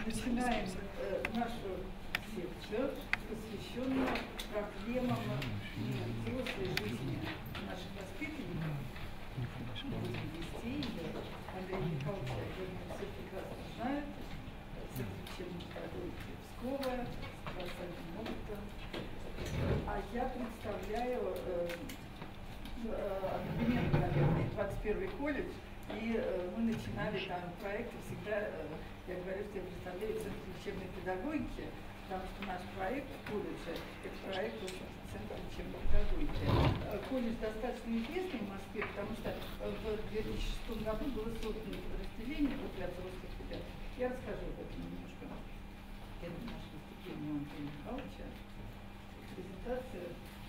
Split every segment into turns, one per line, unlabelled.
начинаем нашу секцию, посвященную проблемам взрослой жизни наших воспитанников. Будем вести ее. Андрей Михайлович, все прекрасно знают. Современный педагогики Пскова, с колоссальным опытом. А я представляю одновременно, наверное, 21-й колледж. И мы начинали там проекты всегда, я говорю, что я представляю Центр лечебной педагогики, потому что наш проект в колледже – это проект Центра лечебной педагогики. Колледж достаточно известный в Москве, потому что в 2006 году было создано подразделение для взрослых ребят. Я расскажу об этом немножко. Это наше выступление у Андрея Михайловича. Презентация.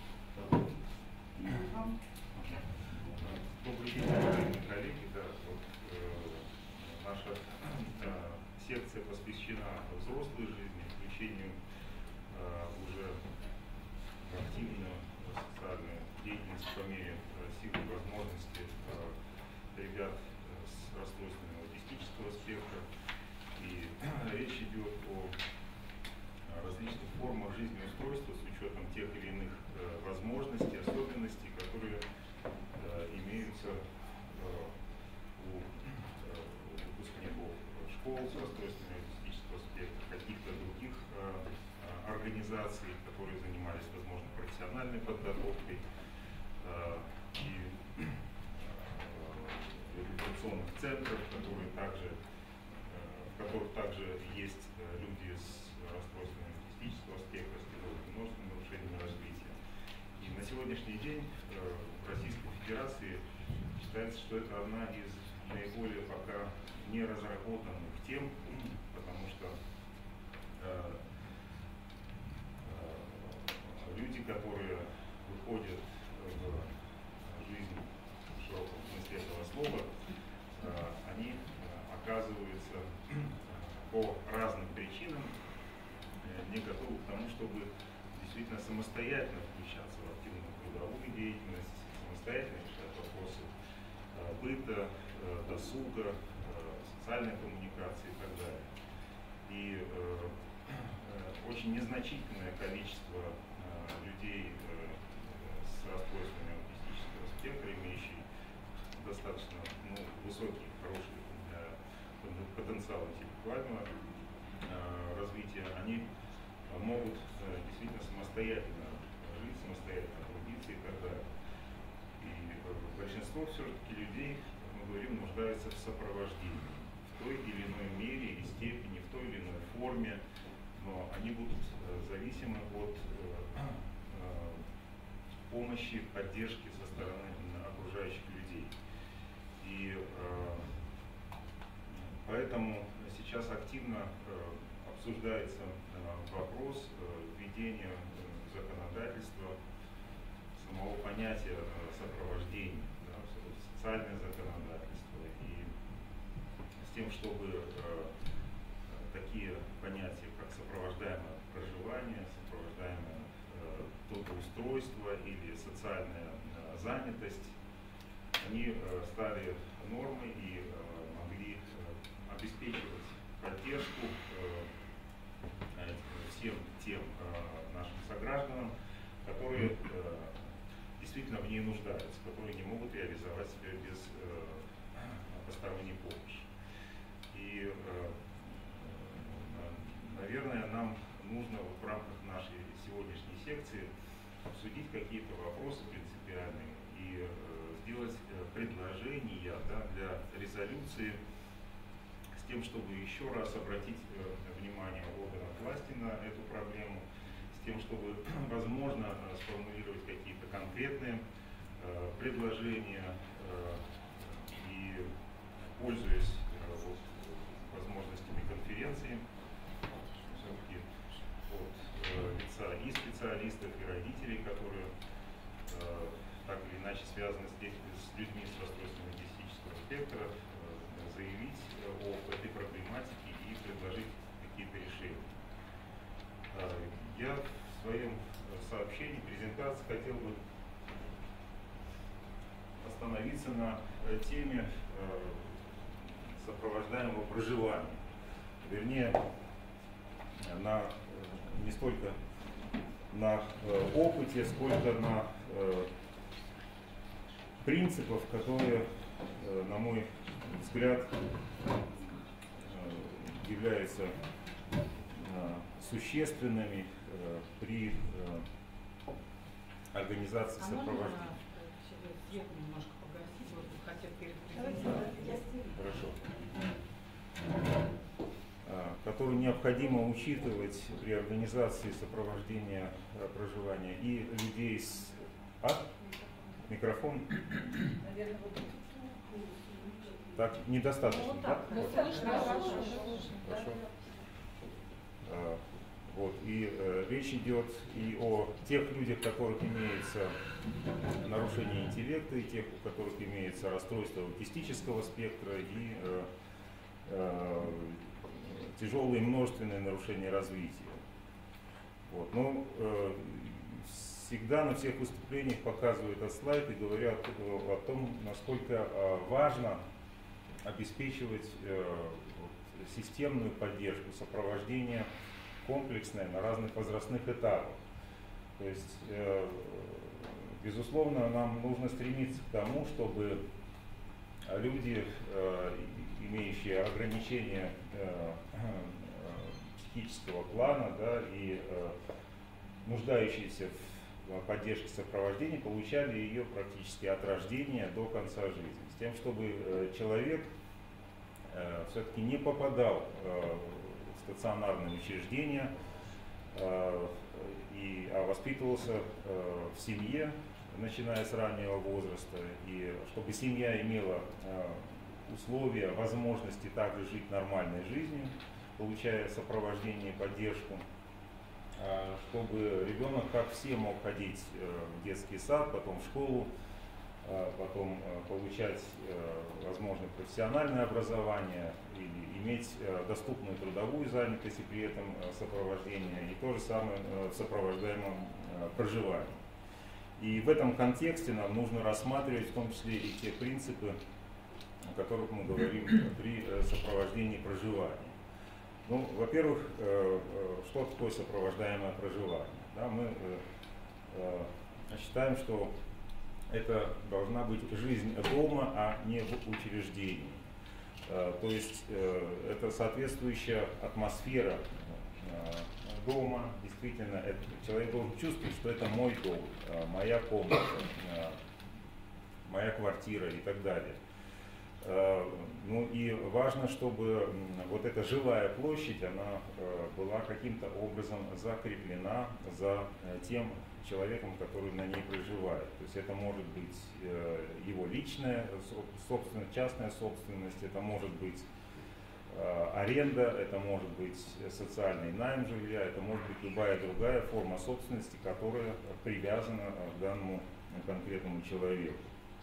Вам.
Добрый день, уважаемые коллеги. Да, вот, наша секция посвящена взрослой жизни, включению уже в активную социальную деятельность по мере сил и возможностей ребят с расстройствами аутистического спектра. И речь идет о различных формах жизнеустройства с учетом тех или иных возможностей, особенностей, которые имеются у выпускников школ с расстройствами аутистического спектра, каких-то других организаций, которые занимались, возможно, профессиональной подготовкой, и реабилитационных центров, в которых также есть люди с расстройствами аутистического спектра, с множественными нарушениями развития. И на сегодняшний день в Российской Федерации считается, что это одна из наиболее пока не разработанных тем, потому что люди, которые выходят в жизнь в широком смысле этого слова, они оказываются по разным причинам не готовы к тому, чтобы действительно самостоятельно включаться в активную трудовую деятельность, самостоятельно решать вопросы быта, досуга, социальной коммуникации и так далее. И очень незначительное количество людей с расстройствами аутистического спектра, имеющие достаточно высокий, хороший потенциал интеллектуального развития, они могут действительно самостоятельно жить, самостоятельно трудиться и так далее. И большинство все-таки людей, как мы говорим, нуждаются в сопровождении в той или иной мере и степени, в той или иной форме, но они будут зависимы от помощи, поддержки со стороны окружающих людей. И поэтому сейчас активно обсуждается вопрос введения законодательства, самого понятия сопровождения, да, социальное законодательство, и с тем, чтобы такие понятия, как сопровождаемое проживание, сопровождаемое трудоустройство или социальная занятость, они стали нормой и могли обеспечивать поддержку всем тем нашим согражданам, которые действительно в ней нуждаются, которые не могут реализовать себя без посторонней помощи. И, наверное, нам нужно в рамках нашей сегодняшней секции обсудить какие-то вопросы принципиальные и сделать предложения, да, для резолюции, с тем, чтобы еще раз обратить внимание органов власти на эту проблему, с тем, чтобы, возможно, сформулировать какие-то конкретные предложения и, пользуясь возможностями конференции, все-таки от лица и специалистов, и родителей, которые так или иначе связаны с людьми с расстройством аутистического спектра, заявить об этой проблематике и предложить какие-то решения. Я в своем сообщении, презентации хотел бы остановиться на теме сопровождаемого проживания. Вернее, не столько на опыте, сколько на принципах, которые, на мой взгляд, являются существенными при организации сопровождения.
Свет немножко погасить, вот хотел перед презентацией.
Хорошо. Который необходимо учитывать при организации сопровождения проживания и людей с... Микрофон?
Наверное, вот тут.
Так, недостаточно,
Вот
да?
так, ну, слышно, хорошо.
Хорошо. Вот, и речь идет и о тех людях, у которых имеется нарушение интеллекта, и тех, у которых имеется расстройство аутистического спектра и тяжелые множественные нарушения развития. Вот, но всегда на всех выступлениях показывают этот слайд и говорят о том, насколько важно обеспечивать системную поддержку, сопровождение комплексное на разных возрастных этапах. То есть, безусловно, нам нужно стремиться к тому, чтобы люди, имеющие ограничения психического плана, да, и нуждающиеся в поддержке сопровождения, получали ее практически от рождения до конца жизни, с тем, чтобы человек все-таки не попадал в стационарные учреждения, а воспитывался в семье, начиная с раннего возраста, и чтобы семья имела условия, возможности также жить нормальной жизнью, получая сопровождение и поддержку, чтобы ребенок, как все, мог ходить в детский сад, потом в школу, потом получать возможно профессиональное образование или иметь доступную трудовую занятость и при этом сопровождение, и то же самое в сопровождаемом проживании. И в этом контексте нам нужно рассматривать в том числе и те принципы, о которых мы говорим при сопровождении проживания. Ну, во-первых, что такое сопровождаемое проживание? Да, мы считаем, что это должна быть жизнь дома, а не в учреждении. То есть это соответствующая атмосфера дома. Действительно, человек должен чувствовать, что это мой дом, моя комната, моя квартира и так далее. Ну и важно, чтобы вот эта жилая площадь, она была каким-то образом закреплена за тем человеком, который на ней проживает. То есть это может быть его личная собственность, частная собственность, это может быть аренда, это может быть социальный найм жилья, это может быть любая другая форма собственности, которая привязана к данному конкретному человеку.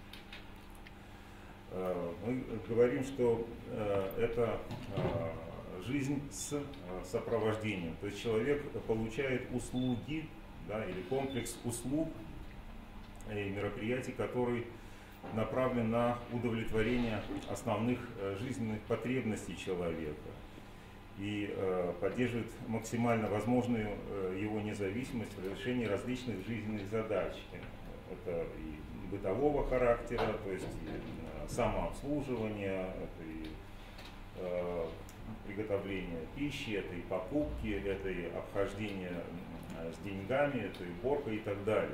Мы говорим, что это жизнь с сопровождением. То есть человек получает услуги, да, или комплекс услуг и мероприятий, который направлен на удовлетворение основных жизненных потребностей человека и поддерживает максимально возможную его независимость в решении различных жизненных задач. Это и бытового характера, то есть и самообслуживание, это и приготовление пищи, это и покупки, это и обхождение с деньгами, это и уборка и так далее.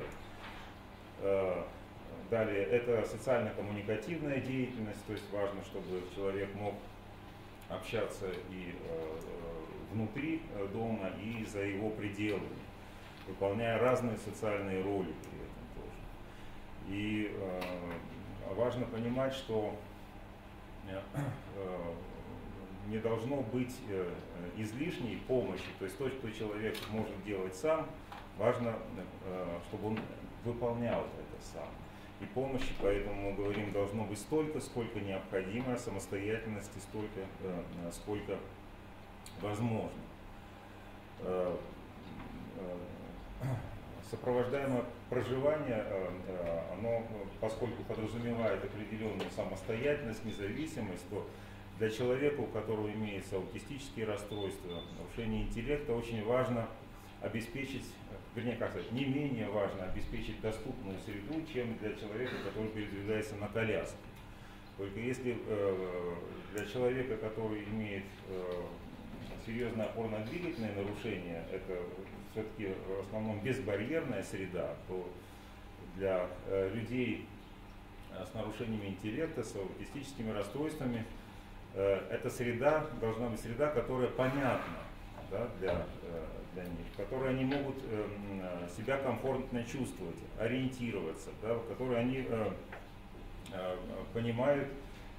Далее, это социально-коммуникативная деятельность, то есть важно, чтобы человек мог общаться и внутри дома, и за его пределами, выполняя разные социальные роли при этом тоже. И важно понимать, что не должно быть излишней помощи, то есть то, что человек может делать сам, важно, чтобы он выполнял это сам. И помощи, поэтому мы говорим, должно быть столько, сколько необходимо, самостоятельности столько, сколько возможно. Сопровождаемое проживание, оно, поскольку подразумевает определенную самостоятельность, независимость, то
для человека, у которого имеются аутистические расстройства, нарушение интеллекта, очень важно обеспечить, вернее, как сказать, не менее важно обеспечить доступную среду, чем для человека, который передвигается на коляске. Только если для человека, который имеет серьезное опорно-двигательное нарушение, это все-таки в основном безбарьерная среда, то для людей с нарушениями интеллекта, с аутистическими расстройствами, эта среда должна быть среда, которая понятна, да, для них, в которой они могут себя комфортно чувствовать, ориентироваться, да, в которой они понимают,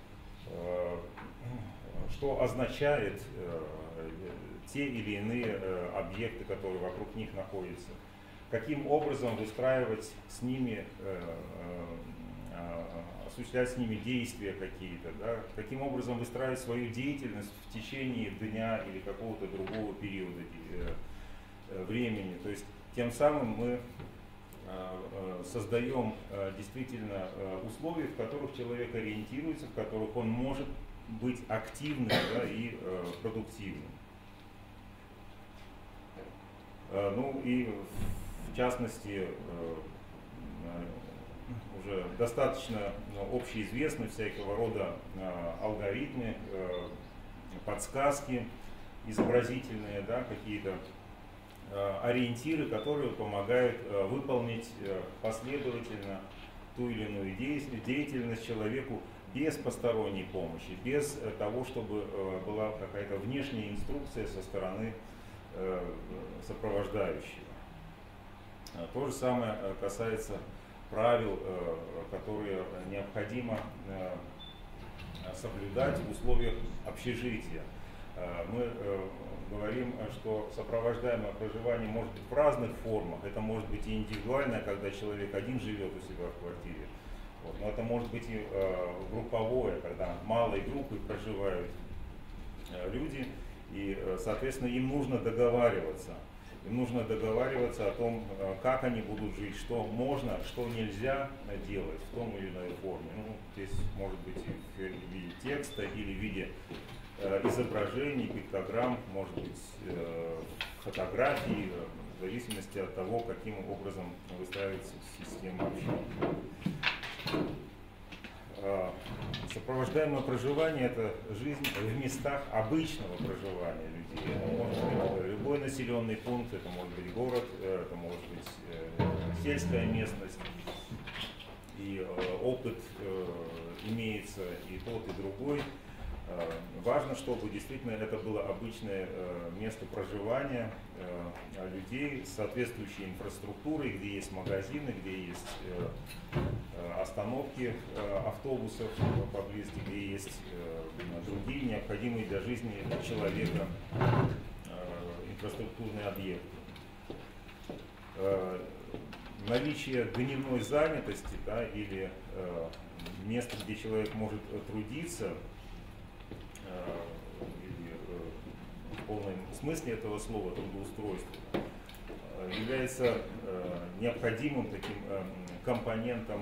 что означает те или иные объекты, которые вокруг них находятся, каким образом выстраивать с ними, осуществлять с ними действия какие-то, да, каким образом выстраивать свою деятельность в течение дня или какого-то другого периода времени. То есть тем самым мы создаем действительно условия, в которых человек ориентируется, в которых он может быть активным, да, и продуктивным. Ну и в частности, уже достаточно общеизвестны всякого рода алгоритмы, подсказки изобразительные, да, какие-то ориентиры, которые помогают выполнить последовательно ту или иную деятельность человеку без посторонней помощи, без того, чтобы была какая-то внешняя инструкция со стороны сопровождающего. То же самое касается правил, которые необходимо соблюдать в условиях общежития. Мы говорим, что сопровождаемое проживание может быть в разных формах. Это может быть и индивидуальное, когда человек один живет у себя в квартире. Вот. Но это может быть и групповое, когда малой группой проживают люди. И, соответственно, им нужно договариваться. Им нужно договариваться о том, как они будут жить, что можно, что нельзя делать в том или иной форме. Ну, здесь может быть и в виде текста или в виде изображений, пиктограмм, может быть фотографий, в зависимости от того, каким образом выстраивается система общения. Сопровождаемое проживание – это жизнь в местах обычного проживания людей. Это может быть любой населенный пункт, это может быть город, это может быть сельская местность. И опыт имеется и тот, и другой. Важно, чтобы действительно это было обычное место проживания людей с соответствующей инфраструктурой, где есть магазины, где есть остановки автобусов поблизости, где есть другие необходимые для жизни человека инфраструктурные объекты. Наличие дневной занятости, да, или места, где человек может трудиться, или в полном смысле этого слова трудоустройство, является необходимым таким компонентом,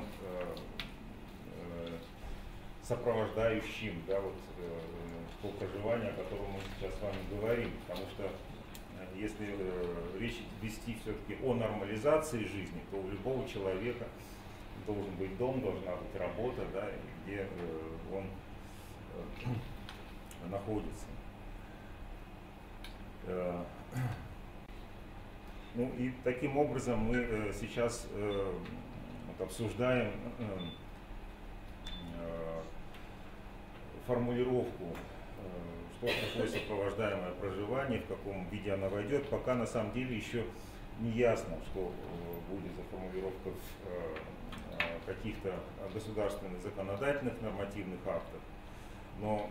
сопровождающим, да, вот, то проживание, о котором мы сейчас с вами говорим. Потому что если речь вести все-таки о нормализации жизни, то у любого человека должен быть дом, должна быть работа, да, где он находится. Ну и таким образом мы сейчас вот обсуждаем формулировку, что такое сопровождаемое проживание, в каком виде оно войдет, пока на самом деле еще не ясно, что будет за формулировка в каких-то государственных законодательных нормативных актах. Но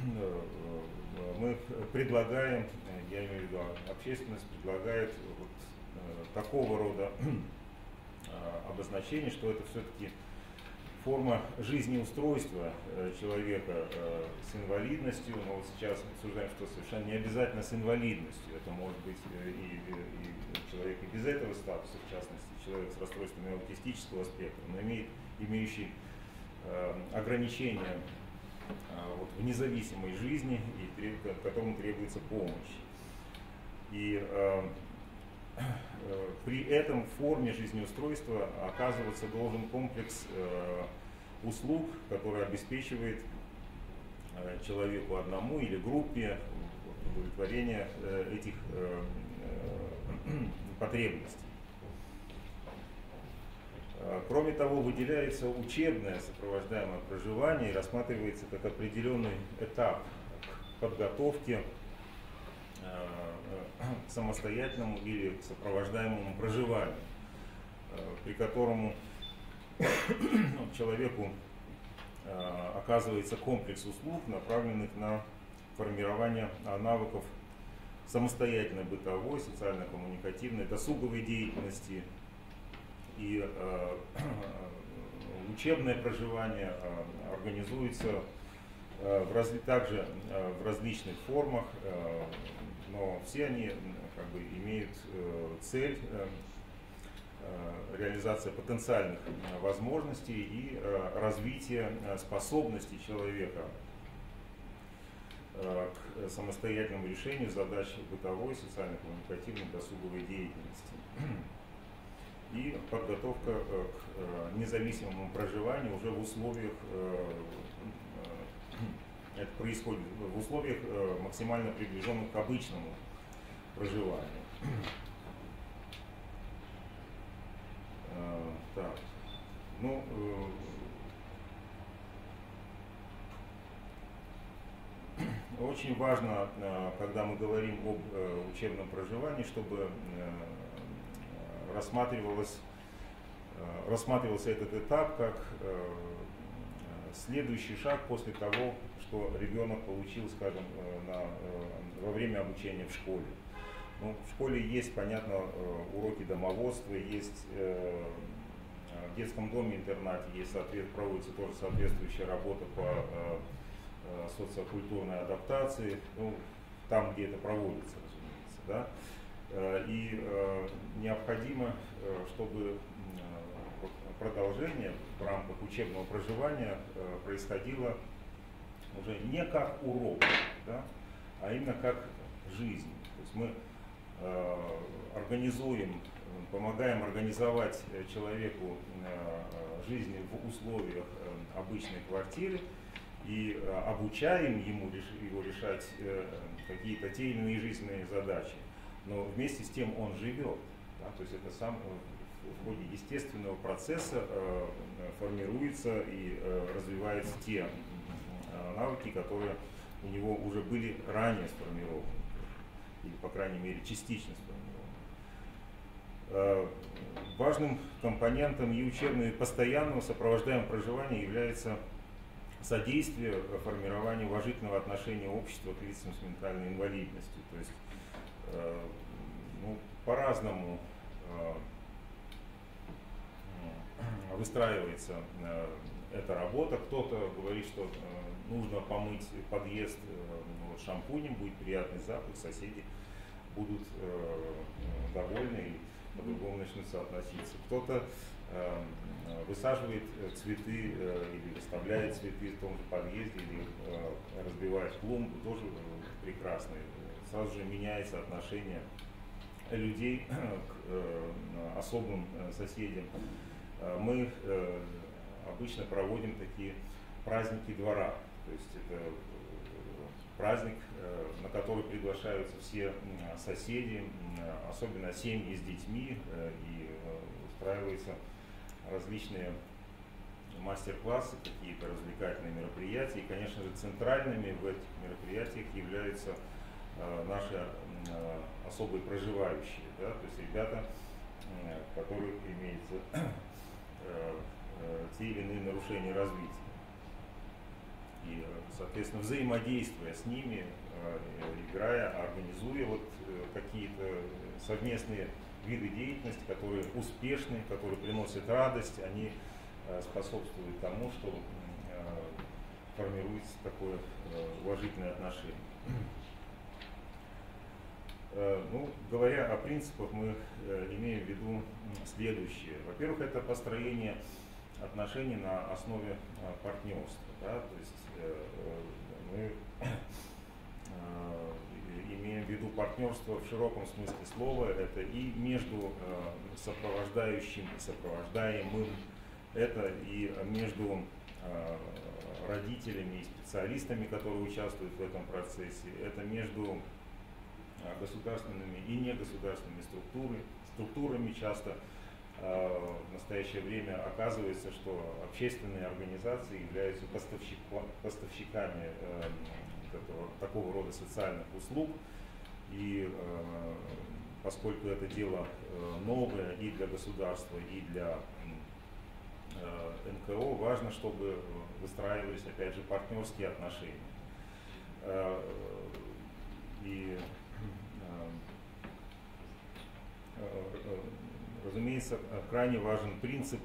мы предлагаем, я имею в виду, общественность предлагает вот такого рода обозначение, что это все-таки форма жизнеустройства человека с инвалидностью. Но вот сейчас мы обсуждаем, что совершенно не обязательно с инвалидностью. Это может быть и человек и без этого статуса, в частности, человек с расстройствами аутистического спектра, но имеющий ограничения вот, в независимой жизни, и которому требуется помощь. И при этом в форме жизнеустройства оказываться должен комплекс услуг, который обеспечивает человеку одному или группе удовлетворение этих потребностей. Кроме того, выделяется учебное сопровождаемое проживание и рассматривается как определенный этап подготовки к самостоятельному или к сопровождаемому проживанию, при которому человеку оказывается комплекс услуг, направленных на формирование навыков самостоятельной бытовой, социально-коммуникативной, досуговой деятельности. И учебное проживание организуется также в различных формах, но все они как бы имеют цель реализация потенциальных возможностей и развитие способностей человека к самостоятельному решению задач бытовой, социально-коммуникативной, досуговой деятельности. И подготовка к независимому проживанию уже в условиях, это происходит в условиях максимально приближенных к обычному проживанию. Так, ну, очень важно, когда мы говорим об учебном проживании, чтобы рассматривался этот этап как следующий шаг после того, что ребенок получил, скажем, во время обучения в школе. Ну, в школе есть, понятно, уроки домоводства, есть в детском доме-интернате, проводится тоже соответствующая работа по социокультурной адаптации, ну, там, где это проводится, разумеется, да. И необходимо, чтобы продолжение в рамках учебного проживания происходило уже не как урок, да, а именно как жизнь. То есть мы помогаем организовать человеку жизнь в условиях обычной квартиры и обучаем его решать какие-то те или иные жизненные задачи. Но вместе с тем он живет. Да, то есть это в ходе естественного процесса формируются и развиваются те навыки, которые у него уже были ранее сформированы, или, по крайней мере, частично сформированы. Важным компонентом и учебного, и постоянного сопровождаемого проживания является содействие формированию уважительного отношения общества к лицам с ментальной инвалидностью. То есть ну, по-разному выстраивается эта работа. Кто-то говорит, что нужно помыть подъезд шампунем, будет приятный запах, соседи будут довольны и по-другому начнутся относиться. Кто-то высаживает цветы или выставляет цветы в том же подъезде, или разбивает клумбу, тоже прекрасно. Сразу же меняется отношение людей к особым соседям. Мы обычно проводим такие праздники двора, то есть это праздник, на который приглашаются все соседи, особенно семьи с детьми, и устраиваются различные мастер-классы, какие-то развлекательные мероприятия. И, конечно же, центральными в этих мероприятиях являются наши особые проживающие, да, то есть ребята, у которых имеются те или иные нарушения развития. И, соответственно, взаимодействуя с ними, играя, организуя вот какие-то совместные виды деятельности, которые успешны, которые приносят радость, они способствуют тому, что формируется такое уважительное отношение. Ну, говоря о принципах, мы имеем в виду следующее. Во-первых, это построение отношений на основе партнерства. Да? То есть мы имеем в виду партнерство в широком смысле слова, это и между сопровождающим и сопровождаемым, это и между родителями и специалистами, которые участвуют в этом процессе, это между государственными и негосударственными структурами. Часто в настоящее время оказывается, что общественные организации являются поставщиками такого рода социальных услуг, и поскольку это дело новое и для государства, и для НКО, важно, чтобы выстраивались, опять же, партнерские отношения. И, разумеется, крайне важен принцип,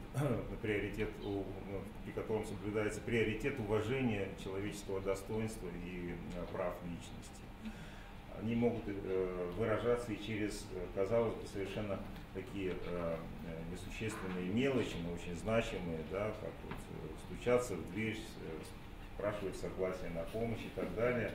при котором соблюдается приоритет уважения человеческого достоинства и прав личности. Они могут выражаться и через, казалось бы, совершенно такие несущественные мелочи, но очень значимые, да, как вот стучаться в дверь, спрашивать согласие на помощь и так далее.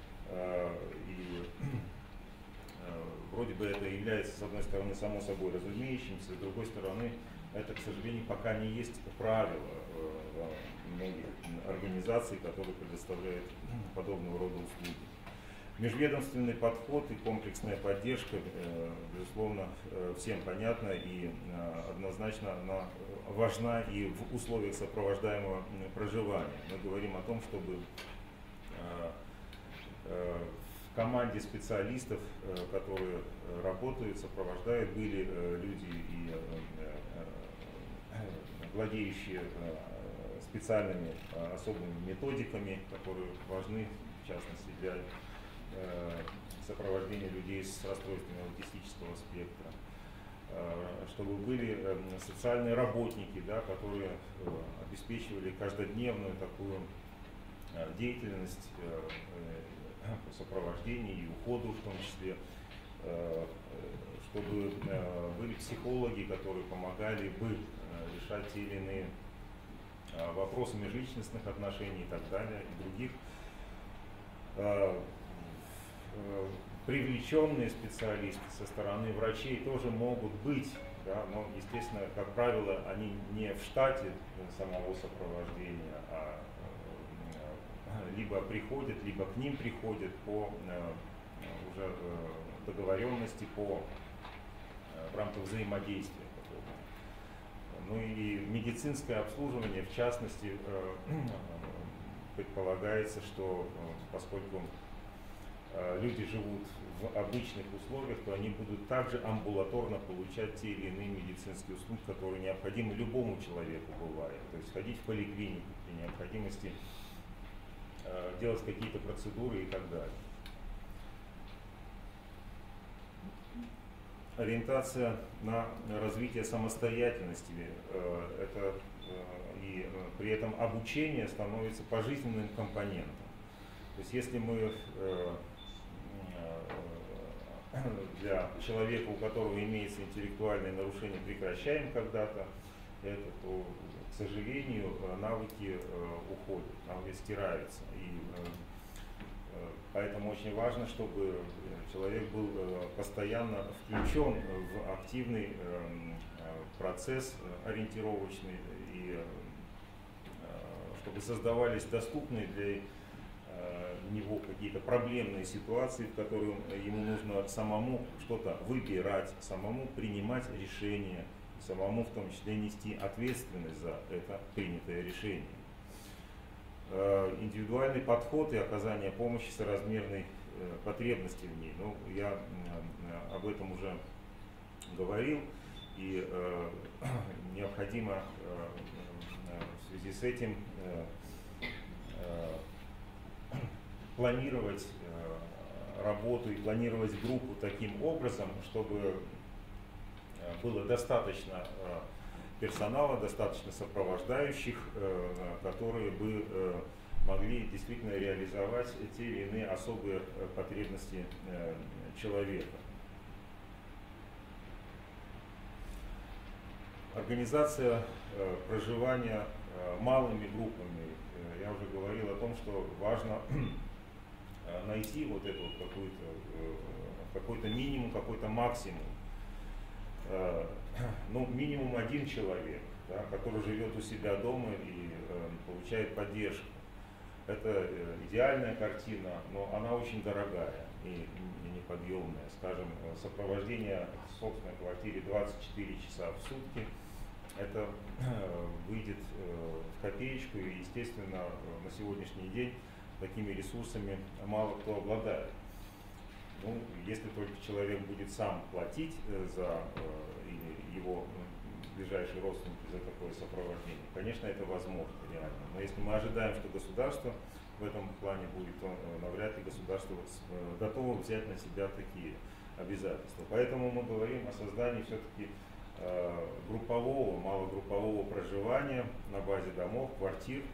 И вроде бы это является, с одной стороны, само собой разумеющимся, с другой стороны, это, к сожалению, пока не есть правило многих организаций, которые предоставляют подобного рода услуги. Межведомственный подход и комплексная поддержка, безусловно, всем понятна и однозначно она важна и в условиях сопровождаемого проживания. Мы говорим о том, чтобы в команде специалистов, которые работают, сопровождают, были люди и владеющие специальными особыми методиками, которые важны, в частности, для сопровождения людей с расстройствами аутистического спектра, чтобы были социальные работники, да, которые обеспечивали каждодневную такую деятельность по сопровождению и уходу в том числе, чтобы были психологи, которые помогали бы решать те или иные вопросы межличностных отношений и так далее, и других. Привлеченные специалисты со стороны врачей тоже могут быть, да, но, естественно, как правило, они не в штате самого сопровождения, а либо приходят, либо к ним приходят по уже договоренности в рамках взаимодействия. Ну и медицинское обслуживание, в частности, предполагается, что поскольку люди живут в обычных условиях, то они будут также амбулаторно получать те или иные медицинские услуги, которые необходимы любому человеку бывает. То есть ходить в поликлинику при необходимости, делать какие-то процедуры и так далее. Ориентация на развитие самостоятельности, это и при этом обучение становится пожизненным компонентом. То есть если мы для человека, у которого имеется интеллектуальное нарушение, прекращаем когда-то это, то, к сожалению, навыки уходят, навыки стираются. И поэтому очень важно, чтобы человек был постоянно включен в активный процесс ориентировочный, и чтобы создавались доступные для него какие-то проблемные ситуации, в которых ему нужно самому что-то выбирать, самому принимать решения, самому в том числе нести ответственность за это принятое решение. Индивидуальный подход и оказание помощи соразмерной потребности в ней. Ну, я об этом уже говорил, и необходимо в связи с этим планировать работу и планировать группу таким образом, чтобы было достаточно персонала, достаточно сопровождающих, которые бы могли действительно реализовать те или иные особые потребности человека. Организация проживания малыми группами. Я уже говорил о том, что важно найти вот эту вот какой-то минимум, какой-то максимум. Ну, минимум один человек, да, который живет у себя дома и получает поддержку. Это идеальная картина, но она очень дорогая и неподъемная. Скажем, сопровождение в собственной квартире 24 часа в сутки, это выйдет в копеечку, и, естественно, на сегодняшний день такими ресурсами мало кто обладает. Ну, если только человек будет сам платить или его ближайшие родственники за такое сопровождение, конечно, это возможно, реально. Но если мы ожидаем, что государство в этом плане будет, то навряд ли государство готово взять на себя такие обязательства. Поэтому мы говорим о создании все-таки группового, малогруппового проживания на базе домов, квартир.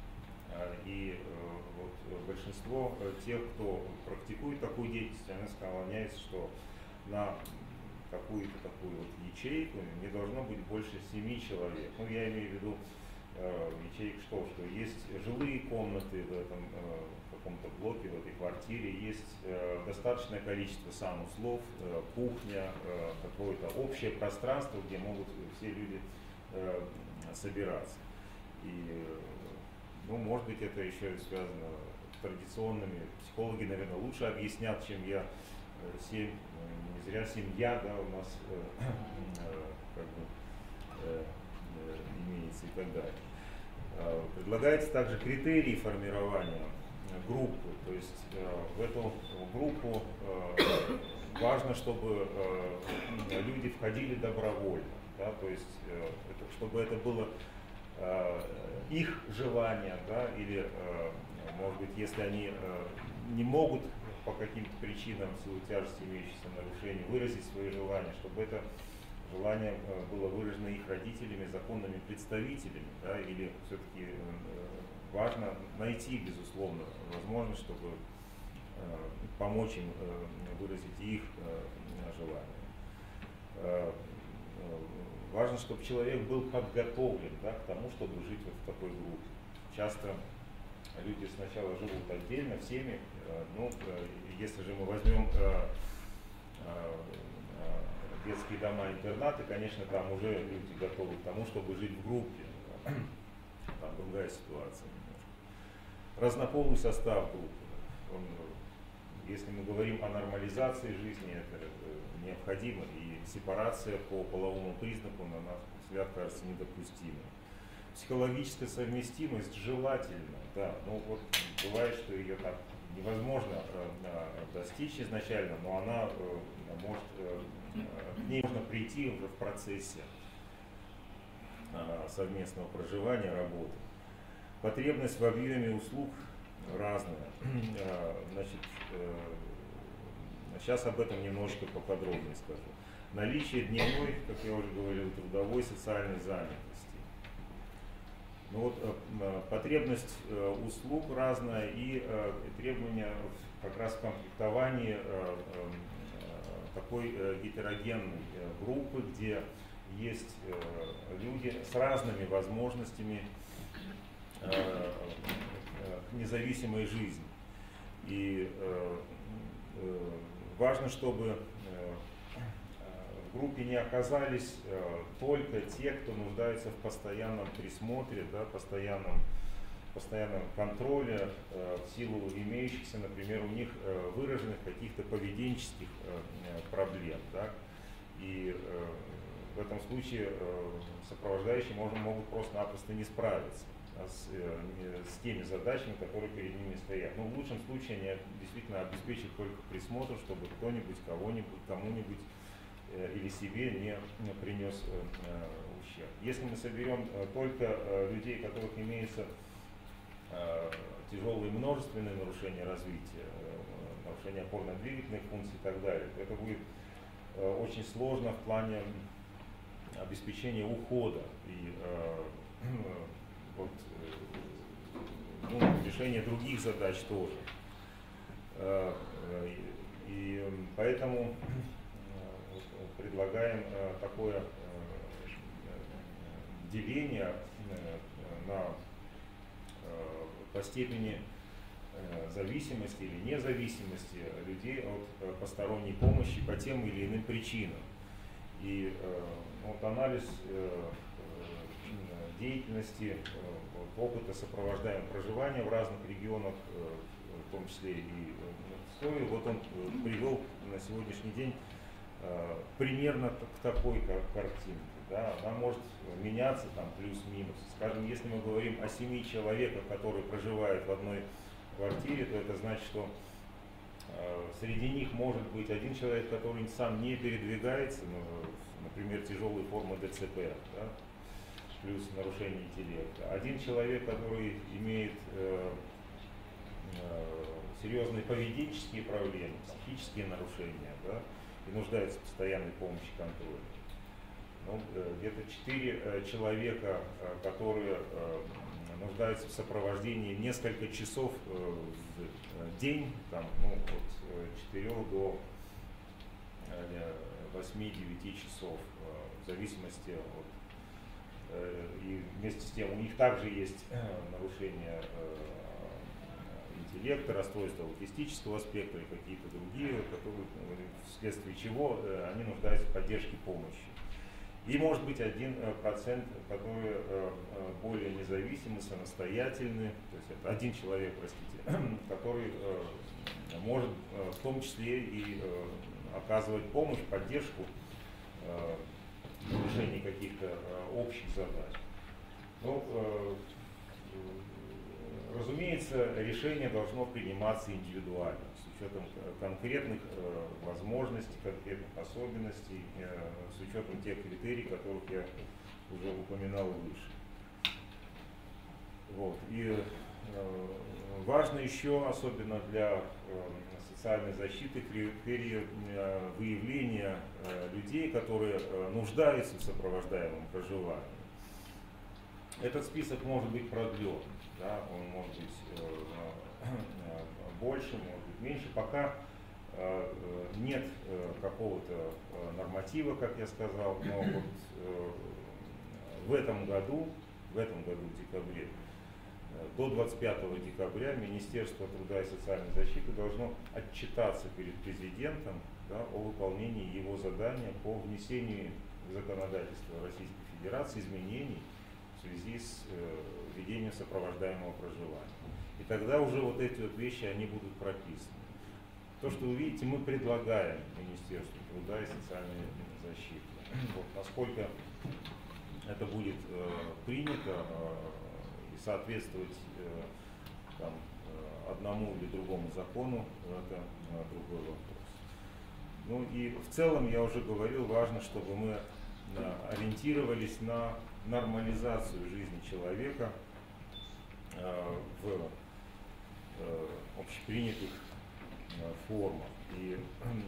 И вот большинство тех, кто практикует такую деятельность, они склоняются, что на какую-то такую вот ячейку не должно быть больше 7 человек. Ну, я имею в виду ячейку что есть жилые комнаты в этом каком-то блоке, в этой квартире, есть достаточное количество санузлов, кухня, какое-то общее пространство, где могут все люди собираться. И, ну, может быть, это еще и связано с традиционными. Психологи, наверное, лучше объяснят, чем я. Не зря семья, да, у нас как бы имеется и так далее. Предлагается также критерии формирования группы, то есть в эту группу важно, чтобы люди входили добровольно, да, то есть чтобы это было их желание, да, или, может быть, если они не могут по каким-то причинам, в силу тяжести имеющихся нарушений, выразить свои желания, чтобы это желание было выражено их родителями, законными представителями, да, или все-таки важно найти, безусловно, возможность, чтобы помочь им выразить их желание. Важно, чтобы человек был подготовлен, да, к тому, чтобы жить вот в такой группе. Часто люди сначала живут отдельно, всеми, ну, если же мы возьмем детские дома-интернаты, конечно, там уже люди готовы к тому, чтобы жить в группе. Там другая ситуация немножко. Разнополый состав группы. Если мы говорим о нормализации жизни, это необходимо, и сепарация по половому признаку, на наш взгляд, кажется недопустимой. Психологическая совместимость желательна, да, но вот бывает, что ее так невозможно достичь изначально, но она может, к ней можно прийти уже в процессе совместного проживания, работы. Потребность в объеме услуг разная. Значит, сейчас об этом немножко поподробнее скажу. Наличие дневной, как я уже говорил, трудовой социальной занятости. Ну вот, потребность услуг разная и требования как раз в комплектовании такой гетерогенной группы, где есть люди с разными возможностями к независимой жизни. И важно, чтобы в группе не оказались только те, кто нуждается в постоянном присмотре, да, постоянном контроле в силу имеющихся, например, у них выраженных каких-то поведенческих проблем. Да, и в этом случае сопровождающие могут просто-напросто не справиться с теми задачами, которые перед ними стоят. Ну, в лучшем случае они действительно обеспечат только присмотр, чтобы кто-нибудь, кого-нибудь, кому-нибудь или себе не принес ущерб. Если мы соберем только людей, у которых имеются тяжелые множественные нарушения развития, нарушения опорно-двигательных функций и так далее, то это будет очень сложно в плане обеспечения ухода и вот, ну, решения других задач тоже. И поэтому предлагаем такое деления по степени зависимости или независимости людей от посторонней помощи по тем или иным причинам. И вот анализ деятельности, опыта сопровождаемого проживания в разных регионах, в том числе и в СОИ, вот он привел на сегодняшний день примерно к такой картинке. Да? Она может меняться там плюс-минус. Скажем, если мы говорим о 7 человеках, которые проживают в одной квартире, то это значит, что среди них может быть один человек, который сам не передвигается, например, тяжелые формы ДЦП, да? Плюс нарушение интеллекта. Один человек, который имеет серьезные поведенческие проблемы, психические нарушения, да, и нуждается в постоянной помощи, контроле. Ну, где-то 4 человека, которые нуждаются в сопровождении несколько часов в день, там, ну, от 4 до 8-9 часов, в зависимости от. И вместе с тем у них также есть нарушения интеллекта, расстройства аутистического спектра и какие-то другие, которые, вследствие чего они нуждаются в поддержке помощи. И может быть 1%, которые более независимы, самостоятельны, то есть это один человек, простите, который может в том числе и оказывать помощь, поддержку в решении каких-то общих задач. Ну, разумеется, решение должно приниматься индивидуально, с учетом конкретных возможностей, конкретных особенностей, с учетом тех критерий, которых я уже упоминал выше. Вот. И важно еще, особенно для социальной защиты, критерии выявления людей, которые нуждаются в сопровождаемом проживании. Этот список может быть продлен, да, он может быть больше, может быть меньше, пока нет какого-то норматива, как я сказал, но вот в этом году, в декабре, до 25 декабря Министерство труда и социальной защиты должно отчитаться перед президентом, да, о выполнении его задания по внесению в законодательство Российской Федерации изменений в связи с введением сопровождаемого проживания. И тогда уже вот эти вот вещи, они будут прописаны. То, что вы видите, мы предлагаем Министерству труда и социальной защиты. Вот, насколько это будет принято и соответствовать там, одному или другому закону, это другой вопрос. Ну и в целом, я уже говорил, важно, чтобы мы ориентировались на нормализацию жизни человека в общепринятых формах. И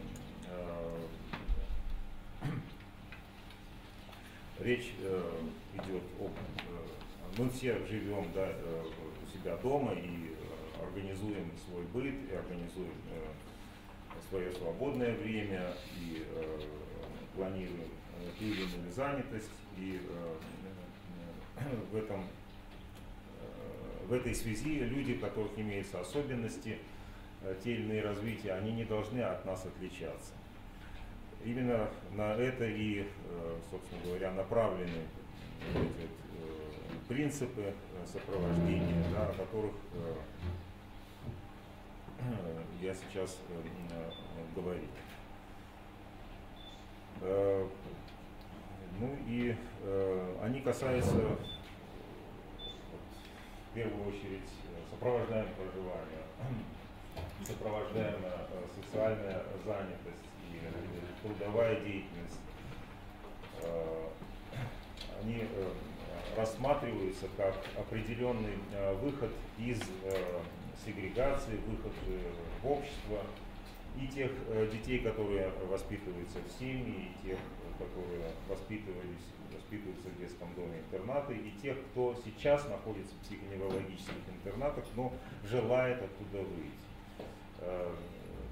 речь идет об... Мы все живем, да, у себя дома и организуем свой быт, и организуем свое свободное время, и планируем ту или иную занятость. И в этой связи люди, у которых имеются особенности, те или иные развития, они не должны от нас отличаться. Именно на это и, собственно говоря, направлены эти принципы сопровождения, да, о которых я сейчас говорил. Ну и они касаются в первую очередь сопровождаемого проживания, сопровождаемая социальная занятость и трудовая деятельность. Они рассматриваются как определенный выход из сегрегации, выход в общество, и тех детей, которые воспитываются в семье, и тех, которые воспитываются в детском доме интернаты, и тех, кто сейчас находится в психоневрологических интернатах, но желает оттуда выйти.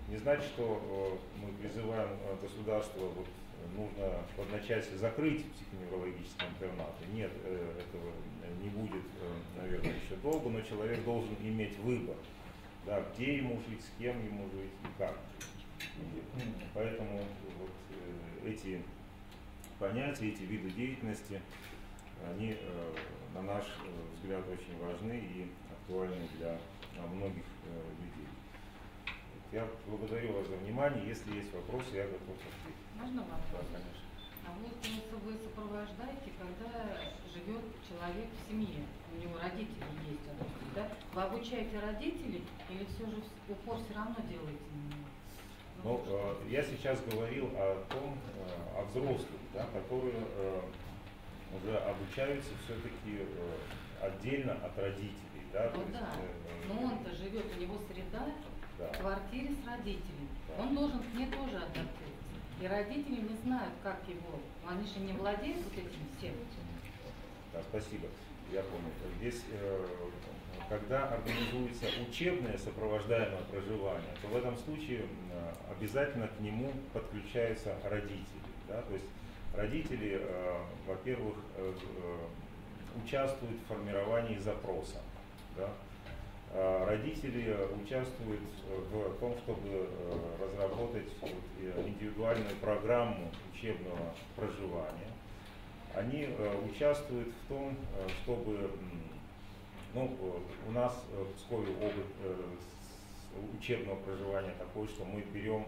не значит, что мы призываем государство, вот, нужно в одночасье закрыть психоневрологические интернаты. Нет, этого не будет, наверное, еще долго, но человек должен иметь выбор, да, где ему жить, с кем ему жить и как. Поэтому вот, эти понятия, эти виды деятельности, они, на наш взгляд, очень важны и актуальны для многих людей. Я благодарю вас за внимание. Если есть вопросы, я готов ответить.
Можно вопрос?
Да, конечно.
А вот вы сопровождаете, когда живет человек в семье, у него родители есть, допустим, да? Вы обучаете родителей или все же упор все равно делаете на него?
Ну, я сейчас говорил о том, о взрослых, да, которые уже обучаются все-таки отдельно от родителей. Да,
Ну да, но он-то живет, у него среда
да.
в квартире с родителями.
Да.
Он должен к ней тоже адаптироваться. И родители не знают, как его. Они же не владеют вот этим всем.
Да, спасибо. Я понял. Здесь, когда организуется учебное сопровождаемое проживание, то в этом случае обязательно к нему подключаются родители. Да? То есть родители, во-первых, участвуют в формировании запроса. Да? Родители участвуют в том, чтобы разработать индивидуальную программу учебного проживания. Они участвуют в том, чтобы, ну, у нас в Пскове опыт учебного проживания такой, что мы берем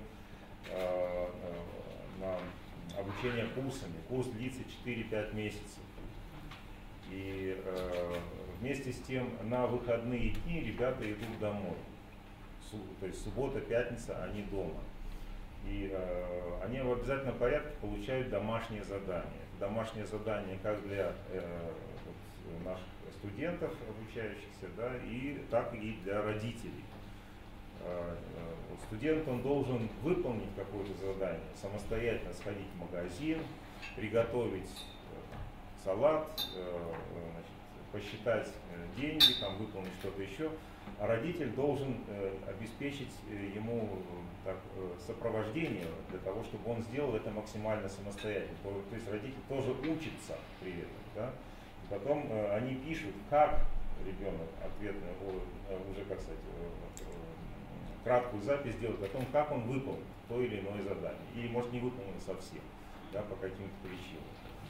на обучение курсами. Курс длится 4-5 месяцев. И вместе с тем на выходные дни ребята идут домой. То есть суббота, пятница, они дома. И они в обязательном порядке получают домашнее задание. Домашнее задание как для наших студентов, обучающихся, да, и так и для родителей. Студент, он должен выполнить какое-то задание, самостоятельно сходить в магазин, приготовить салат, значит, посчитать деньги, там, выполнить что-то еще, а родитель должен обеспечить ему так, сопровождение для того, чтобы он сделал это максимально самостоятельно. То есть родитель тоже учится при этом. Да? И потом они пишут, как ребенок ответно, уже, как сказать, краткую запись делает о том, как он выполнил то или иное задание. Или, может, не выполнил совсем, да, по каким-то причинам.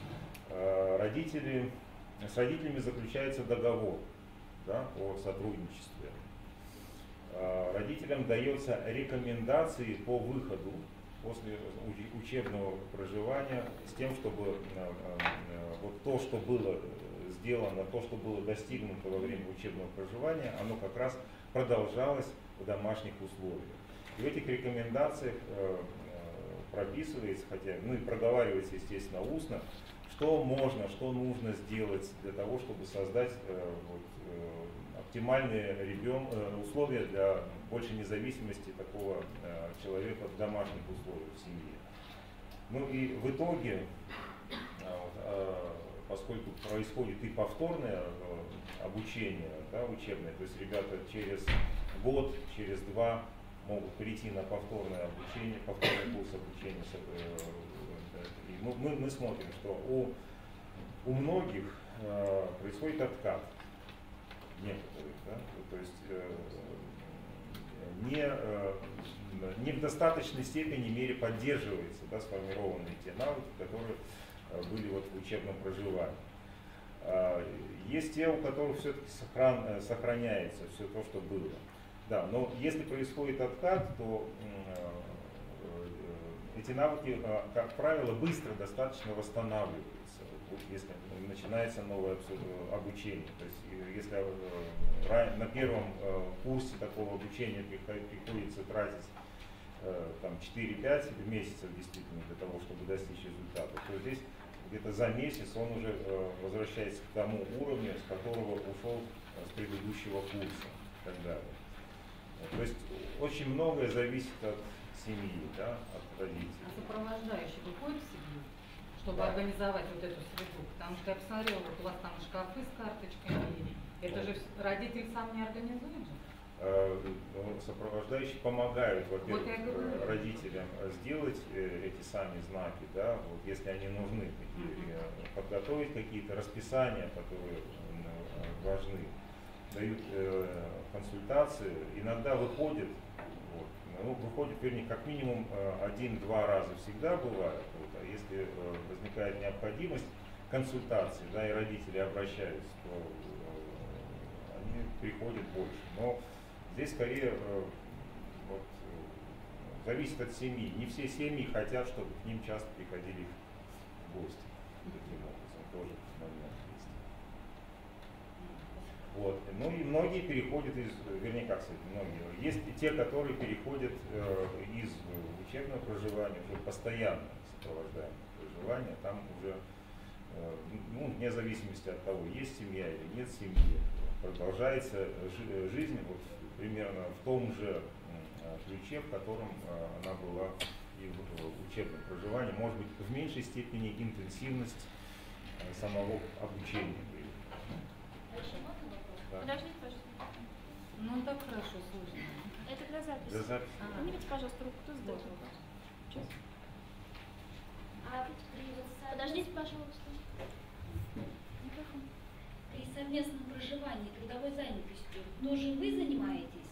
С родителями заключается договор, да, о сотрудничестве. Родителям дается рекомендации по выходу после учебного проживания с тем, чтобы вот то, что было сделано, то, что было достигнуто во время учебного проживания, оно как раз продолжалось в домашних условиях. И в этих рекомендациях прописывается, хотя, ну и проговаривается, естественно, устно, что можно, что нужно сделать для того, чтобы создать оптимальные условия для большей независимости такого человека в домашних условиях, в семье. Ну и в итоге, поскольку происходит и повторное обучение, да, учебное, то есть ребята через год, через 2 могут прийти на повторное обучение, повторный курс обучения. Мы смотрим, что у многих происходит откат, некоторых, да? То есть не в достаточной степени мере поддерживается, да, сформированные те навыки, которые были вот в учебном проживании. Есть те, у которых все-таки сохраняется все то, что было. Да, но если происходит откат, то эти навыки, как правило, быстро достаточно восстанавливаются, если начинается новое обучение. То есть если на первом курсе такого обучения приходится тратить там 4-5 месяцев действительно для того, чтобы достичь результата, то здесь где-то за месяц он уже возвращается к тому уровню, с которого ушел с предыдущего курса и так далее. То есть очень многое зависит от семьи, да, от родителей.
А сопровождающий выходит в семью, чтобы
Да.
организовать вот эту среду? Потому что я посмотрела, вот у вас там шкафы с карточками. Это же родитель сам не организует же?
сопровождающие помогают, во-первых,
Вот я говорю.
родителям сделать эти сами знаки, да, вот, если они нужны, подготовить какие-то расписания, которые важны, дают консультации, иногда выходит, вот, ну, выходит, вернее, как минимум 1-2 раза всегда бывает, вот, а если возникает необходимость консультации, да, и родители обращаются, то они приходят больше. Но здесь скорее вот, зависит от семьи. Не все семьи хотят, чтобы к ним часто приходили в гости. Таким образом тоже момент есть. Вот. Ну и многие переходят вернее, как сказать, многие. Есть и те, которые переходят из учебного проживания уже постоянно сопровождаемое проживание, там уже, ну, вне зависимости от того, есть семья или нет семьи, продолжается жизнь вот, примерно в том же ключе, в котором она была и в учебном проживании. Может быть, в меньшей степени интенсивность самого обучения. Да.
Подождите, пожалуйста.
Ну так хорошо, слышно.
Это для записи.
Для записи.
Поднимите, пожалуйста, руку, кто задает вопрос. Сейчас. Подождите, пожалуйста. Микрофон.
При совместном проживании, трудовой занятостью, но же вы занимаетесь?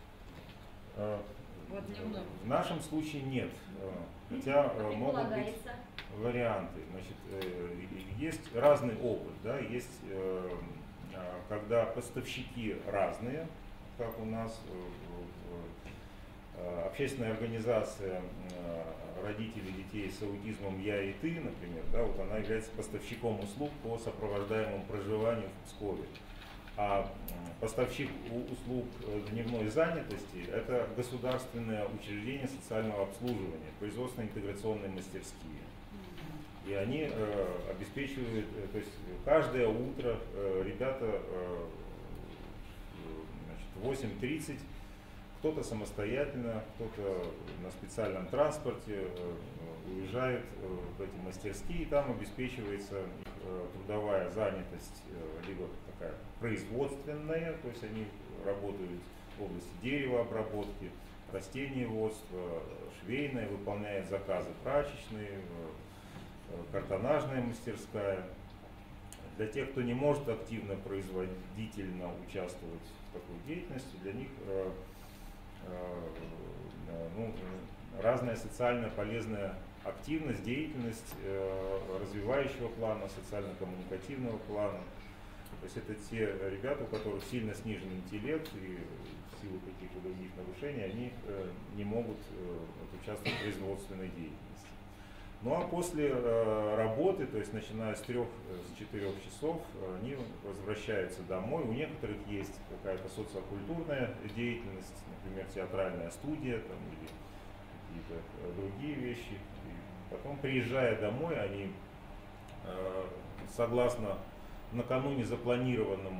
Вот немного.
В нашем случае нет. Хотя могут быть
Предполагается.
варианты. Значит, есть разный опыт, да, есть когда поставщики разные, как у нас общественная организация родителей детей с аутизмом «Я и ты», например, да, вот она является поставщиком услуг по сопровождаемому проживанию в Пскове. А поставщик услуг дневной занятости – это государственное учреждение социального обслуживания, производственно-интеграционные мастерские. И они обеспечивают, то есть каждое утро ребята в 8:30, кто-то самостоятельно, кто-то на специальном транспорте уезжает в эти мастерские, и там обеспечивается их трудовая занятость, либо такая производственная, то есть они работают в области деревообработки, растениеводства, швейное, выполняют заказы прачечные, картонажная мастерская. Для тех, кто не может активно производительно участвовать в такой деятельности, для них ну, разная социально полезная активность, деятельность развивающего плана, социально-коммуникативного плана. То есть это те ребята, у которых сильно снижен интеллект и в силу каких-то других нарушений они не могут участвовать в производственной деятельности. Ну а после работы, то есть начиная с 3-4 часов, они возвращаются домой. У некоторых есть какая-то социокультурная деятельность, например, театральная студия там, или какие-то другие вещи. И потом, приезжая домой, они согласно накануне запланированным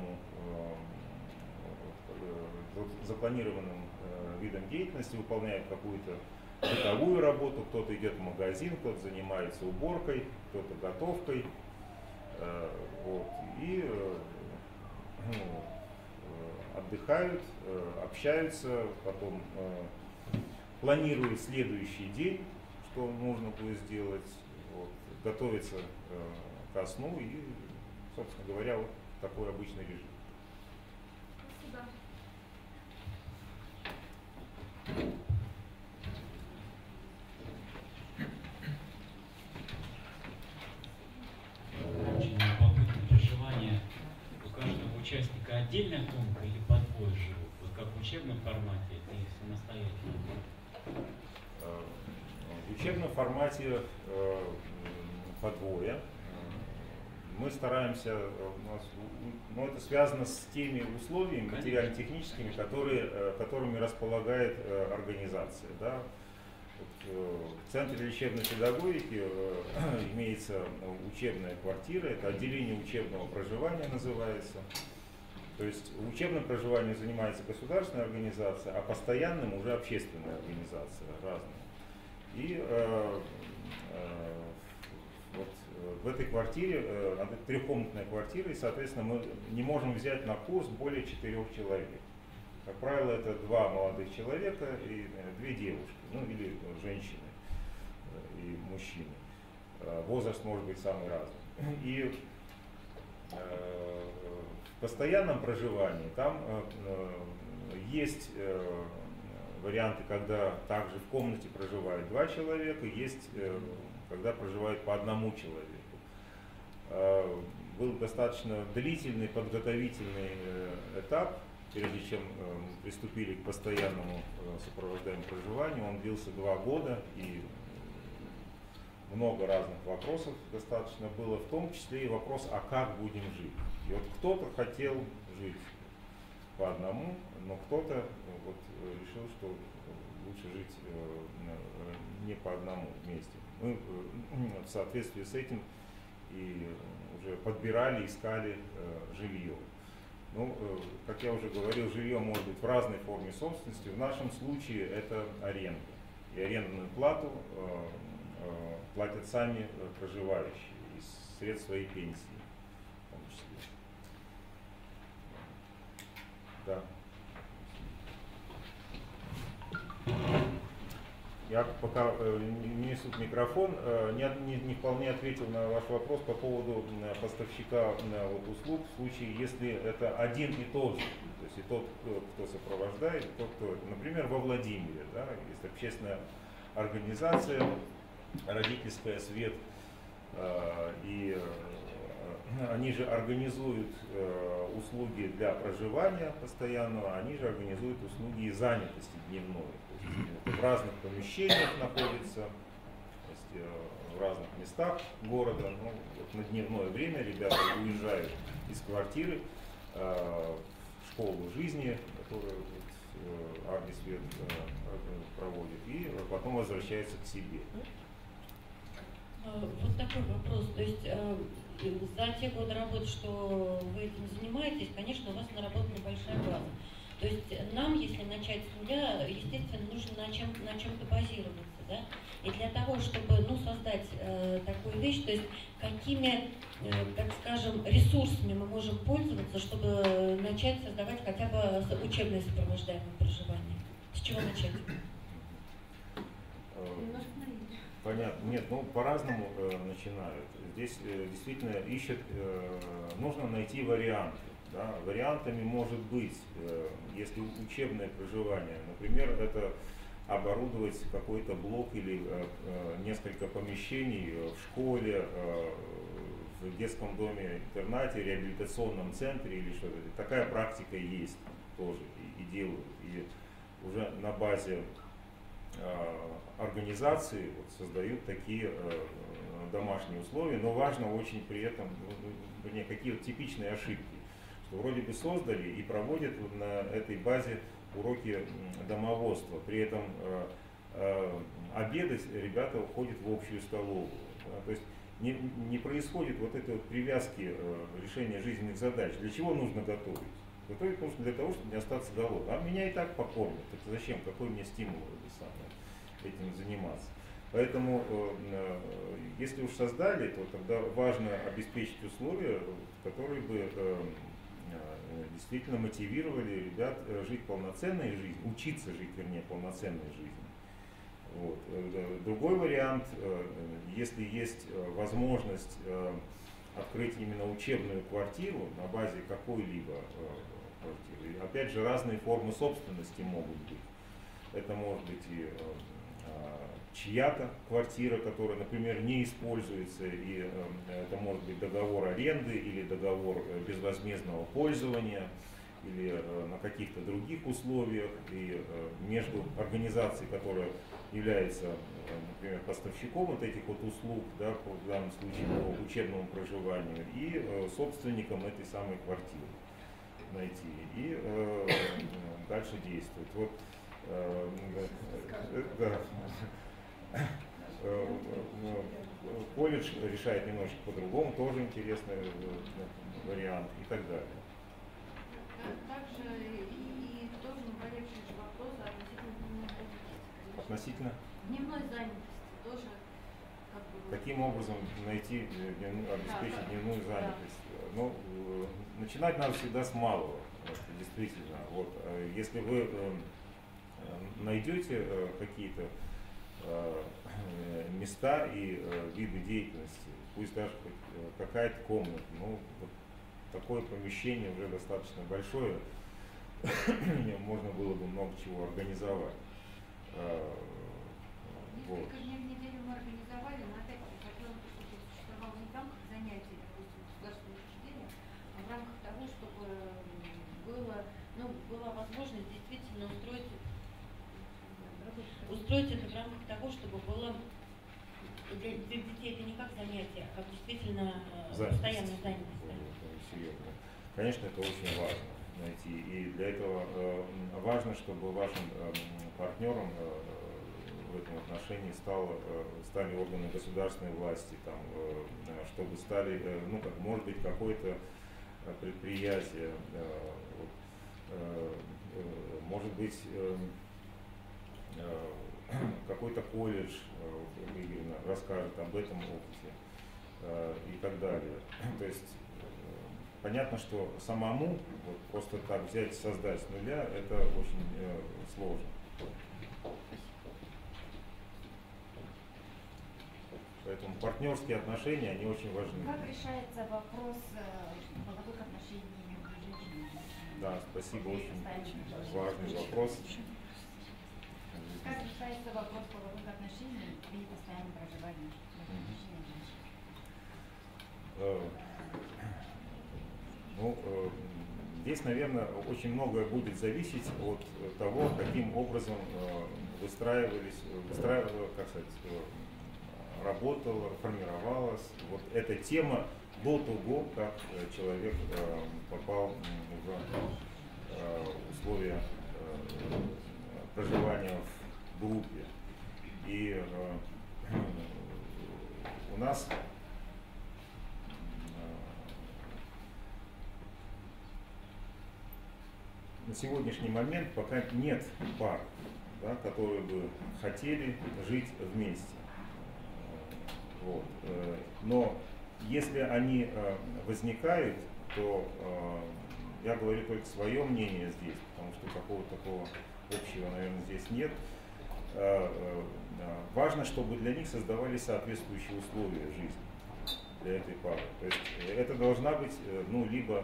видом деятельности выполняют какую-то бытовую работу, кто-то идет в магазин, кто-то занимается уборкой, кто-то готовкой, вот, и отдыхают, общаются, потом планируют следующий день, что нужно будет сделать, вот, готовятся ко сну и, собственно говоря, вот такой обычный режим.
Спасибо.
Очень любопытно проживание у каждого участника отдельная комната или по двое живут? Вот как в учебном формате и самостоятельно?
В учебном формате по двое. Мы стараемся, но это связано с теми условиями материально-техническими, которыми располагает организация. Да? В Центре лечебной педагогики имеется учебная квартира, это отделение учебного проживания называется. То есть учебным проживанием занимается государственная организация, а постоянным уже общественная организация, разная. И вот в этой квартире, это трехкомнатная квартира, и, соответственно, мы не можем взять на курс более 4 человек. Как правило, это 2 молодых человека и 2 девушки, ну или женщины и мужчины. Возраст может быть самый разный. И в постоянном проживании там есть варианты, когда также в комнате проживает 2 человека, есть когда проживает по 1 человеку. Был достаточно длительный подготовительный этап, прежде чем приступили к постоянному сопровождаемому проживанию. Он длился 2 года, и много разных вопросов достаточно было, в том числе и вопрос, а как будем жить. И вот кто-то хотел жить по одному, но кто-то вот решил, что лучше жить не по одному вместе. Мы в соответствии с этим и уже подбирали, искали жилье. Ну, как я уже говорил, жилье может быть в разной форме собственности. В нашем случае это аренда. И арендную плату платят сами проживающие из средств своей пенсии, в том числе. Да. Я пока не несут микрофон, не вполне ответил на ваш вопрос по поводу поставщика услуг в случае, если это один и тот же. То есть и тот, кто сопровождает, и тот, кто, например, во Владимире, да, есть общественная организация «Родительская свет», и они же организуют услуги для проживания постоянного, они же организуют услуги и занятости дневной. То есть в разных помещениях находятся, то есть в разных местах города. Ну, вот на дневное время ребята уезжают из квартиры в школу жизни, которую Аргисвет проводит, и потом возвращаются к себе.
Вот такой вопрос. То есть за те годы работы, что вы этим занимаетесь, конечно, у вас наработана большая база. То есть нам, если начать с нуля, естественно, нужно на чем-то базироваться, да? И для того, чтобы создать такую вещь, то есть какими, так скажем, ресурсами мы можем пользоваться, чтобы начать создавать хотя бы учебное сопровождаемое проживание. С чего начать?
Понятно. Нет, по-разному начинают. Здесь действительно ищут, нужно найти варианты. Да? Вариантами может быть, если учебное проживание, например, это оборудовать какой-то блок или несколько помещений в школе, в детском доме, интернате, реабилитационном центре или что-то. Такая практика есть тоже и делают. И уже на базе организации создают такие домашние условия, но важно очень при этом, какие типичные ошибки, что вроде бы создали и проводят на этой базе уроки домоводства, при этом обедать ребята уходят в общую столовую. Да? То есть не происходит вот этой привязки решения жизненных задач. Для чего нужно готовить? Готовить нужно для того, чтобы не остаться голодным. А меня и так покормят. Так зачем? Какой мне стимул этим заниматься? Поэтому, если уж создали, то тогда важно обеспечить условия, которые бы действительно мотивировали ребят жить полноценной жизнью, учиться жить, вернее, полноценной жизнью. Вот. Другой вариант, если есть возможность открыть именно учебную квартиру на базе какой-либо квартиры, опять же, разные формы собственности могут быть. Это может быть и чья-то квартира, которая, например, не используется, и это может быть договор аренды или договор безвозмездного пользования, или на каких-то других условиях, и между организацией, которая является, например, поставщиком вот этих вот услуг, да, в данном случае по учебному проживанию, и собственником этой самой квартиры найти, и дальше действовать. Вот, да. Колледж решает немножечко по-другому, тоже интересный вариант и так далее.
Также и тоже наболевший же вопрос относительно дневной занятости.
Относительно?
Дневной занятости тоже как бы
каким образом найти, обеспечить дневную занятость? Ну, начинать надо всегда с малого, действительно. Вот, если вы найдете какие-то места и виды деятельности, пусть даже какая-то комната, ну, вот такое помещение уже достаточно большое, можно было бы много чего организовать.
Несколько дней в неделю мы организовали, но опять-таки хотела бы, чтобы существовало не в рамках занятий, допустим, государственного учреждения, а в рамках того, чтобы была возможность действительно устроить это в рамках того, чтобы было для детей это не как занятие, а действительно постоянная занятость.
Серьезно. Конечно, это очень важно найти. И для этого важно, чтобы вашим партнером в этом отношении стали органы государственной власти, там, чтобы стали, ну, как, может быть, какое-то предприятие, может быть, какой-то колледж расскажет об этом опыте и так далее. То есть понятно, что самому вот, просто так взять и создать с нуля, это очень сложно. Поэтому партнерские отношения, они очень важны.
Как решается вопрос половых отношений между женщинами и мужчинами?
Да, спасибо, очень важный вопрос.
Как решается вопрос половых отношений при постоянном проживании между мужчиной и женщиной?
Ну, здесь, наверное, очень многое будет зависеть от того, каким образом работала, формировалась вот эта тема до того, как человек попал в условия проживания в группе. И у нас на сегодняшний момент пока нет пар, да, которые бы хотели жить вместе. Вот. Но если они возникают, то я говорю только свое мнение здесь, потому что какого-то такого общего, наверное, здесь нет. Важно, чтобы для них создавались соответствующие условия жизни для этой пары. То есть это должна быть, ну, либо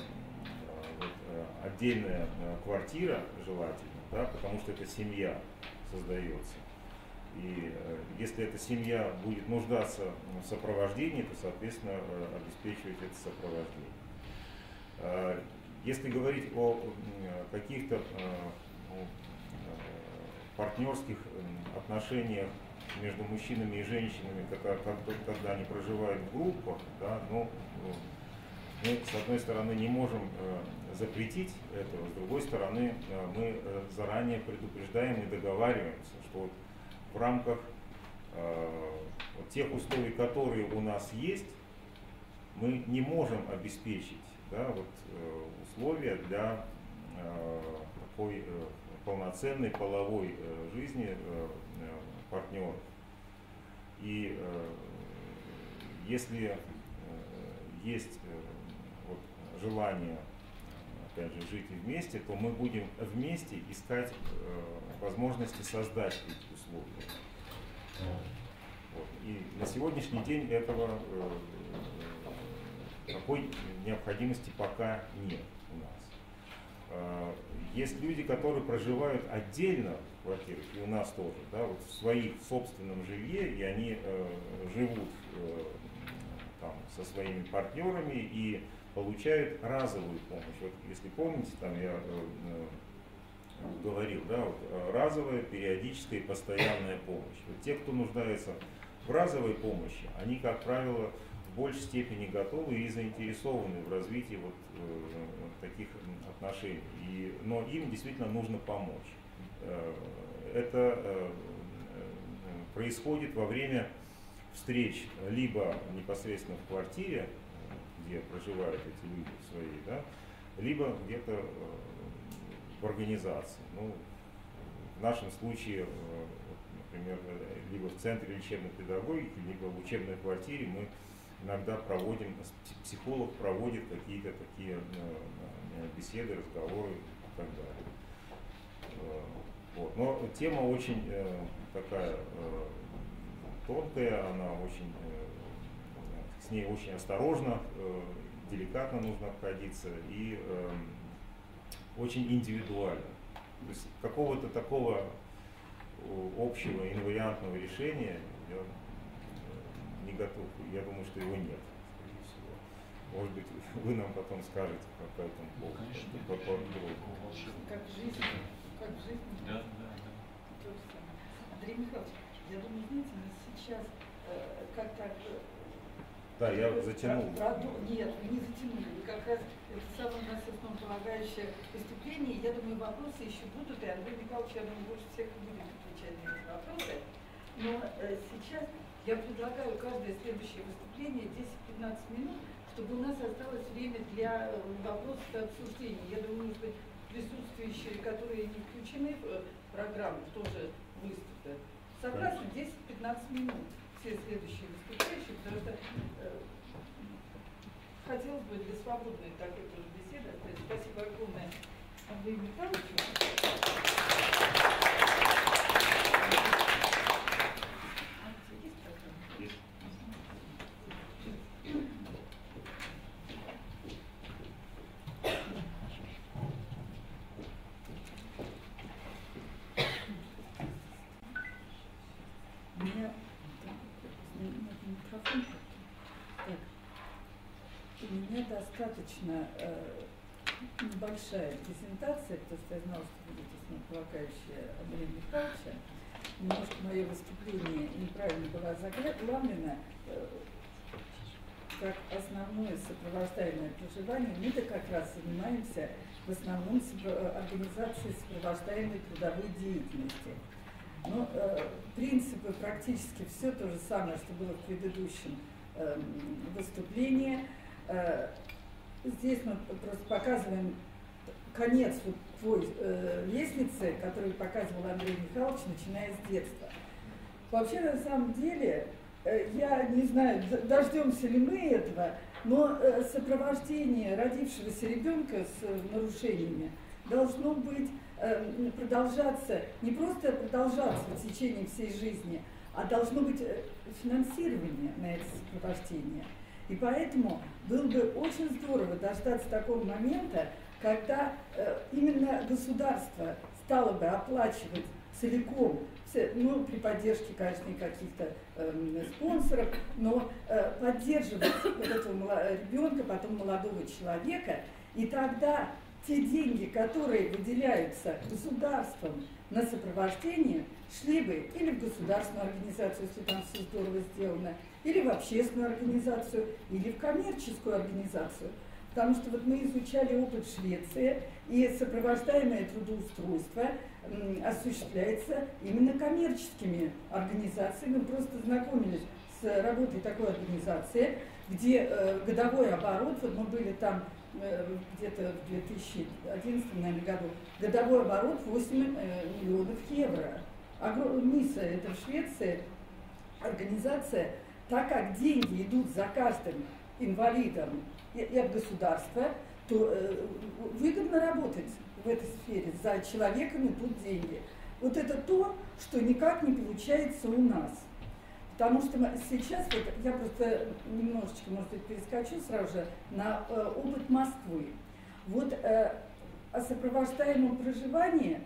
отдельная квартира желательно, да, потому что это семья создается. И если эта семья будет нуждаться в сопровождении, то, соответственно, обеспечивать это сопровождение. Если говорить о каких-то партнерских отношениях между мужчинами и женщинами, когда они проживают в группах, да, ну, мы, с одной стороны, не можем запретить этого, с другой стороны, мы заранее предупреждаем и договариваемся, что вот в рамках вот тех условий, которые у нас есть, мы не можем обеспечить, да, вот, условия для такой полноценной половой жизни партнеров. И если есть вот желание, опять же, жить вместе, то мы будем вместе искать возможности создать эти условия. Вот. И на сегодняшний день этого такой необходимости пока нет у нас. Есть люди, которые проживают отдельно в квартирах, и у нас тоже, да, вот в своих собственном жилье, и они живут там со своими партнерами и получают разовую помощь. Вот если помните, там я говорил, да, вот, разовая, периодическая и постоянная помощь. Вот те, кто нуждается в разовой помощи, они, как правило, в большей степени готовы и заинтересованы в развитии вот таких отношений. Но им действительно нужно помочь. Это происходит во время встреч либо непосредственно в квартире, где проживают эти люди свои, да, либо где-то в организации. Ну, в нашем случае, например, либо в центре лечебной педагогики, либо в учебной квартире мы иногда проводим, психолог проводит какие-то такие беседы, разговоры и так далее. Вот. Но тема очень такая тонкая, она очень, с ней очень осторожно, деликатно нужно обходиться и очень индивидуально. То есть какого-то такого общего инвариантного решения я не готов. Я думаю, что его нет, скорее всего. Может быть, вы нам потом скажете по этому поводу.
Как в жизни. Как в жизни.
Да.
То же самое. Андрей Михайлович, я думаю, знаете, мы сейчас как-то...
Да, я затянул.
Нет, вы не затянули. Вы как раз это самое у нас основополагающее выступление. Я думаю, вопросы еще будут, и Андрей Михайлович, я думаю, больше всех будет отвечать на эти вопросы. Но сейчас я предлагаю каждое следующее выступление 10-15 минут, чтобы у нас осталось время для вопросов и обсуждений. Я думаю, может быть, присутствующие, которые не включены в программу, тоже выступят. Согласны? 10-15 минут все следующие выступающие, потому что хотелось бы для свободной такой тоже беседы. Спасибо огромное Андрею Михайловичу. У меня достаточно небольшая презентация, потому что я знала, что будет основополагающая Андрея Михайловича. Немножко мое выступление неправильно было заглавлено как основное сопровождаемое проживание. Мы-то как раз занимаемся в основном организацией сопровождаемой трудовой деятельности. Но принципы практически все то же самое, что было в предыдущем выступлении. Здесь мы просто показываем конец вот той лестницы, которую показывал Андрей Михайлович, начиная с детства. Вообще, на самом деле, я не знаю, дождемся ли мы этого, но сопровождение родившегося ребенка с нарушениями должно быть продолжаться, не просто продолжаться в течение всей жизни, а должно быть финансирование на это сопровождение. И поэтому было бы очень здорово дождаться такого момента, когда именно государство стало бы оплачивать целиком, ну, при поддержке, конечно, каких-то спонсоров, но поддерживать вот этого ребенка, потом молодого человека, и тогда те деньги, которые выделяются государством на сопровождение, шли бы или в государственную организацию, если там все здорово сделано, или в общественную организацию, или в коммерческую организацию. Потому что вот мы изучали опыт Швеции, и сопровождаемое трудоустройство осуществляется именно коммерческими организациями. Мы просто знакомились с работой такой организации, где годовой оборот, вот мы были там где-то в 2011, наверное, году, годовой оборот 8 миллионов евро. МИСа, это в Швеции организация, так как деньги идут за каждым инвалидом и от государства, то выгодно работать в этой сфере, за человеком идут деньги. Вот это то, что никак не получается у нас. Потому что сейчас, вот я просто немножечко, может быть, перескочу сразу же на опыт Москвы. Вот о сопровождаемом проживании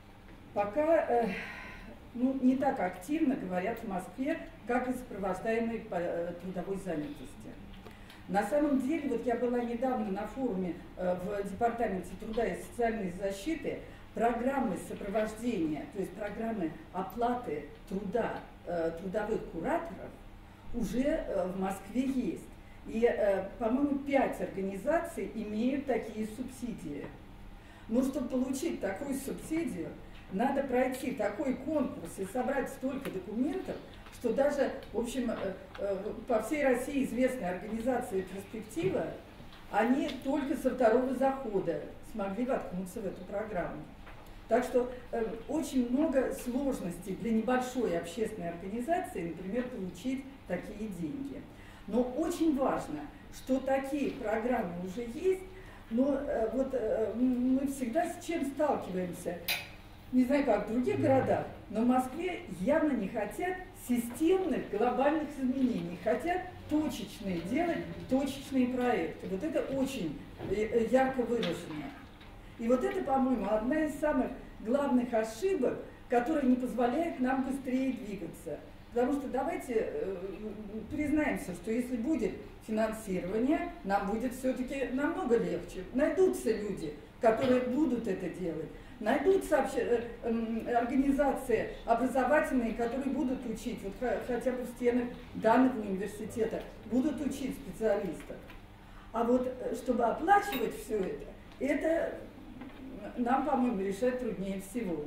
пока ну, не так активно говорят в Москве, как и сопровождаемой трудовой занятости. На самом деле, вот я была недавно на форуме в Департаменте труда и социальной защиты, программы сопровождения, то есть программы оплаты труда трудовых кураторов уже в Москве есть. И, по-моему, 5 организаций имеют такие субсидии. Но чтобы получить такую субсидию, надо пройти такой конкурс и собрать столько документов, что даже, в общем, по всей России известные организации «Перспектива», они только со 2-го захода смогли воткнуться в эту программу. Так что очень много сложностей для небольшой общественной организации, например, получить такие деньги. Но очень важно, что такие программы уже есть, но мы всегда с чем сталкиваемся. Не знаю, как в других городах, но в Москве явно не хотят системных глобальных изменений, хотят точечные делать, точечные проекты. Вот это очень ярко выражено. И вот это, по-моему, одна из самых главных ошибок, которая не позволяет нам быстрее двигаться. Потому что давайте признаемся, что если будет финансирование, нам будет все-таки намного легче. Найдутся люди, которые будут это делать. Найдутся организации образовательные, которые будут учить, вот хотя бы в стенах данного университета, будут учить специалистов. А вот чтобы оплачивать все это нам, по-моему, решать труднее всего.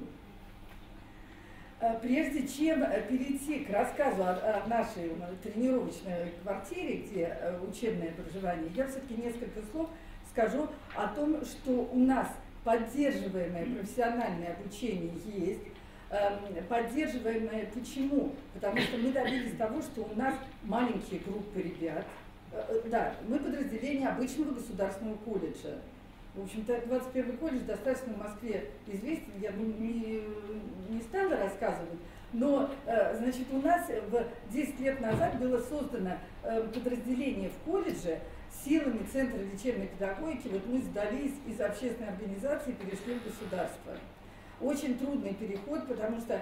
Прежде чем перейти к рассказу о нашей тренировочной квартире, где учебное проживание, я все-таки несколько слов скажу о том, что у нас поддерживаемое профессиональное обучение есть. Поддерживаемое почему? Потому что мы добились того, что у нас маленькие группы ребят. Да, мы подразделение обычного государственного колледжа. В общем-то, 21-й колледж достаточно в Москве известен, я не стала рассказывать, но, значит, у нас 10 лет назад было создано подразделение в колледже силами Центра лечебной педагогики. Вот мы сдались из общественной организации и перешли в государство. Очень трудный переход, потому что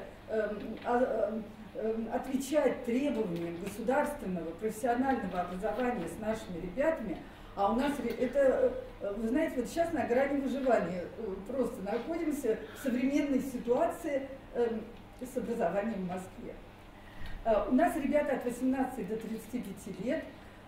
отвечать требованиям государственного профессионального образования с нашими ребятами, а у нас это, вы знаете, вот сейчас на грани выживания просто находимся в современной ситуации с образованием в Москве. У нас ребята от 18 до 35 лет,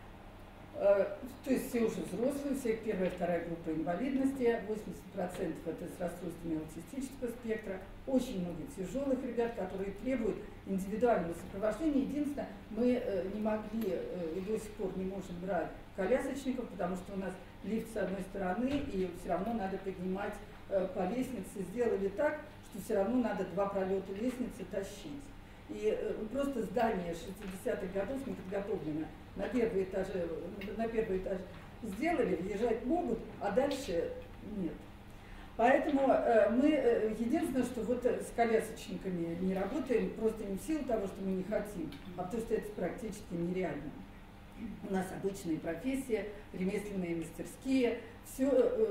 то есть все уже взрослые, у всех первая и вторая группа инвалидности, 80% это с расстройствами аутистического спектра, очень много тяжелых ребят, которые требуют индивидуального сопровождения. Единственное, мы не могли и до сих пор не можем брать колясочников, потому что у нас лифт с одной стороны, и все равно надо поднимать по лестнице. Сделали так, что все равно надо 2 пролета лестницы тащить. И просто здание 60-х годов не подготовлено. На первый этаж сделали, въезжать могут, а дальше нет. Поэтому мы единственное, что вот с колясочниками не работаем, просто не в силу того, что мы не хотим, а потому что это практически нереально. У нас обычные профессии, ремесленные мастерские, все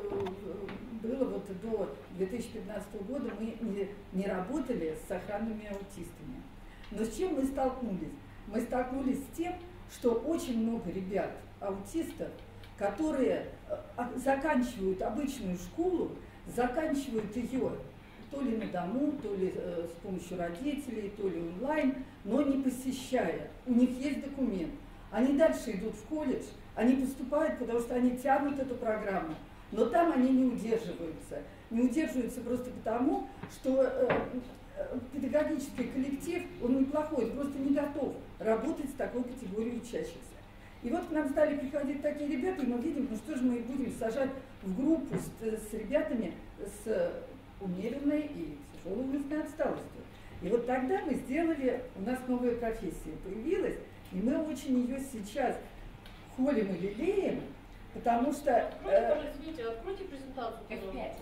было вот до 2015 года, мы не работали с сохранными аутистами. Но с чем мы столкнулись? Мы столкнулись с тем, что очень много ребят, аутистов, которые заканчивают обычную школу, заканчивают ее то ли на дому, то ли с помощью родителей, то ли онлайн, но не посещая. У них есть документ. Они дальше идут в колледж, они поступают, потому что они тянут эту программу, но там они не удерживаются. Не удерживаются просто потому, что педагогический коллектив, он неплохой, он просто не готов работать с такой категорией учащихся. И вот к нам стали приходить такие ребята, и мы видим, ну что же мы их будем сажать в группу с ребятами с умеренной и тяжелой умственной отсталостью. И вот тогда мы сделали, у нас новая профессия появилась, и мы очень ее сейчас холим и лелеем, потому что...
Извините, откройте презентацию.
F5.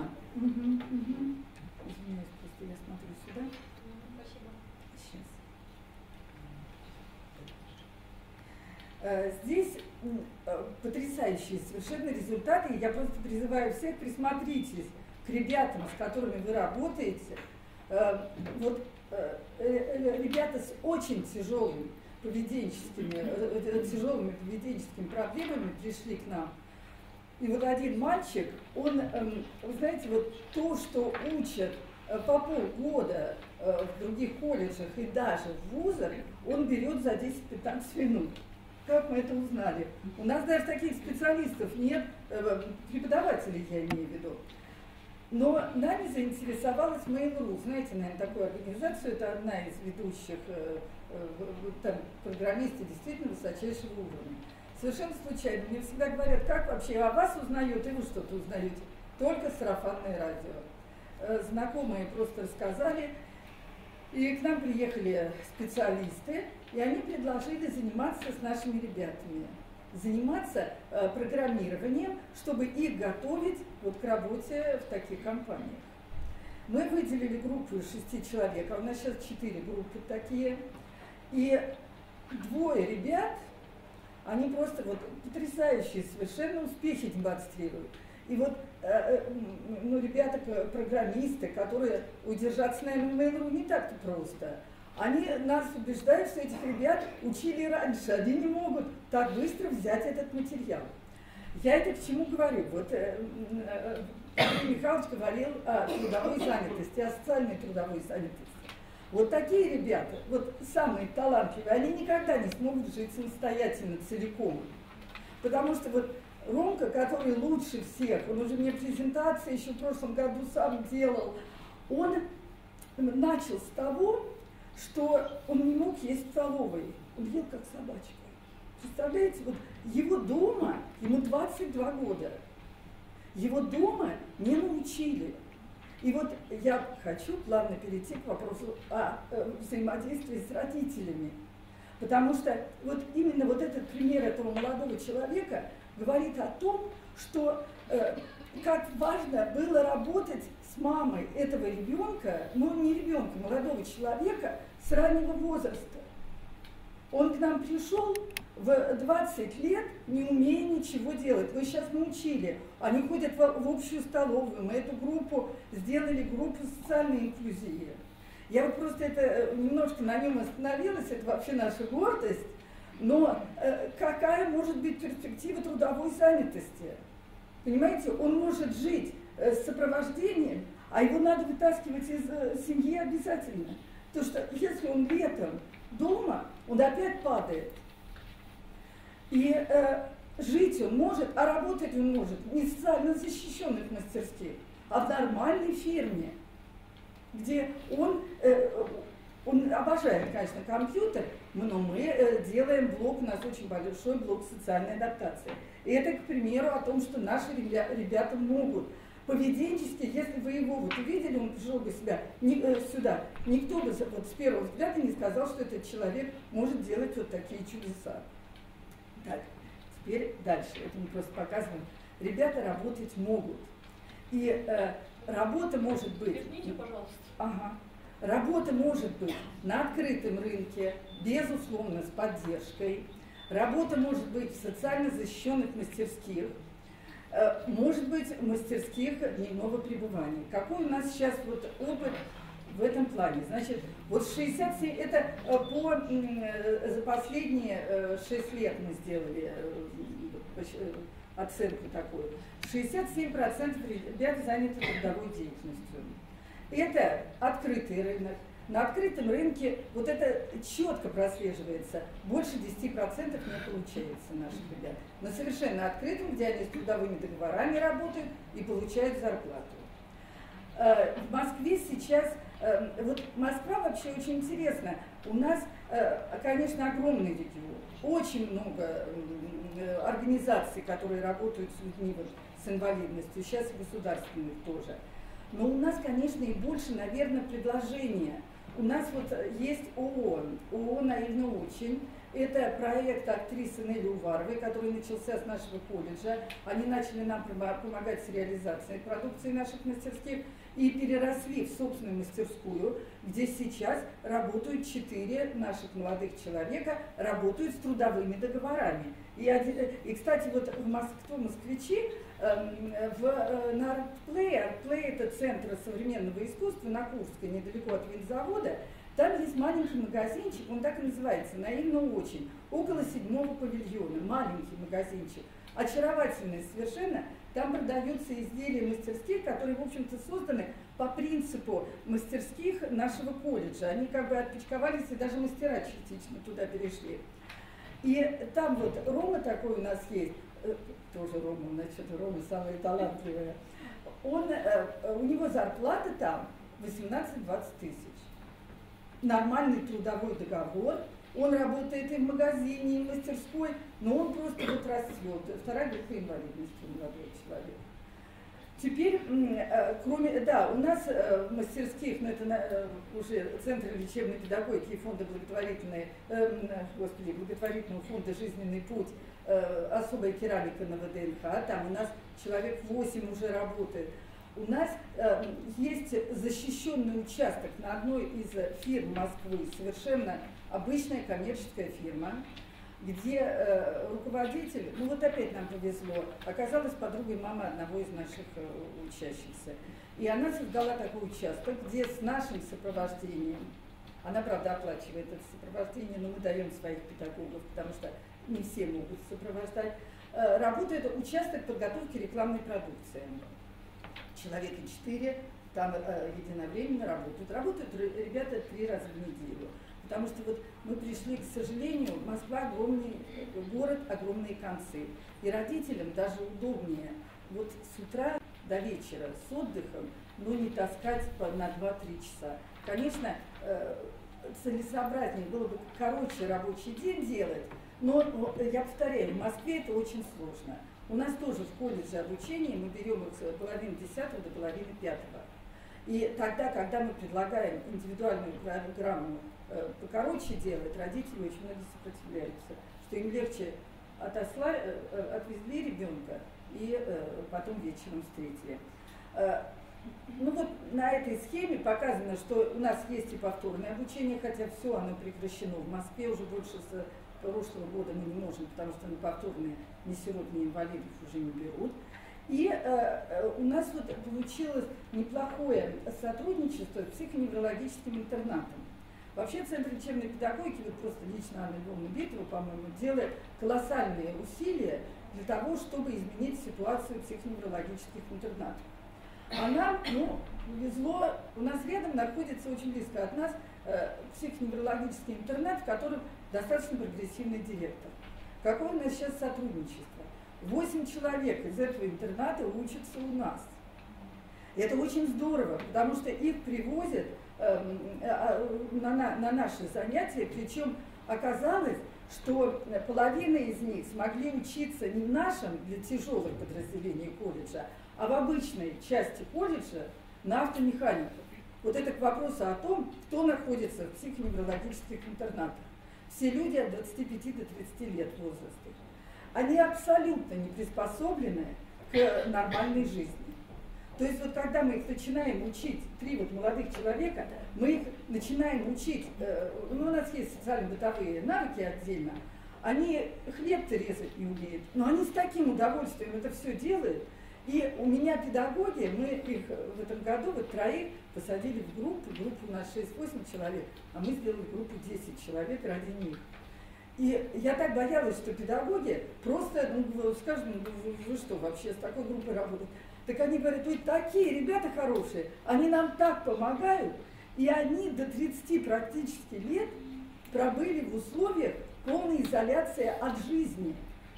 Извиняюсь, просто я смотрю сюда. Сейчас. Здесь потрясающие совершенно результаты, и я просто призываю всех, присмотритесь к ребятам, с которыми вы работаете. Вот ребята с очень тяжелыми поведенческими проблемами пришли к нам. И вот один мальчик, он, вы знаете, вот то, что учат по полгода в других колледжах и даже в вузах, он берет за 10-15 минут. Как мы это узнали? У нас даже таких специалистов нет, преподавателей я имею в виду. Но нами заинтересовалась Mail.ru. Знаете, наверное, такую организацию, это одна из ведущих там, программистов действительно высочайшего уровня. Совершенно случайно. Мне всегда говорят, как вообще о вас узнают, и вы что-то узнаете. Только сарафанное радио. знакомые просто рассказали, и к нам приехали специалисты, и они предложили заниматься с нашими ребятами, заниматься программированием, чтобы их готовить вот к работе в таких компаниях. Мы выделили группу из 6 человек, а у нас сейчас 4 группы такие, и 2 ребят, они просто вот потрясающие совершенно успехи демонстрируют. И вот ну, ребята-программисты, которые удержаться, наверное, в Mail.ru не так-то просто, они нас убеждают, что этих ребят учили раньше, они не могут так быстро взять этот материал. Я это к чему говорю? Вот Андрей Михайлович говорил о трудовой занятости, о социальной трудовой занятости. Вот такие ребята, вот самые талантливые, они никогда не смогут жить самостоятельно, целиком. Потому что вот Ромка, который лучше всех, он уже мне презентации еще в прошлом году сам делал, он начал с того, что он не мог есть в столовой, он ел как собачка. Представляете, вот его дома, ему 22 года, его дома не научили. И вот я хочу плавно перейти к вопросу о взаимодействии с родителями. Потому что вот именно вот этот пример этого молодого человека говорит о том, что как важно было работать с мамой этого ребенка, ну не ребенка, молодого человека с раннего возраста. Он к нам пришел в 20 лет, не умея ничего делать. Вы сейчас научили. Они ходят в общую столовую. Мы эту группу сделали, группу социальной инклюзии. Я вот просто это немножко на нем остановилась, это вообще наша гордость. Но какая может быть перспектива трудовой занятости? Понимаете, он может жить с сопровождением, а его надо вытаскивать из семьи обязательно. Потому что если он летом дома, он опять падает. И жить он может, а работать он может не в социально защищенных мастерских, а в нормальной фирме, где он обожает, конечно, компьютер, но мы делаем блок, у нас очень большой блок социальной адаптации. И это, к примеру, о том, что наши ребята могут. Поведенчески, если вы его вот увидели, он пришел бы сюда, никто бы вот с первого взгляда не сказал, что этот человек может делать вот такие чудеса. Так, теперь дальше, это мы просто показываем. Ребята работать могут. И работа может быть...
Верните, пожалуйста.
Ага. Работа может быть на открытом рынке, безусловно, с поддержкой. Работа может быть в социально защищенных мастерских. Может быть, мастерских дневного пребывания. Какой у нас сейчас вот опыт в этом плане? Значит, вот 67, это за последние 6 лет мы сделали оценку такую. 67% ребят заняты трудовой деятельностью. Это открытый рынок. На открытом рынке вот это четко прослеживается. Больше 10% не получается наших ребят. На совершенно открытом, где они с трудовыми договорами работают и получают зарплату. В Москве сейчас, вот Москва вообще очень интересна. У нас, конечно, огромный регион. Очень много организаций, которые работают с людьми вот, с инвалидностью, сейчас и государственных тоже. Но у нас, конечно, и больше, наверное, предложения. У нас вот есть ООН, ООН наивно очень. Это проект актрисы Нелли Уваровой, который начался с нашего колледжа. Они начали нам помогать с реализацией продукции наших мастерских и переросли в собственную мастерскую, где сейчас работают 4 наших молодых человека, работают с трудовыми договорами. И кстати, вот москвичи на Артплей это центр современного искусства на Курской, недалеко от винзавода, там есть маленький магазинчик, он так и называется, наивно очень, около 7-го павильона, маленький магазинчик, очаровательный совершенно, там продаются изделия мастерских, которые, в общем-то, созданы по принципу мастерских нашего колледжа, они как бы отпочковались, и даже мастера частично туда перешли. И там вот Рома такой у нас есть, тоже Рома, значит, Рома самая талантливая, у него зарплата там 18-20 тысяч. Нормальный трудовой договор, он работает и в магазине, и в мастерской, но он просто вот расцвел. 2-я группа инвалидности у молодого человека. Теперь, кроме, да, у нас в мастерских, ну, это уже Центр лечебной педагогики и фонда благотворительного фонда «Жизненный путь», особая керамика на ВДНХ, там у нас человек 8 уже работает. У нас есть защищенный участок на одной из фирм Москвы, совершенно обычная коммерческая фирма, где руководитель, ну вот опять нам повезло, оказалась подругой мамы одного из наших учащихся. И она создала такой участок, где с нашим сопровождением, она, правда, оплачивает это сопровождение, но мы даем своих педагогов, потому что не все могут сопровождать, работает участок подготовки рекламной продукции. Человека 4 там единовременно работают. Работают ребята 3 раза в неделю. Потому что вот мы пришли, к сожалению, Москва огромный город, огромные концы. И родителям даже удобнее вот с утра до вечера с отдыхом, но не таскать на 2-3 часа. Конечно, целесообразнее было бы короче рабочий день делать, но я повторяю, в Москве это очень сложно. У нас тоже в колледже обучения мы берем их с половины 10 до половины 5. И тогда, когда мы предлагаем индивидуальную программу покороче делать, родители очень много сопротивляются, что им легче отвезли ребенка и потом вечером встретили. Ну вот на этой схеме показано, что у нас есть и повторное обучение, хотя все оно прекращено. В Москве уже больше с прошлого года мы не можем, потому что на повторные ни сирот, ни инвалидов уже не берут. И у нас вот получилось неплохое сотрудничество с психоневрологическим интернатом. Вообще Центр лечебной педагогики, вот просто лично Анна Львовна Битова, по-моему, делает колоссальные усилия для того, чтобы изменить ситуацию психоневрологических интернатов. А нам, ну, повезло, у нас рядом находится очень близко от нас психоневрологический интернат, в котором достаточно прогрессивный директор. Какое у нас сейчас сотрудничество? 8 человек из этого интерната учатся у нас. И это очень здорово, потому что их привозят на наши занятия, причем оказалось, что половина из них смогли учиться не в нашем для тяжелых подразделений колледжа, а в обычной части колледжа на автомехаников. Вот это к вопросу о том, кто находится в психоневрологических интернатах. Все люди от 25 до 30 лет возраста. Они абсолютно не приспособлены к нормальной жизни. То есть вот когда мы их начинаем учить, 3 вот молодых человека, мы их начинаем учить, ну, у нас есть социально-бытовые навыки отдельно, они хлеб-то резать не умеют, но они с таким удовольствием это все делают. И у меня педагоги, мы их в этом году, вот 3 посадили в группу у нас 6-8 человек, а мы сделали группу 10 человек ради них. И я так боялась, что педагоги просто, ну, скажут, ну, вы что, вообще с такой группой работаете? Так они говорят, ой, такие ребята хорошие, они нам так помогают, и они до 30 практически лет пробыли в условиях полной изоляции от жизни.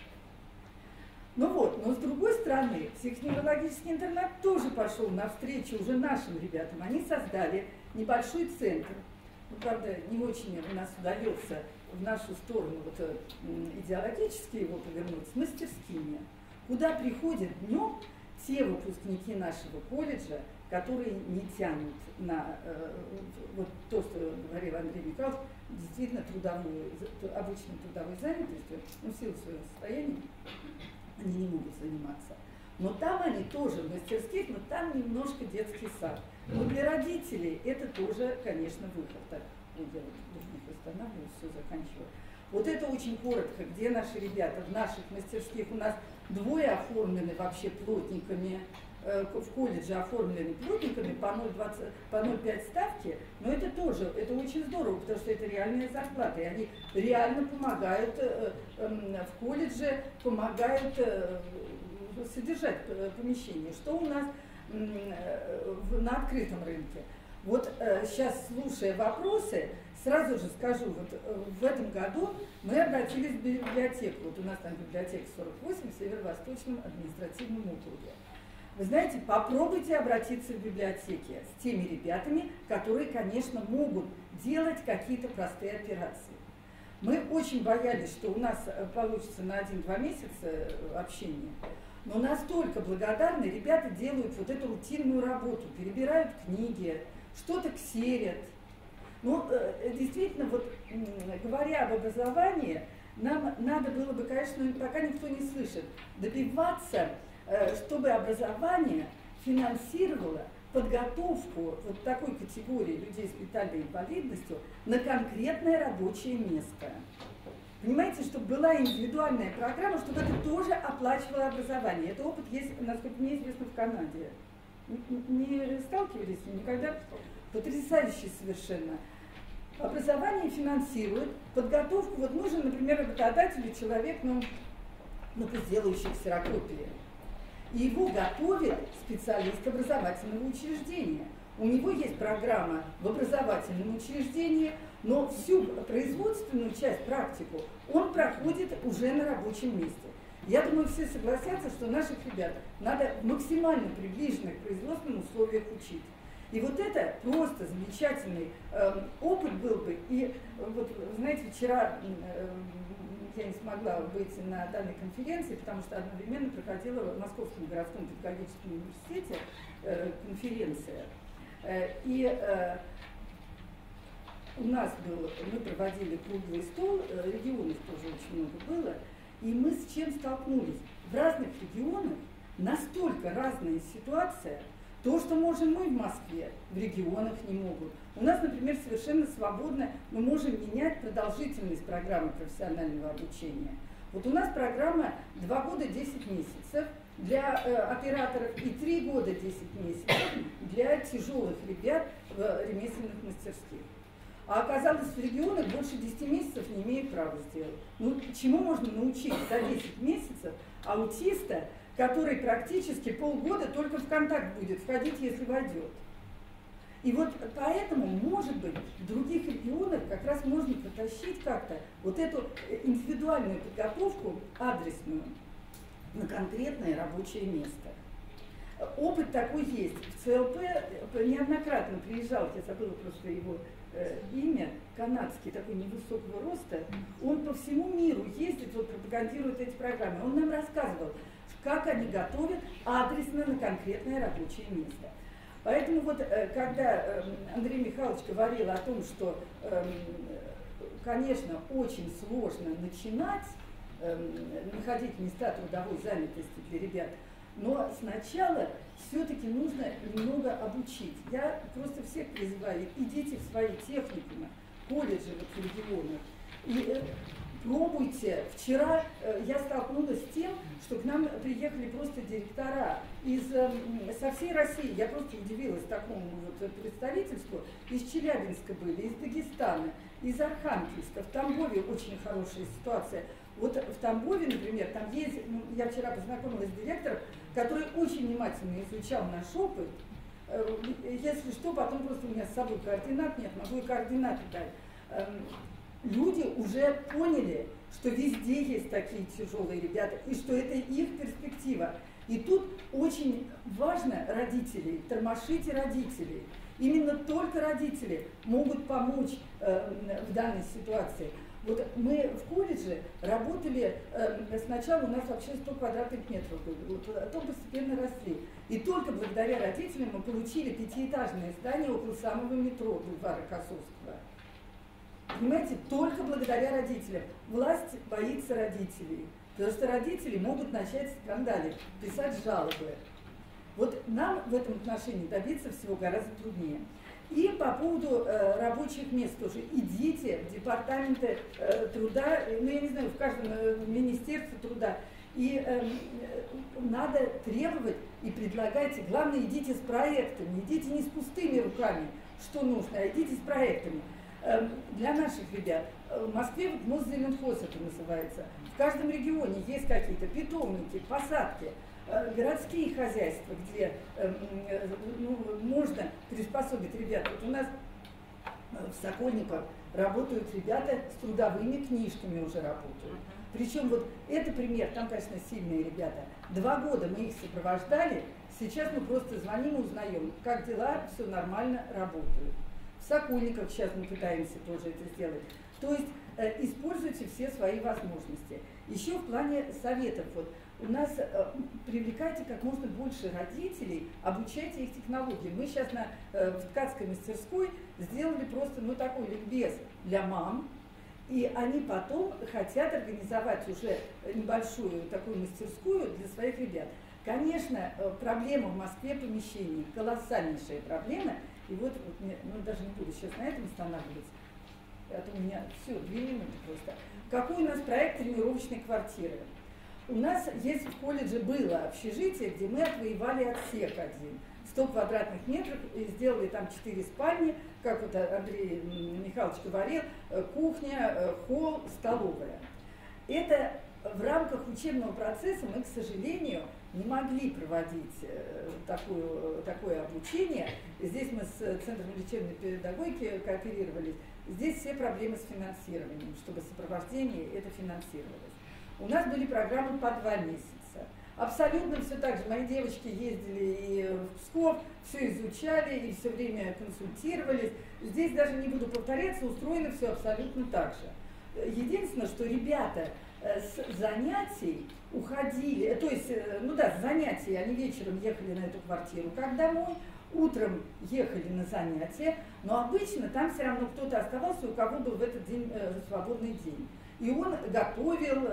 Ну вот, но с другой стороны, психоневрологический интернат тоже пошел навстречу уже нашим ребятам. Они создали небольшой центр. Ну, правда, не очень у нас удается в нашу сторону вот, идеологически его повернуть, с мастерскими, куда приходят днем те выпускники нашего колледжа, которые не тянут на вот то, что говорил Андрей Михайлович, действительно обычной трудовой занятостью, ну, в силу своего состояния, они не могут заниматься. Но там они тоже в мастерских, но там немножко детский сад. Но для родителей это тоже, конечно, выход. Так, я других останавливаюсь, все заканчиваю. Вот это очень коротко, где наши ребята. В наших мастерских у нас 2 оформлены вообще плотниками, в колледже оформлены плотниками по 0,5 ставки, но это тоже, это очень здорово, потому что это реальная зарплата, и они реально помогают в колледже, помогают содержать помещение. Что у нас на открытом рынке? Вот сейчас, слушая вопросы, сразу же скажу, вот в этом году мы обратились в библиотеку, вот у нас там библиотека 48 в Северо-Восточном административном округе. Вы знаете, попробуйте обратиться в библиотеки с теми ребятами, которые, конечно, могут делать какие-то простые операции. Мы очень боялись, что у нас получится на 1-2 месяца общения. но настолько благодарны, ребята делают вот эту рутинную работу, перебирают книги, что-то ксерят. Ну, действительно, вот говоря об образовании, нам надо было бы, конечно, пока никто не слышит, добиваться, чтобы образование финансировало подготовку вот такой категории людей с ментальной инвалидностью на конкретное рабочее место. Понимаете, чтобы была индивидуальная программа, чтобы это тоже оплачивало образование. Это опыт есть, насколько мне известно, в Канаде. Не сталкивались с ним никогда? Потрясающе совершенно. Образование финансирует, подготовку, вот нужен, например, работодателю человек, ну пусть делающий ксерокопии. И его готовит специалист образовательного учреждения. У него есть программа в образовательном учреждении, но всю производственную часть, практику, он проходит уже на рабочем месте. Я думаю, все согласятся, что наших ребят надо максимально приближенно к производственным условиям учить. И вот это просто замечательный опыт был бы. И вот, знаете, вчера я не смогла быть на данной конференции, потому что одновременно проходила в Московском городском педагогическом университете конференция. И у нас был, мы проводили круглый стол, регионов тоже очень много было, и мы с чем столкнулись? В разных регионах настолько разная ситуация. То, что можем мы в Москве, в регионах не могут. У нас, например, совершенно свободно мы можем менять продолжительность программы профессионального обучения. Вот у нас программа 2 года 10 месяцев для операторов и 3 года 10 месяцев для тяжелых ребят в ремесленных мастерских. А оказалось, в регионах больше 10 месяцев не имеют права сделать. Ну, чему можно научить за 10 месяцев аутиста, который практически полгода только в контакт будет входить, если войдет. И вот поэтому, может быть, в других регионах как раз можно потащить как-то вот эту индивидуальную подготовку, адресную, на конкретное рабочее место. Опыт такой есть. В ЦЛП неоднократно приезжал, я забыла просто его имя, канадский, такой невысокого роста, он по всему миру ездит, вот, пропагандирует эти программы. Он нам рассказывал, как они готовят адресно на конкретное рабочее место. Поэтому вот, когда Андрей Михайлович говорил о том, что, конечно, очень сложно начинать находить места трудовой занятости для ребят, но сначала все-таки нужно немного обучить. Я просто всех призываю, идите в свои техникумы, колледжи вот в регионах, и пробуйте. Вчера я столкнулась с тем, что к нам приехали просто директора со всей России. Я просто удивилась такому вот представительству. Из Челябинска были, из Дагестана, из Архангельска. В Тамбове очень хорошая ситуация. Вот в Тамбове, например, там есть, я вчера познакомилась с директором, который очень внимательно изучал наш опыт. Если что, потом просто у меня с собой координат нет, могу и координаты дать. Люди уже поняли, что везде есть такие тяжелые ребята, и что это их перспектива. И тут очень важно родителей, тормошите родителей. Именно только родители могут помочь в данной ситуации. Вот мы в колледже работали, сначала у нас вообще 100 квадратных метров было, вот, потом постепенно росли. И только благодаря родителям мы получили 5-этажное здание около самого метро бульвара Косовского. Понимаете, только благодаря родителям. Власть боится родителей, потому что родители могут начать скандалить, писать жалобы. Вот нам в этом отношении добиться всего гораздо труднее. И по поводу рабочих мест тоже. Идите в департаменты труда, ну я не знаю, в каждом министерстве труда. И надо требовать и предлагайте. Главное, идите с проектами, идите не с пустыми руками, что нужно, а идите с проектами. Для наших ребят, в Москве вот Мосзеленхоз это называется, в каждом регионе есть какие-то питомники, посадки, городские хозяйства, где можно приспособить ребят. Вот у нас в Сокольниках работают ребята с трудовыми книжками уже работают. Причем вот это пример, там, конечно, сильные ребята. 2 года мы их сопровождали, сейчас мы просто звоним и узнаем, как дела, все нормально, работают. В Сокольниках сейчас мы пытаемся тоже это сделать. То есть используйте все свои возможности. Еще в плане советов. Вот, у нас привлекайте как можно больше родителей, обучайте их технологии. Мы сейчас в ткацкой мастерской сделали просто такой ликбез для мам, и они потом хотят организовать уже небольшую такую мастерскую для своих ребят. Конечно, проблема в Москве помещений, колоссальнейшая проблема, и вот даже не буду сейчас на этом останавливаться, а то у меня все, 2 минуты просто. Какой у нас проект тренировочной квартиры? У нас есть в колледже было общежитие, где мы отвоевали отсек один. 100 квадратных метров, и сделали там 4 спальни, как вот Андрей Михайлович говорил, кухня, холл, столовая. Это в рамках учебного процесса мы, к сожалению, не могли проводить такое обучение. Здесь мы с Центром лечебной педагогики кооперировались. Здесь все проблемы с финансированием, чтобы сопровождение это финансировалось. У нас были программы по 2 месяца. Абсолютно все так же. Мои девочки ездили и в Псков, все изучали и все время консультировались. Здесь даже не буду повторяться, устроено все абсолютно так же. Единственное, что ребята с занятий уходили, то есть, с занятий они вечером ехали на эту квартиру, как домой, утром ехали на занятия, но обычно там все равно кто-то оставался, у кого был в этот день свободный день. И он готовил,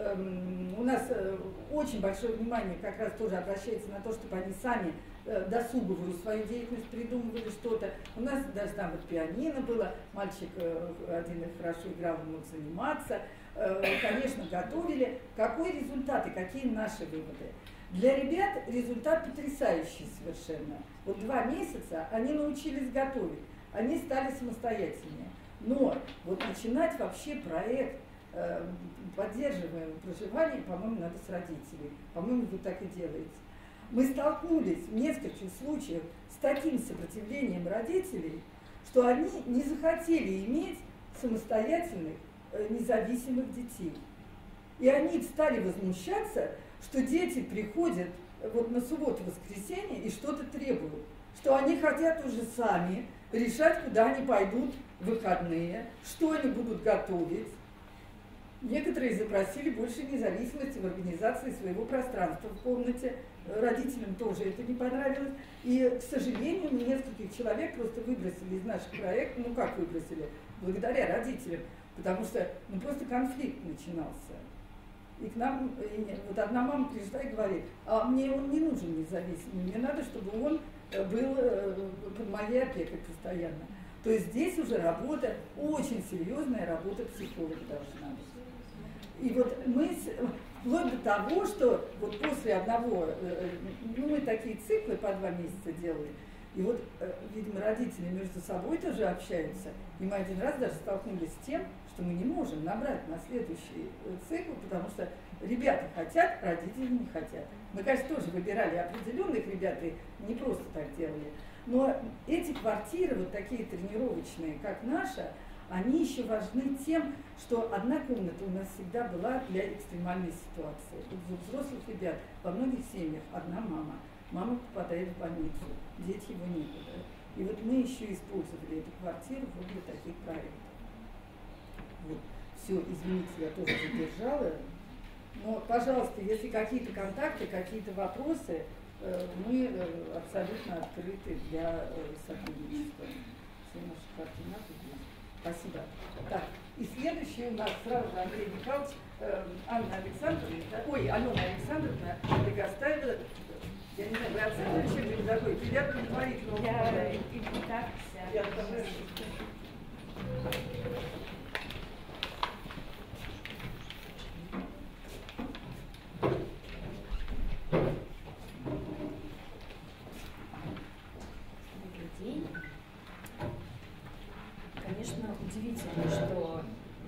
у нас очень большое внимание как раз тоже обращается на то, чтобы они сами досуговую свою деятельность придумывали что-то. У нас даже там вот пианино было, мальчик один хорошо играл, мог заниматься. Конечно, готовили. Какой результат и какие наши выводы? Для ребят результат потрясающий совершенно. Вот 2 месяца они научились готовить, они стали самостоятельнее. Но вот начинать вообще проект поддерживаемого проживания, по-моему, надо с родителей. По-моему, вы так и делаете. Мы столкнулись в нескольких случаях с таким сопротивлением родителей, что они не захотели иметь самостоятельных, независимых детей. И они стали возмущаться, что дети приходят вот на субботу-воскресенье и что-то требуют, что они хотят уже сами решать, куда они пойдут в выходные, что они будут готовить. Некоторые запросили больше независимости в организации своего пространства в комнате. Родителям тоже это не понравилось. И, к сожалению, мы нескольких человек просто выбросили из наших проектов. Ну как выбросили? Благодаря родителям. Потому что просто конфликт начинался. И к нам, вот одна мама пришла и говорит, а мне он не нужен независимый, мне надо, чтобы он был под моей опекой постоянно. То есть здесь уже работа, очень серьезная работа психолога должна быть. И вот мы, вплоть до того, что вот после одного, мы такие циклы по 2 месяца делали, и вот, видимо, родители между собой тоже общаются, и мы один раз даже столкнулись с тем, что мы не можем набрать на следующий цикл, потому что ребята хотят, родители не хотят. Мы, конечно, тоже выбирали определенных ребят и не просто так делали, но эти квартиры, вот такие тренировочные, как наша, они еще важны тем, что одна комната у нас всегда была для экстремальной ситуации. Вот у взрослых ребят во многих семьях одна мама. Мама попадает в больницу, дети его некуда. И вот мы еще использовали эту квартиру вот для таких проектов. Вот. Все, извините, я тоже задержала. Но, пожалуйста, если какие-то контакты, какие-то вопросы, мы абсолютно открыты для сотрудничества. Все наши координаты здесь. Спасибо. Так, и следующий у нас сразу же Андрей Михайлович, Анна Александровна, Алена Александровна предоставила, я не знаю, вы оцениваете чем педагогики, или удовлетворительно?
Я и так вся.
Добрый день. Конечно, удивительно, что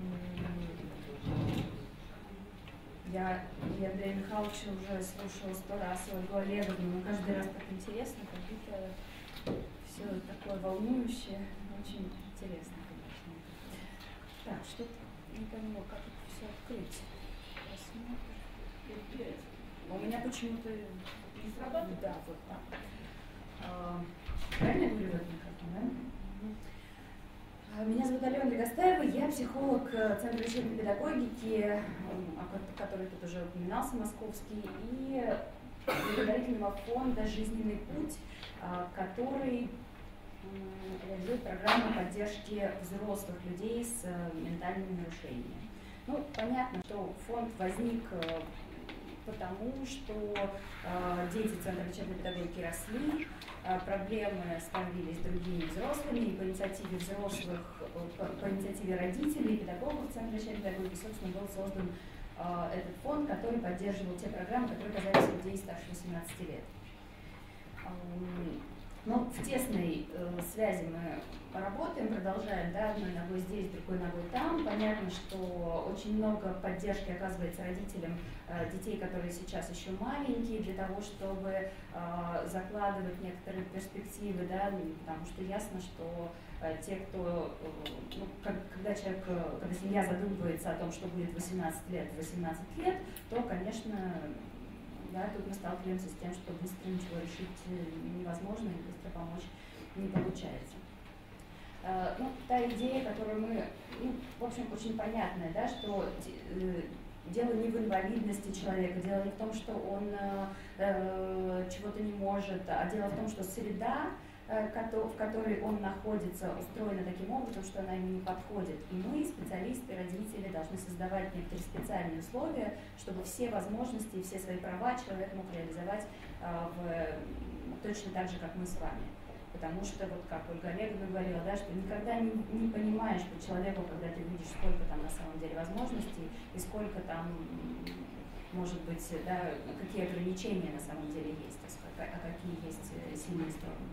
я Андрея Михайловича уже слушала 100 раз, Ольгу Олеговну, но каждый раз так интересно, как будто все такое волнующее, очень интересно, конечно. Так, что-то не пойму, как это все открыть. Посмотрим. У меня почему-то не срабатывает. Да, вот так. Правильно я говорю в этом, да? Меня зовут Алена Легостаева, я психолог Центра лечебной педагогики, который тут уже упоминался, московский, и благотворительного фонда «Жизненный путь», который реализует программу поддержки взрослых людей с ментальными нарушениями. Ну, понятно, что фонд возник потому, что дети Центра лечебной педагогики росли, проблемы становились другими взрослыми, и по инициативе взрослых, по инициативе родителей и педагогов Центра лечебной педагогики, собственно, был создан этот фонд, который поддерживал те программы, которые касались людей старше 18 лет. Но в тесной связи мы работаем, продолжаем, да, одной ногой здесь, другой ногой там. Понятно, что очень много поддержки оказывается родителям детей, которые сейчас еще маленькие, для того, чтобы закладывать некоторые перспективы, да, потому что ясно, что те, кто, ну, когда семья задумывается о том, что будет 18 лет, то, конечно, да, тут мы сталкиваемся с тем, что быстро ничего решить невозможно и быстро помочь не получается. Ну, та идея, которую мы, в общем, очень понятная, да, что дело не в инвалидности человека, дело не в том, что он чего-то не может, а дело в том, что среда, в которой он находится, устроена таким образом, что она ему не подходит. И мы, специалисты, родители, должны создавать некоторые специальные условия, чтобы все возможности и все свои права человек мог реализовать точно так же, как мы с вами. Потому что, вот как Ольга Олеговна говорила, да, что никогда не понимаешь по человеку, когда ты видишь, сколько там на самом деле возможностей и сколько там, может быть, да, какие ограничения на самом деле есть, а какие есть сильные стороны.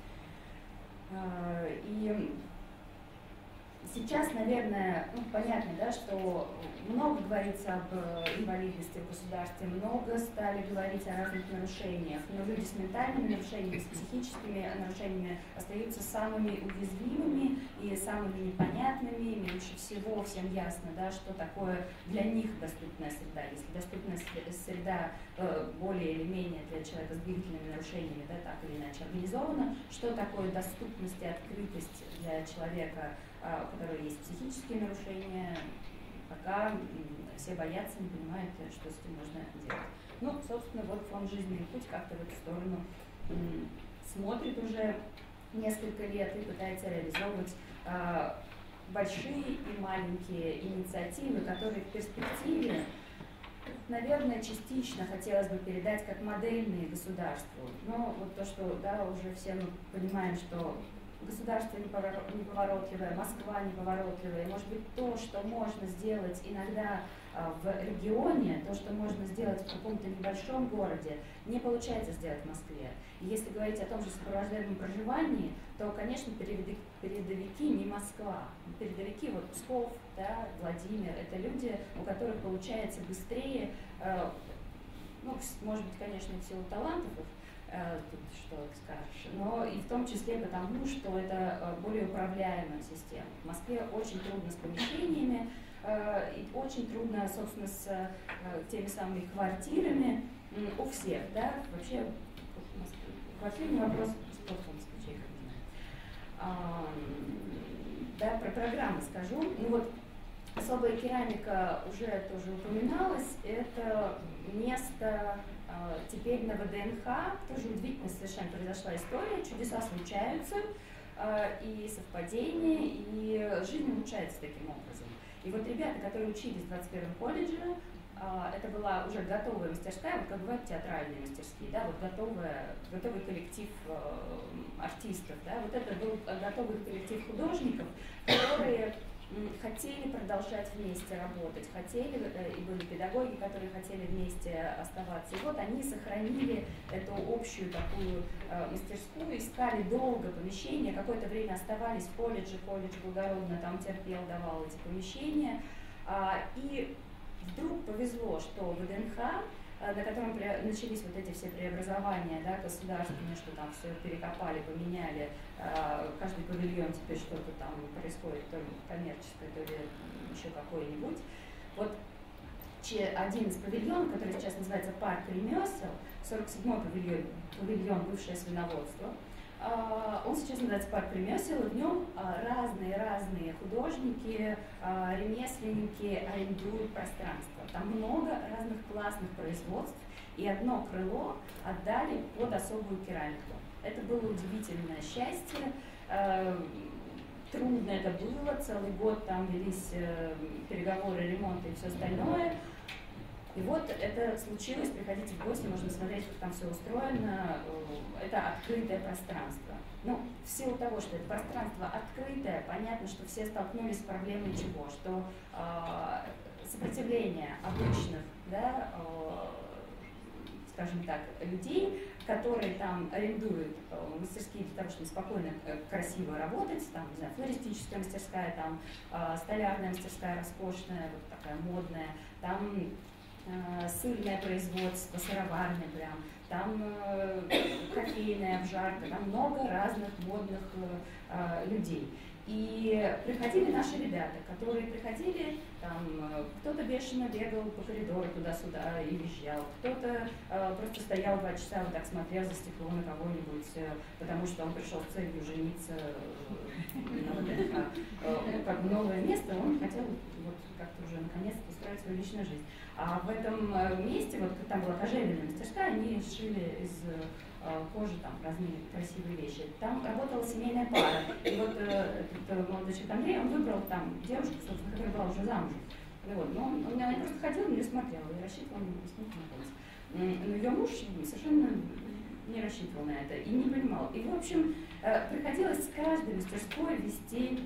И сейчас, наверное, понятно, да, что много говорится об инвалидности в государстве, много стали говорить о разных нарушениях, но люди с ментальными нарушениями, с психическими нарушениями остаются самыми уязвимыми и самыми непонятными. Меньше всего всем ясно, да, что такое для них доступная среда. Если доступная среда более или менее для человека с двигательными нарушениями, да, так или иначе организована, что такое доступность и открытость для человека, у которого есть психические нарушения, пока все боятся, не понимают, что с этим можно делать. Ну, собственно, вот фонд «Жизненный путь» как-то в эту сторону смотрит уже несколько лет и пытается реализовывать большие и маленькие инициативы, которые в перспективе, наверное, частично хотелось бы передать как модельные государству. Но вот то, что, да, уже все мы понимаем, что государство неповоротливое, Москва неповоротливая, может быть, то, что можно сделать иногда в регионе, то, что можно сделать в каком-то небольшом городе, не получается сделать в Москве. И если говорить о том же сопровождаемом проживании, то, конечно, передовики не Москва. Передовики, вот Псков, да, Владимир, это люди, у которых получается быстрее, ну, может быть, конечно, в силу талантов, тут что скажешь, но и в том числе потому, что это более управляемая система. В Москве очень трудно с помещениями, и очень трудно, собственно, с теми самыми квартирами у всех, да, вообще квартирный вопрос в том случае, да, про программы скажу. Ну вот, особая керамика уже тоже упоминалась, это место теперь на ВДНХ, тоже удивительно совершенно произошла история, чудеса случаются, и совпадения, и жизнь улучшается таким образом. И вот ребята, которые учились в 21-м колледже, это была уже готовая мастерская, вот как бывают театральные мастерские, да, вот готовый коллектив артистов, да, вот это был готовый коллектив художников, которые хотели продолжать вместе работать, хотели, и были педагоги, которые хотели вместе оставаться. И вот они сохранили эту общую такую мастерскую, искали долго помещение, какое-то время оставались в колледже, колледж благородно там терпел, давал эти помещения. И вдруг повезло, что ВДНХ, на котором начались вот эти все преобразования, да, государственные, что там все перекопали, поменяли, каждый павильон теперь что-то там происходит, то ли коммерческое, то ли еще какое-нибудь. Вот один из павильонов, который сейчас называется «Парк ремесел», 47-й павильон, бывшее свиноводство, Он сейчас называется «Парк ремесел», и в нем разные художники, ремесленники арендуют пространство. Там много разных классных производств, и одно крыло отдали под особую керамику. Это было удивительное счастье. Трудно это было, целый год там велись переговоры, ремонты и все остальное. И вот это случилось, приходите в гости, можно смотреть, как там все устроено. Это открытое пространство. Ну, в силу того, что это пространство открытое, понятно, что все столкнулись с проблемой чего? Что сопротивление обычных, да, скажем так, людей, которые там арендуют мастерские для того, чтобы спокойно, красиво работать, там, не знаю, флористическая мастерская, там, столярная мастерская роскошная, вот такая модная, там сырное производство, сыроварня прям, там кофейная обжарка, там много разных модных людей. И приходили наши ребята, которые приходили, там, кто-то бешено бегал по коридору туда-сюда и визжал, кто-то просто стоял 2 часа, вот так смотрел за стекло на кого-нибудь, потому что он пришел с целью жениться на ВДНХ. Как бы новое место, он хотел вот как-то уже наконец-то устроить свою личную жизнь. А в этом месте, вот там была кожевенная мастерская, они шили из кожи там разные красивые вещи. Там работала семейная пара. И вот этот молодой человек Андрей, он выбрал там девушку, собственно, которая была уже замужем. Вот. Но он просто ходил, на нее смотрел и рассчитывал с ней знакомиться. Но ее муж совершенно не рассчитывал на это и не понимал. И, в общем, приходилось с каждой мастерской вести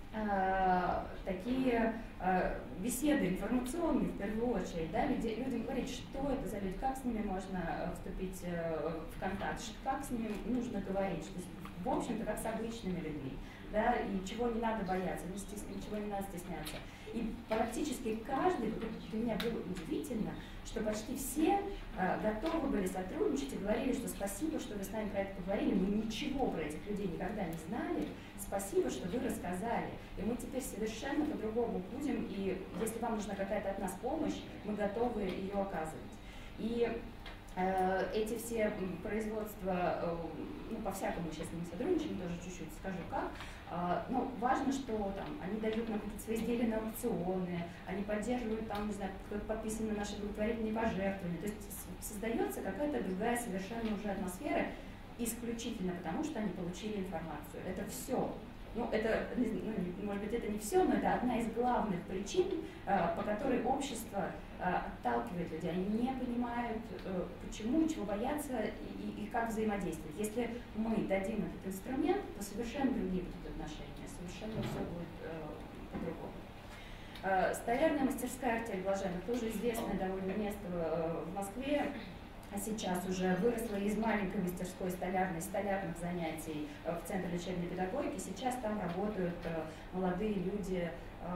такие беседы информационные, в первую очередь, да, людям говорить, что это за люди, как с ними можно вступить в контакт, как с ними нужно говорить, что, в общем-то, как с обычными людьми, да, и чего не надо бояться, ничего не надо стесняться. И практически каждый, для меня было удивительно, что почти все готовы были сотрудничать и говорили, что спасибо, что вы с нами про это поговорили, мы ничего про этих людей никогда не знали, спасибо, что вы рассказали, и мы теперь совершенно по-другому будем, и если вам нужна какая-то от нас помощь, мы готовы ее оказывать. И эти все производства, ну, по-всякому сейчас с ними сотрудничаем, тоже чуть-чуть скажу как, но важно, что там они дают нам какие-то свои изделия на аукционы, они поддерживают там, не знаю, кто-то подписан на наши благотворительные пожертвования, то есть создается какая-то другая совершенно уже атмосфера, исключительно потому, что они получили информацию. Это все. Ну, это, ну, может быть, это не все, но это одна из главных причин, по которой общество отталкивает людей. Они не понимают, почему, чего бояться и как взаимодействовать. Если мы дадим этот инструмент, то совершенно другие будут отношения, совершенно все будет по-другому. Столярная мастерская «Артель Блаженных» тоже известное довольно место в Москве. А сейчас уже выросла из маленькой мастерской столярных занятий в Центре лечебной педагогики. Сейчас там работают молодые люди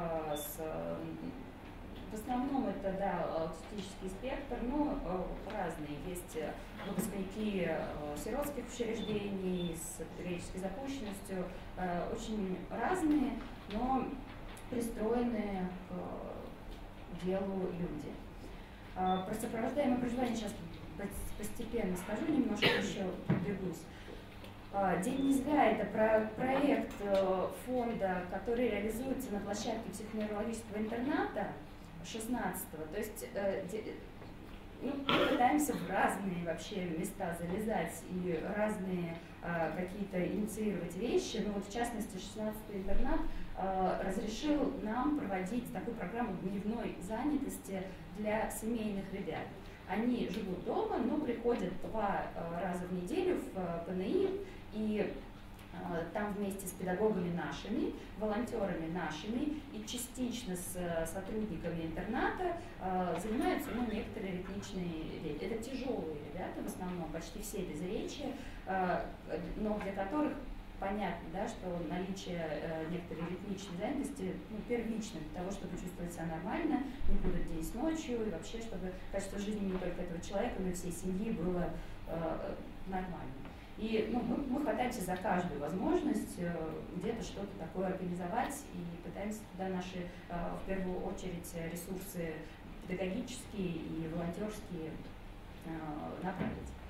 в основном это, да, аутистический спектр, но разные. Есть выпускники сиротских учреждений с педагогической запущенностью, очень разные, но пристроенные к делу люди. Про сопровождаемое проживание сейчас постепенно скажу, немножко еще пробегусь. День не зря — это проект фонда, который реализуется на площадке психоневрологического интерната 16-го. То есть мы пытаемся в разные вообще места залезать и разные какие-то инициировать вещи. Ну вот в частности 16-й интернат разрешил нам проводить такую программу дневной занятости для семейных ребят. Они живут дома, но приходят 2 раза в неделю в ПНИ, и там вместе с педагогами нашими, волонтерами нашими и частично с сотрудниками интерната занимаются некоторые ритмичные дети. Это тяжелые ребята, в основном почти все без речи, но для которых понятно, да, что наличие некоторой ритмичной занятости первично для того, чтобы чувствовать себя нормально, не путать день с ночью, и вообще, чтобы качество жизни не только этого человека, но и всей семьи было нормально. И мы хватаемся за каждую возможность где-то что-то такое организовать и пытаемся туда наши, в первую очередь, ресурсы педагогические и волонтерские направить.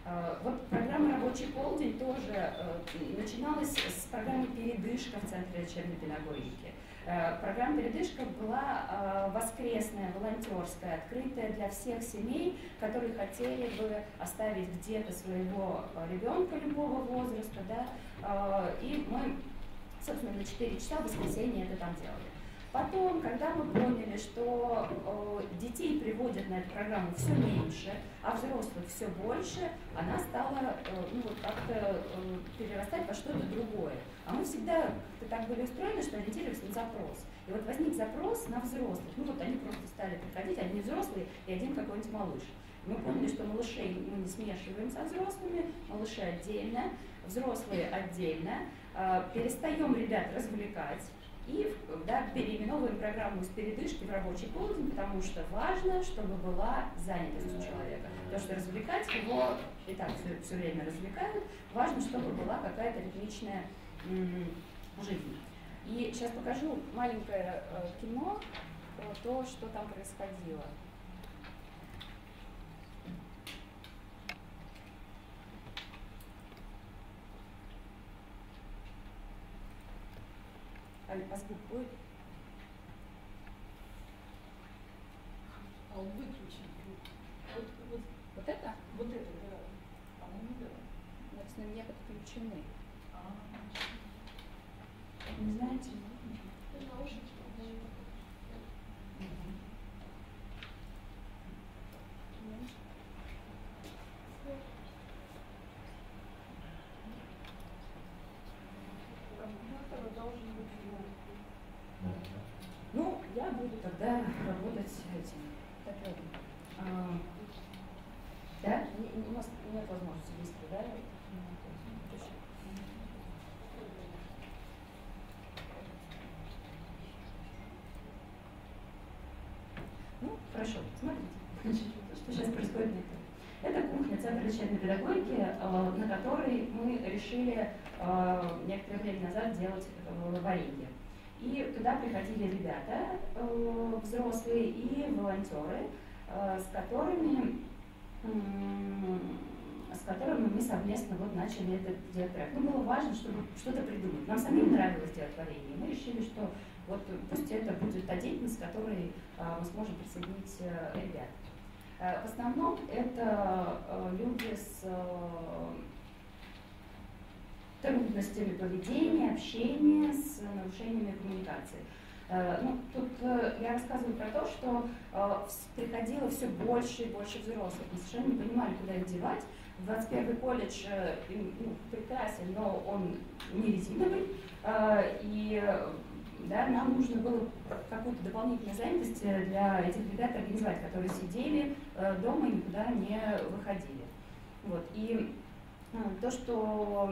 Вот программа «Рабочий полдень» тоже начиналась с программы «Передышка» в Центре лечебной педагогики. Программа «Передышка» была воскресная, волонтерская, открытая для всех семей, которые хотели бы оставить где-то своего ребенка любого возраста, да, и мы, собственно, на 4 часа в воскресенье это там делали. Потом, когда мы поняли, что детей приводят на эту программу все меньше, а взрослых все больше, она стала ну, вот как-то перерастать во что-то другое. А мы всегда как-то так были устроены, что ориентировались на запрос. И вот возник запрос на взрослых. Ну вот они просто стали приходить, одни взрослые и один какой-нибудь малыш. Мы поняли, что малышей мы не смешиваем со взрослыми, малыши отдельно, взрослые отдельно, перестаем ребят развлекать. И да, переименовываем программу из передышки в рабочий полдень, потому что важно, чтобы была занятость у человека. Потому что развлекать его, и так все время развлекают, важно, чтобы была какая-то ритмичная жизнь. И сейчас покажу маленькое кино про то, что там происходило. А звук будет?
А он выключен.
Вот это?
Вот это, да. По-моему, да.
Написано, не подключены. Не знаете? Ну, я буду тогда работать с этим. Так, да? У нас нет возможности быстро, да? Ну, хорошо, смотрите, что сейчас происходит. Это кухня Центра лечебной педагогики, на которой мы решили некоторое время назад делать варенье. И туда приходили ребята, взрослые и волонтеры, с которыми мы совместно вот начали этот делать проект. Ну, было важно, чтобы что-то придумать. Нам самим нравилось делать варенье. Мы решили, что вот пусть это будет та деятельность, к которой мы сможем присоединить ребят. В основном это люди с трудностями поведения, общения, с нарушениями коммуникации. Ну, тут я рассказываю про то, что приходило все больше и больше взрослых. Мы совершенно не понимали, куда их девать. 21-й колледж прекрасен, но он не резиновый. И да, нам нужно было какую-то дополнительную занятость для этих ребят организовать, которые сидели дома и никуда не выходили. Вот. И то, что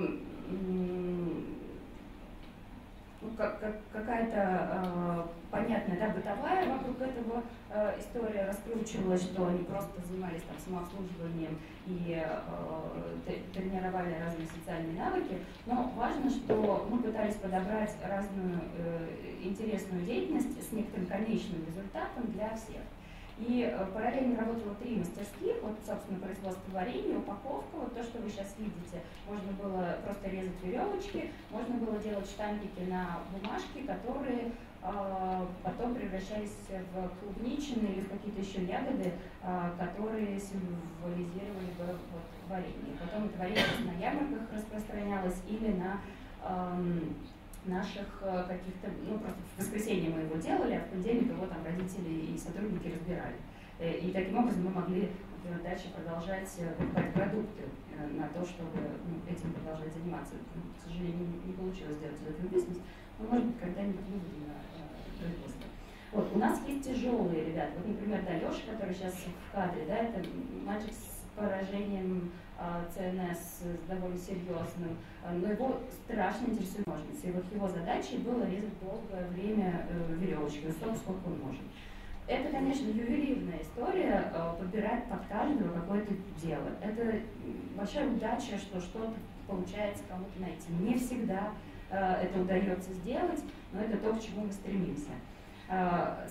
какая-то понятная, да, бытовая вокруг этого история раскручивалась, что они просто занимались там самообслуживанием и тренировали разные социальные навыки, но важно, что мы пытались подобрать разную интересную деятельность с некоторым конечным результатом для всех. И параллельно работало 3 мастерских, вот, собственно, производство варенья, упаковка, вот то, что вы сейчас видите. Можно было просто резать веревочки, можно было делать штампики на бумажке, которые потом превращались в клубничины или в какие-то еще ягоды, которые символизировали бы вот, варенье. Потом это варенье на ярмарках распространялось или на наших каких-то, ну просто в воскресенье мы его делали, а в понедельник его там родители и сотрудники разбирали. И таким образом мы могли, например, дальше продолжать покупать продукты на то, чтобы этим продолжать заниматься. К сожалению, не получилось сделать этот бизнес, но может быть когда-нибудь выведем на производство. Вот, у нас есть тяжелые ребята. Вот, например, Леша, который сейчас в кадре, да, это мальчик с поражением ЦНС довольно серьезным, но его страшно интересуют ножницы. И вот его задачей было резать долгое время веревочки, столько, сколько он может. Это, конечно, ювелирная история, подбирать под каждого какое-то дело. Это большая удача, что что-то получается кому-то найти. Не всегда это удается сделать, но это то, к чему мы стремимся.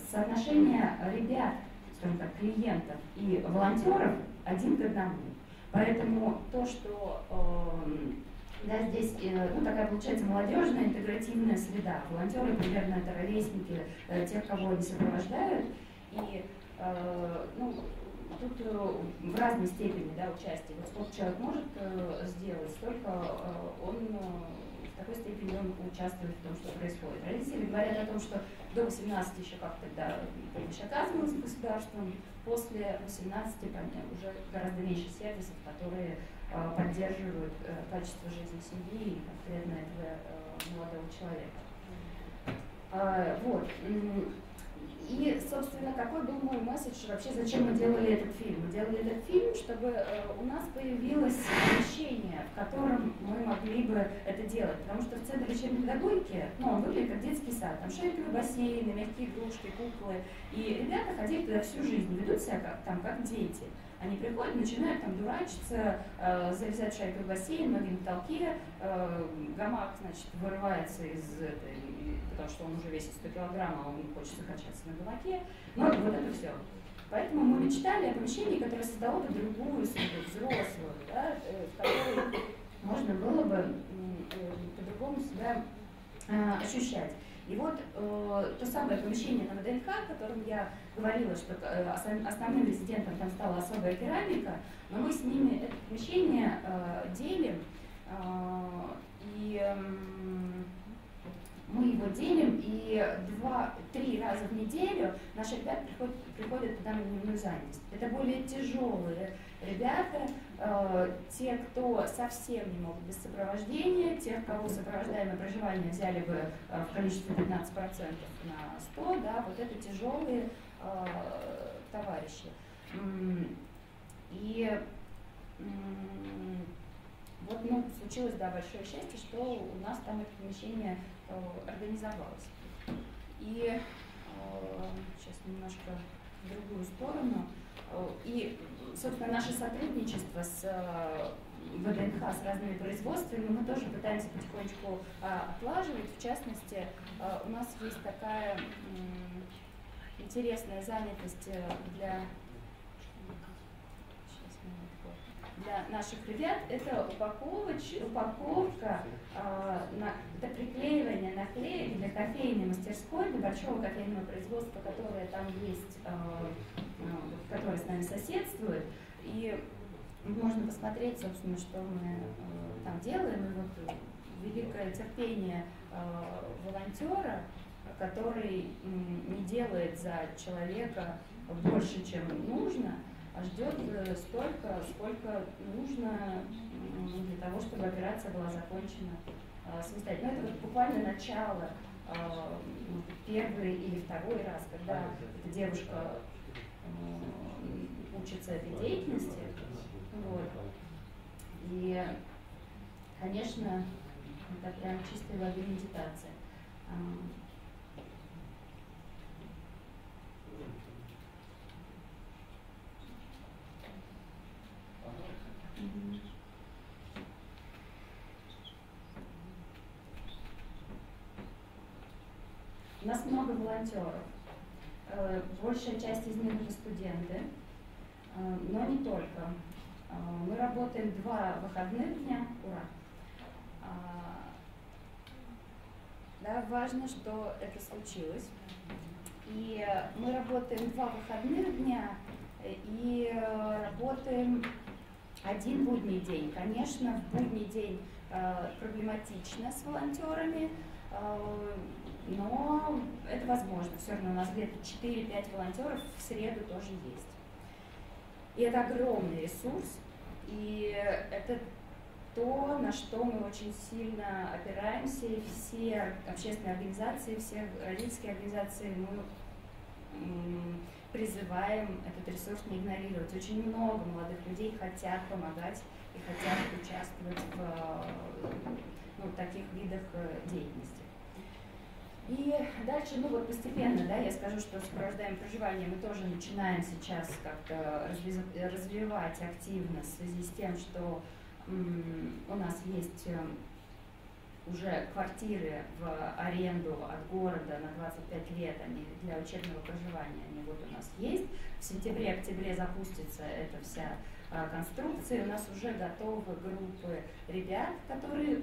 Соотношение ребят, скажем так, клиентов и волонтеров 1 к 1. Поэтому то, что да, здесь такая получается молодежная интегративная среда. Волонтеры примерно это ровесники тех, кого они сопровождают. И тут в разной степени участия. Вот сколько человек может сделать, столько он в такой степени он участвует в том, что происходит. Родители говорят о том, что до 18 еще как-то помощь оказывалась государством, после 18 уже гораздо меньше сервисов, которые поддерживают качество жизни семьи и конкретно этого молодого человека. Вот. И, собственно, какой был мой месседж вообще, зачем мы делали этот фильм? Мы делали этот фильм, чтобы у нас появилось помещение, в котором мы могли бы это делать. Потому что в Центре лечебной педагогики, он выглядит как детский сад. Там шариковые бассейны, мягкие игрушки, куклы. И ребята ходили туда всю жизнь, ведут себя как дети. Они приходят, начинают там дурачиться, залезать в шариковый бассейн, ноги на потолке, гамак, значит, вырывается потому что он уже весит 100 килограмм, а он хочет закачаться на гамаке. Вот это все. Поэтому мы мечтали о помещении, которое создало бы другую среду, взрослую, в которой можно было бы по-другому себя ощущать. И вот то самое помещение на ВДНХ, о котором я говорила, что основным резидентом там стала особая керамика, но мы с ними это помещение делим, мы его делим, и 2-3 раза в неделю наши ребята приходят туда на дневную занятость. Это более тяжелые ребята, те, кто совсем не могут без сопровождения, тех, кого сопровождаемое проживание взяли бы в количестве 15% на 100, вот это тяжелые товарищи. И вот случилось, большое счастье, что у нас там это помещение организовалось. И сейчас немножко в другую сторону. И, собственно, наше сотрудничество с ВДНХ, с разными производствами, мы тоже пытаемся потихонечку отлаживать. В частности, у нас есть такая интересная занятость для наших ребят. Это упаковка, это приклеивание наклеек для кофейной мастерской, для большого кофейного производства, которое там есть, которое с нами соседствует. И можно посмотреть, собственно, что мы там делаем. И вот великое терпение волонтера, который не делает за человека больше, чем нужно, а ждет столько, сколько нужно для того, чтобы операция была закончена самостоятельно. Это вот буквально начало, первый или второй раз, когда эта девушка учится этой деятельности. Вот. И, конечно, это прям чистая воды медитация. У нас много волонтеров. Большая часть из них это студенты, но не только. Мы работаем 2 выходных дня. Ура! Важно, что это случилось. И мы работаем 2 выходных дня и работаем 1 будний день. Конечно, в будний день проблематично с волонтерами, но это возможно. Все равно у нас где-то 4-5 волонтеров в среду тоже есть. И это огромный ресурс, и это то, на что мы очень сильно опираемся, и все общественные организации, все родительские организации мы призываем этот ресурс не игнорировать. Очень много молодых людей хотят помогать и хотят участвовать в таких видах деятельности. И дальше, постепенно, я скажу, что сопровождаем проживание мы тоже начинаем сейчас как-то развивать активно в связи с тем, что у нас есть уже квартиры в аренду от города на 25 лет, они для учебного проживания, они вот у нас есть. В сентябре-октябре запустится эта вся конструкция, у нас уже готовы группы ребят, которые,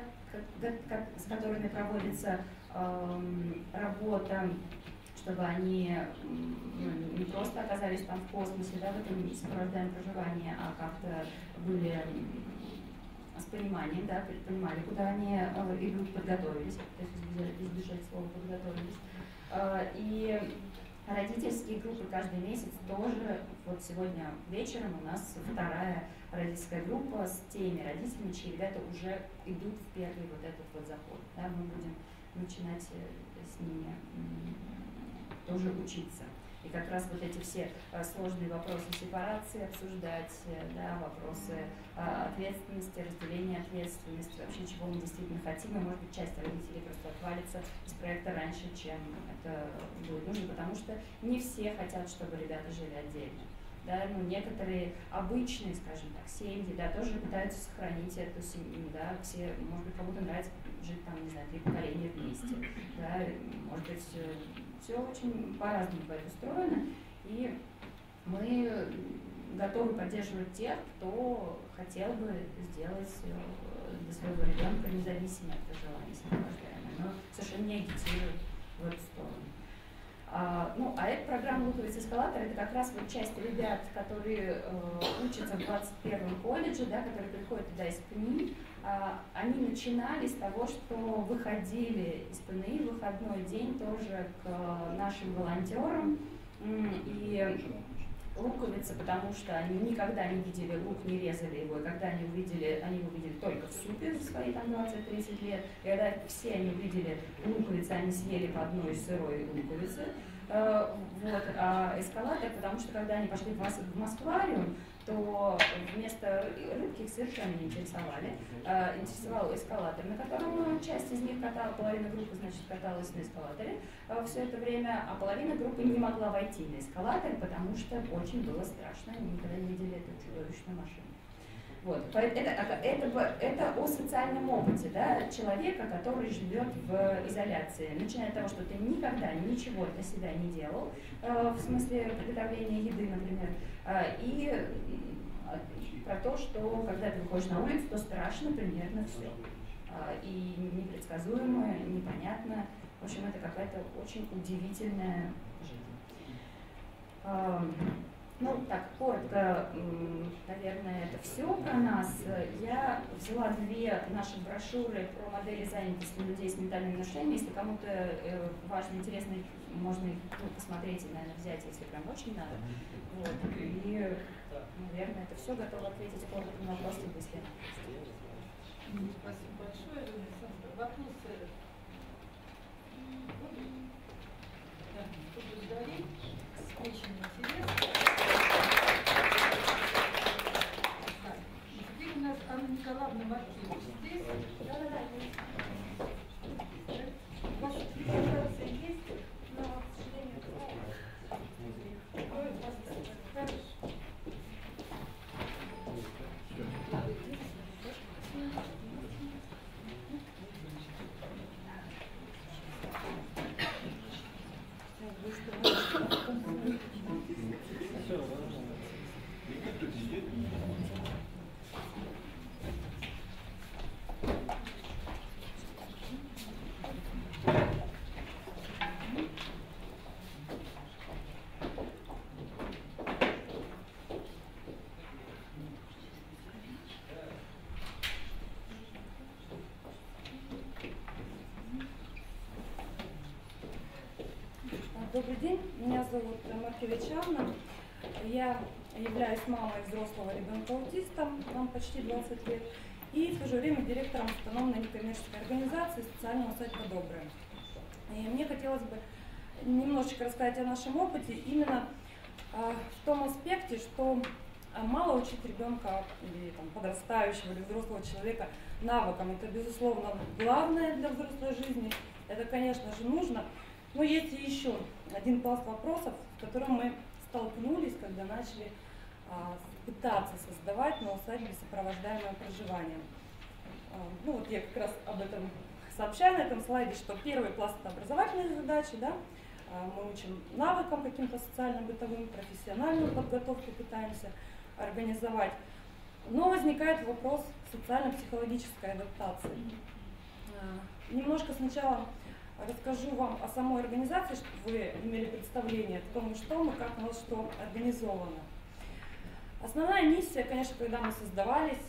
с которыми проводится работа, чтобы они не просто оказались там в космосе, да, в этом сопровождаемом проживании, а как-то были с пониманием, да, понимали, куда они идут, подготовились, то есть избежать слова подготовились. И родительские группы каждый месяц тоже, вот сегодня вечером у нас вторая родительская группа с теми родителями, чьи ребята уже идут в первый вот этот вот заход. Да, мы будем начинать с ними тоже учиться. И как раз вот эти все сложные вопросы сепарации обсуждать, да, вопросы ответственности, разделения ответственности, вообще чего мы действительно хотим, и может быть часть родителей просто отвалится из проекта раньше, чем это будет нужно, потому что не все хотят, чтобы ребята жили отдельно. Да, ну, некоторые обычные, скажем так, семьи, да, тоже пытаются сохранить эту семью, да, все, может быть, кому-то нравится жить там, не знаю, 3 поколения вместе, да, может быть, все очень по-разному бывает устроено, и мы готовы поддерживать тех, кто хотел бы сделать для своего ребенка независимое от желания сопровождаемое, но совершенно не агитирует в эту сторону. Эта программа «Луковица эскалатор» — это как раз вот часть ребят, которые учатся в 21-м колледже, да, которые приходят туда из ПНИ. Они начинали с того, что выходили из ПНИ в выходной день тоже к нашим волонтерам. И луковица, потому что они никогда не видели лук, не резали его, и когда они его видели только в супе за свои там 20-30 лет, и когда все они увидели луковицы, они съели по одной сырой луковице. А эскалатор, потому что когда они пошли в Москвариум, то вместо рыбки их совершенно не интересовали. Интересовал эскалатор, на котором часть из них катала, половина группы, значит, каталась на эскалаторе все это время, а половина группы не могла войти на эскалатор, потому что очень было страшно, они никогда не видели эту чудовищную машину. Вот. Это о социальном опыте, да, человека, который живет в изоляции. Начиная от того, что ты никогда ничего для себя не делал, в смысле приготовления еды, например, и про то, что когда ты выходишь на улицу, то страшно примерно все. И непредсказуемо, непонятно. В общем, это какая-то очень удивительная жизнь. Так, коротко, наверное, это все про нас. Я взяла 2 наши брошюры про модели занятости людей с ментальными нарушениями. Если кому-то важно, интересно, можно их посмотреть и, наверное, взять, если прям очень надо. Вот. И, наверное, это все. Готова ответить коротко на вопросы, если.
Спасибо большое. Вопросы? Поблагодарим. Очень интересно. Теперь у нас Анна Николаевна Маркевич здесь.
Да. У вас презентация есть, но, к сожалению,
Хорошо.
Добрый день, меня зовут Маркевич Анна. Я являюсь мамой взрослого ребенка-аутиста, нам почти 20 лет, и в то же время директором автономной некоммерческой организации социального сайта «Доброе». И мне хотелось бы немножечко рассказать о нашем опыте именно в том аспекте, что мало учить ребенка или подрастающего или взрослого человека навыкам. Это, безусловно, главное для взрослой жизни. Это, конечно же, нужно. Но есть и еще один пласт вопросов, с которым мы столкнулись, когда начали пытаться создавать на усадьбе сопровождаемое проживание. Ну вот я как раз об этом сообщаю на этом слайде, что первый пласт — это образовательные задачи, да? Мы учим навыкам каким-то социальным, бытовым, профессиональную подготовку пытаемся организовать. Но возникает вопрос социально-психологической адаптации. Немножко сначала расскажу вам о самой организации, чтобы вы имели представление о том, что мы, как у нас что организовано. Основная миссия, конечно, когда мы создавались,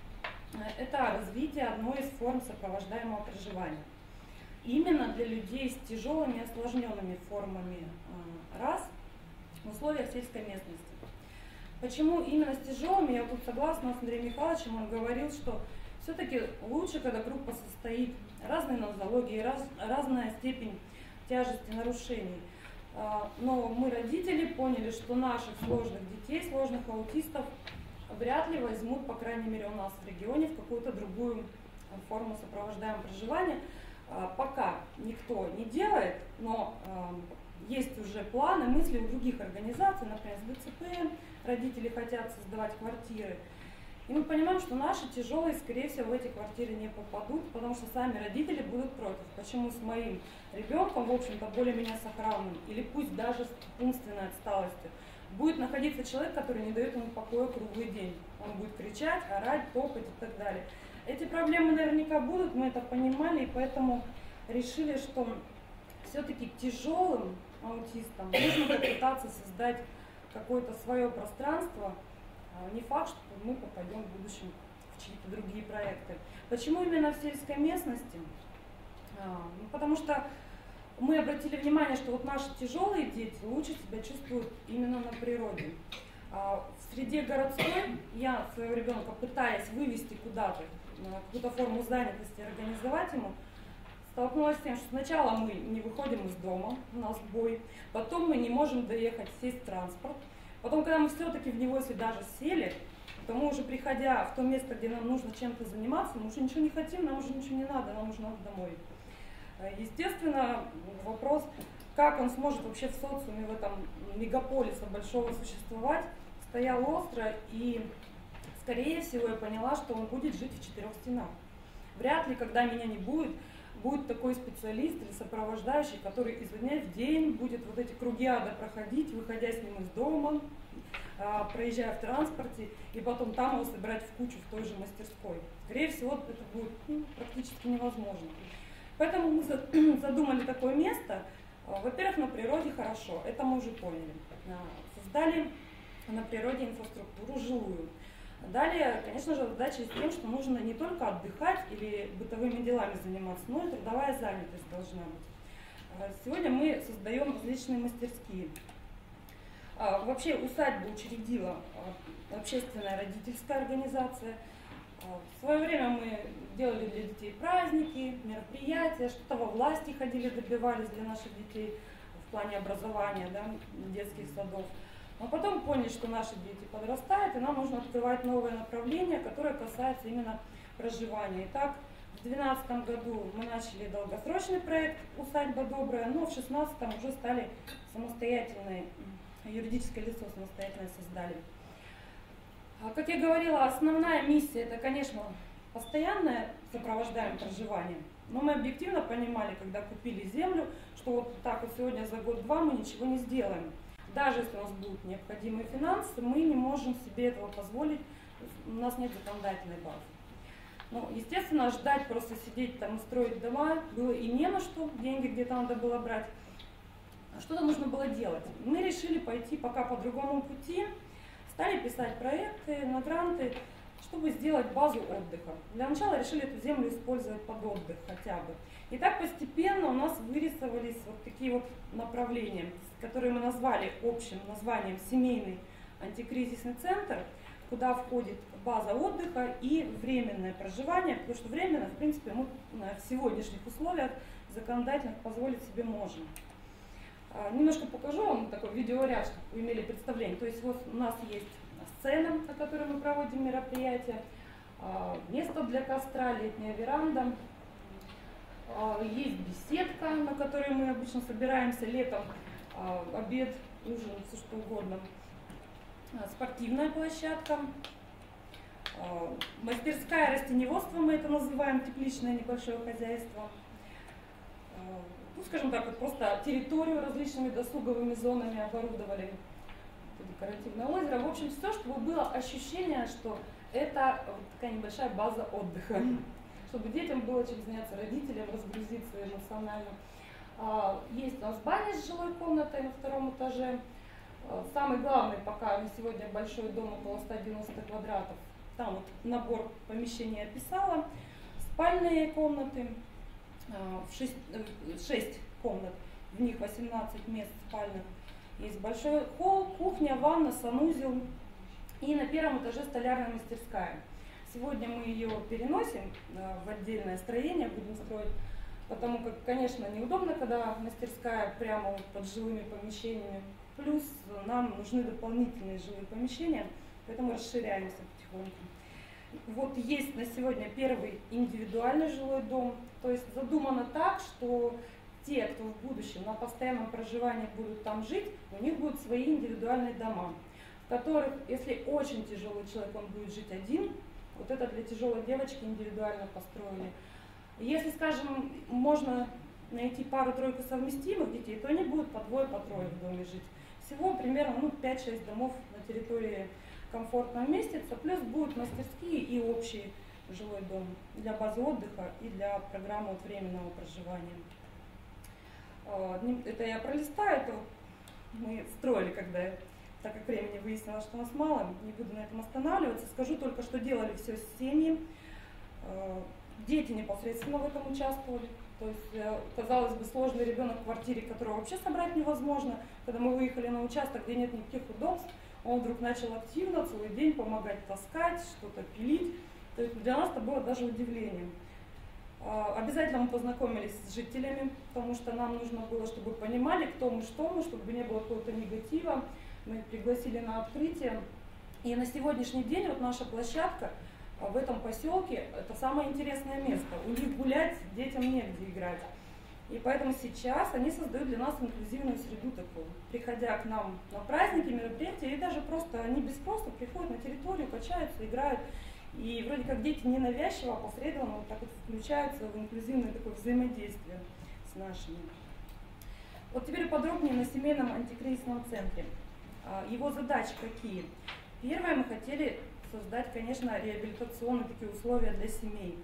это развитие одной из форм сопровождаемого проживания. Именно для людей с тяжелыми и осложненными формами РАС в условиях сельской местности. Почему именно с тяжелыми? Я тут согласна с Андреем Михайловичем, он говорил, что все-таки лучше, когда группа состоит разной нозологии, разная степень тяжести нарушений. Но мы, родители, поняли, что наших сложных детей, сложных аутистов вряд ли возьмут, по крайней мере у нас в регионе, в какую-то другую форму сопровождаемого проживания. Пока никто не делает, но есть уже планы, мысли у других организаций, например, с ДЦП, родители хотят создавать квартиры. И мы понимаем, что наши тяжелые, скорее всего, в эти квартиры не попадут, потому что сами родители будут против. Почему с моим ребенком, в общем-то, более-менее сохранным, или пусть даже с умственной отсталостью, будет находиться человек, который не дает ему покоя круглый день. Он будет кричать, орать, топать и так далее. Эти проблемы наверняка будут, мы это понимали, и поэтому решили, что все-таки тяжелым аутистам нужно попытаться создать какое-то свое пространство. Не факт, что мы попадем в будущем в чьи-то другие проекты. Почему именно в сельской местности? Потому что мы обратили внимание, что вот наши тяжелые дети лучше себя чувствуют именно на природе. В среде городской я своего ребенка, пытаясь вывести куда-то, какую-то форму занятости, организовать ему, столкнулась с тем, что сначала мы не выходим из дома, у нас бой, потом мы не можем доехать, сесть в транспорт, потом, когда мы все-таки в него, если даже сели, то мы уже, приходя в то место, где нам нужно чем-то заниматься, мы уже ничего не хотим, нам уже ничего не надо, нам уже надо домой. Естественно, вопрос, как он сможет вообще в социуме, в этом мегаполисе большого существовать, стоял остро, и, скорее всего, я поняла, что он будет жить в 4 стенах. Вряд ли, когда меня не будет, будет такой специалист или сопровождающий, который изо дня в день будет вот эти круги ада проходить, выходя с ним из дома, проезжая в транспорте, и потом там его собирать в кучу в той же мастерской. Скорее всего, это будет практически невозможно. Поэтому мы задумали такое место. Во-первых, на природе хорошо, это мы уже поняли. Создали на природе инфраструктуру жилую. Далее, конечно же, задача с тем, что нужно не только отдыхать или бытовыми делами заниматься, но и трудовая занятость должна быть. Сегодня мы создаем различные мастерские. Вообще усадьбу учредила общественная родительская организация. В свое время мы делали для детей праздники, мероприятия, что-то во власти ходили, добивались для наших детей в плане образования, да, детских садов. Но потом поняли, что наши дети подрастают, и нам нужно открывать новое направление, которое касается именно проживания. Итак, в 2012 году мы начали долгосрочный проект «Усадьба добрая», но в 2016 уже стали самостоятельное, юридическое лицо самостоятельное создали. Как я говорила, основная миссия — это, конечно, постоянное сопровождаемое проживание. Но мы объективно понимали, когда купили землю, что вот так вот сегодня за год-два мы ничего не сделаем. Даже если у нас будут необходимые финансы, мы не можем себе этого позволить, у нас нет законодательной базы. Ну, естественно, ждать, просто сидеть там и строить дома было и не на что, деньги где-то надо было брать. Что-то нужно было делать. Мы решили пойти пока по другому пути, стали писать проекты на гранты, чтобы сделать базу отдыха. Для начала решили эту землю использовать под отдых хотя бы. И так постепенно у нас вырисовались вот такие вот направления, которые мы назвали общим названием «Семейный антикризисный центр», куда входит база отдыха и временное проживание, потому что временно, в принципе, мы в сегодняшних условиях законодательно позволить себе можем. Немножко покажу вам такой видеоряд, чтобы вы имели представление. То есть вот у нас есть сцена, на которой мы проводим мероприятия, место для костра, летняя веранда, есть беседка, на которой мы обычно собираемся летом, обед, ужин, все что угодно, спортивная площадка, Мастерская растениеводства, мы это называем, тепличное небольшое хозяйство. Ну, скажем так, вот просто территорию различными досуговыми зонами оборудовали. Декоративное озеро. В общем, все, чтобы было ощущение, что это такая небольшая база отдыха. Чтобы детям было чем заняться, родителям разгрузиться эмоционально. Есть у нас баня с жилой комнатой на втором этаже. Самый главный пока на сегодня большой дом, около 190 квадратов. Там вот набор помещений я описала. Спальные комнаты, 6 комнат, в них 18 мест спальных. Есть большой холл, кухня, ванна, санузел. И на первом этаже столярная мастерская. Сегодня мы ее переносим в отдельное строение, будем строить, потому как, конечно, неудобно, когда мастерская прямо под жилыми помещениями. Плюс нам нужны дополнительные жилые помещения, поэтому расширяемся потихоньку. Вот есть на сегодня первый индивидуальный жилой дом. То есть задумано так, что те, кто в будущем на постоянном проживании будут там жить, у них будут свои индивидуальные дома, в которых, если очень тяжелый человек, он будет жить один. Вот это для тяжелой девочки индивидуально построили. Если, скажем, можно найти пару-тройку совместимых детей, то они будут по двое, по трое в доме жить. Всего примерно 5-6 домов на территории комфортно вместится, плюс будут мастерские и общий жилой дом для базы отдыха и для программы временного проживания. Это я пролистаю, это мы строили, когда, так как времени выяснилось, что у нас мало, не буду на этом останавливаться, скажу только, что делали все с семьи. Дети непосредственно в этом участвовали. То есть, казалось бы, сложный ребенок в квартире, которого вообще собрать невозможно. Когда мы выехали на участок, где нет никаких удобств, он вдруг начал активно целый день помогать таскать, что-то пилить. То есть для нас это было даже удивлением. Обязательно мы познакомились с жителями, потому что нам нужно было, чтобы понимали, кто мы, что мы, чтобы не было какого-то негатива. Мы их пригласили на открытие. И на сегодняшний день вот наша площадка в этом поселке – это самое интересное место. У них гулять детям негде играть. И поэтому сейчас они создают для нас инклюзивную среду такую. Приходя к нам на праздники, мероприятия, и даже просто они без спроса приходят на территорию, качаются, играют. И вроде как дети ненавязчиво, опосредованно вот так вот включаются в инклюзивное такое взаимодействие с нашими. Вот теперь подробнее на семейном антикризисном центре. Его задачи какие? Первое, мы хотели создать, конечно, реабилитационные такие условия для семей.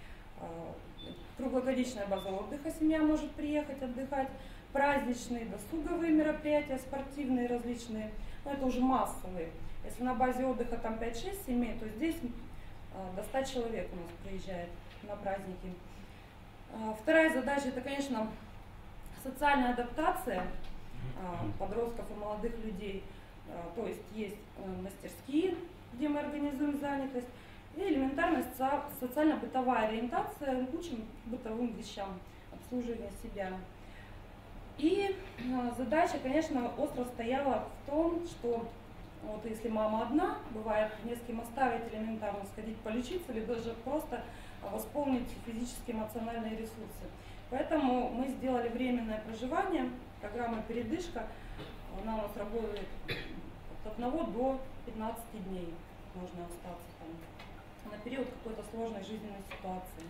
Круглогодичная база отдыха, семья может приехать отдыхать, праздничные, досуговые мероприятия, спортивные различные, но это уже массовые. Если на базе отдыха там 5-6 семей, то здесь до 100 человек у нас приезжает на праздники. Вторая задача – это, конечно, социальная адаптация подростков и молодых людей. То есть есть мастерские, где мы организуем занятость, и элементарная социально-бытовая ориентация, учим бытовым вещам, обслуживание себя. И задача, конечно, остро стояла в том, что вот если мама одна, бывает не с кем оставить, элементарно сходить полечиться, или даже просто восполнить физические, эмоциональные ресурсы. Поэтому мы сделали временное проживание, программа «Передышка». Она у нас работает от 1 до 15 дней. Можно остаться там на период какой-то сложной жизненной ситуации.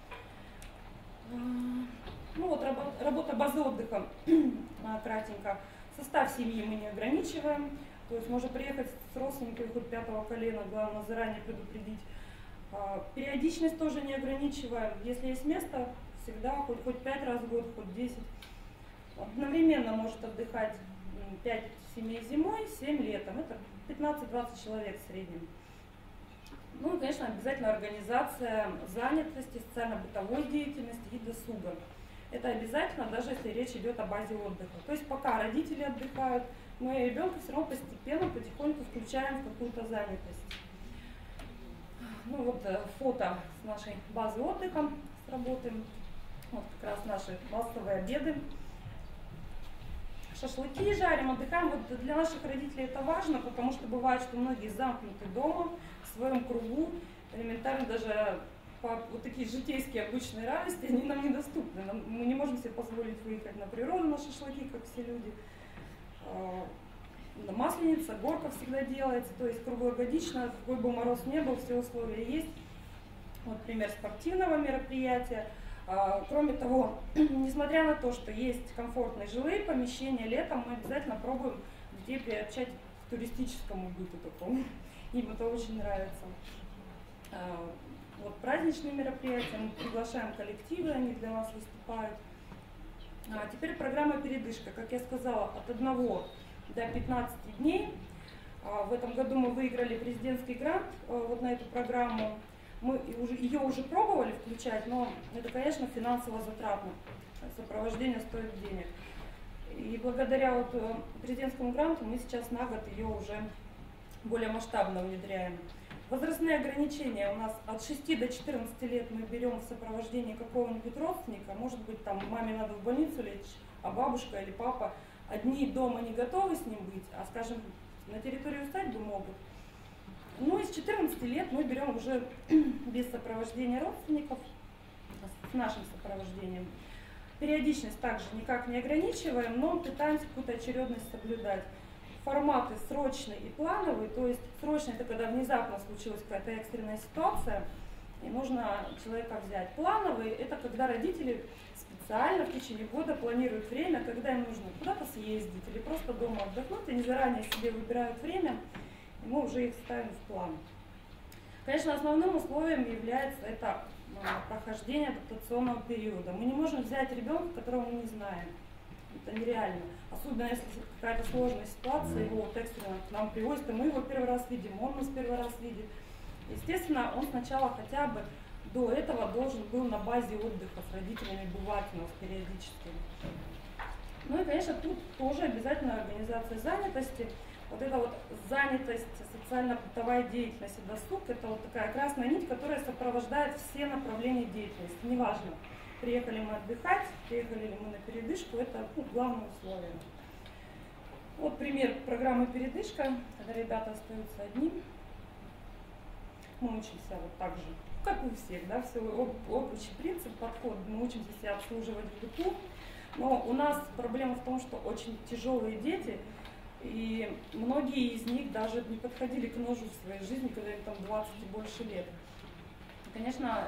Ну вот работа базы отдыха, кратенько. Состав семьи мы не ограничиваем. То есть можно приехать с родственниками хоть 5-го колена, главное заранее предупредить. Периодичность тоже не ограничиваем. Если есть место, всегда хоть 5 раз в год, хоть 10. Одновременно может отдыхать 5 семей зимой, 7 летом. Это 15-20 человек в среднем. Ну и, конечно, обязательно организация занятости, социально-бытовой деятельности и досуга. Это обязательно, даже если речь идет о базе отдыха. То есть пока родители отдыхают, мы ребенка все равно постепенно, потихоньку включаем в какую-то занятость. Ну вот фото с нашей базы отдыха, с работы. Вот как раз наши массовые обеды. Шашлыки жарим, отдыхаем. Вот для наших родителей это важно, потому что бывает, что многие замкнуты дома, в своем кругу, элементарно даже вот такие житейские обычные радости, они нам недоступны. Мы не можем себе позволить выехать на природу на шашлыки, как все люди. Масленица, горка всегда делается, то есть круглогодично, какой бы мороз ни был, все условия есть. Вот пример спортивного мероприятия. Кроме того, несмотря на то, что есть комфортные жилые помещения, летом мы обязательно пробуем детей приобщать к туристическому быту такому. Им это очень нравится. Вот праздничные мероприятия, мы приглашаем коллективы, они для нас выступают. Теперь программа «Передышка». Как я сказала, от 1 до 15 дней. В этом году мы выиграли президентский грант вот на эту программу. Мы ее уже пробовали включать, но это, конечно, финансово затратно. Сопровождение стоит денег. И благодаря вот президентскому гранту мы сейчас на год ее уже более масштабно внедряем. Возрастные ограничения у нас от 6 до 14 лет мы берем в сопровождении какого-нибудь родственника. Может быть, там маме надо в больницу лечь, а бабушка или папа одни дома не готовы с ним быть, а, скажем, на территории усадьбы могут. Ну и с 14 лет мы берем уже без сопровождения родственников, с нашим сопровождением. Периодичность также никак не ограничиваем, но пытаемся какую-то очередность соблюдать. Форматы срочный и плановый, то есть срочный — это когда внезапно случилась какая-то экстренная ситуация и нужно человека взять. Плановый — это когда родители специально в течение года планируют время, когда им нужно куда-то съездить или просто дома отдохнуть, они заранее себе выбирают время, и мы уже их ставим в план. Конечно, основным условием является это прохождение адаптационного периода. Мы не можем взять ребенка, которого мы не знаем. Это нереально. Особенно если какая-то сложная ситуация, его вот экстренно к нам привозят, и мы его первый раз видим, он нас первый раз видит. Естественно, он сначала хотя бы до этого должен был на базе отдыха с родителями бывать у нас периодически. Ну и, конечно, тут тоже обязательно организация занятости. Вот эта вот занятость, социально-бытовая деятельность и досуг — это вот такая красная нить, которая сопровождает все направления деятельности. Неважно, приехали мы отдыхать, приехали ли мы на передышку, это главное условие. Вот пример программы «Передышка», когда ребята остаются одни. Мы учимся вот так же, как у всех, да, все общий принцип, подход. Мы учимся себя обслуживать в быту, но у нас проблема в том, что очень тяжелые дети, и многие из них даже не подходили к ножу в своей жизни, когда им там 20 и больше лет. Конечно,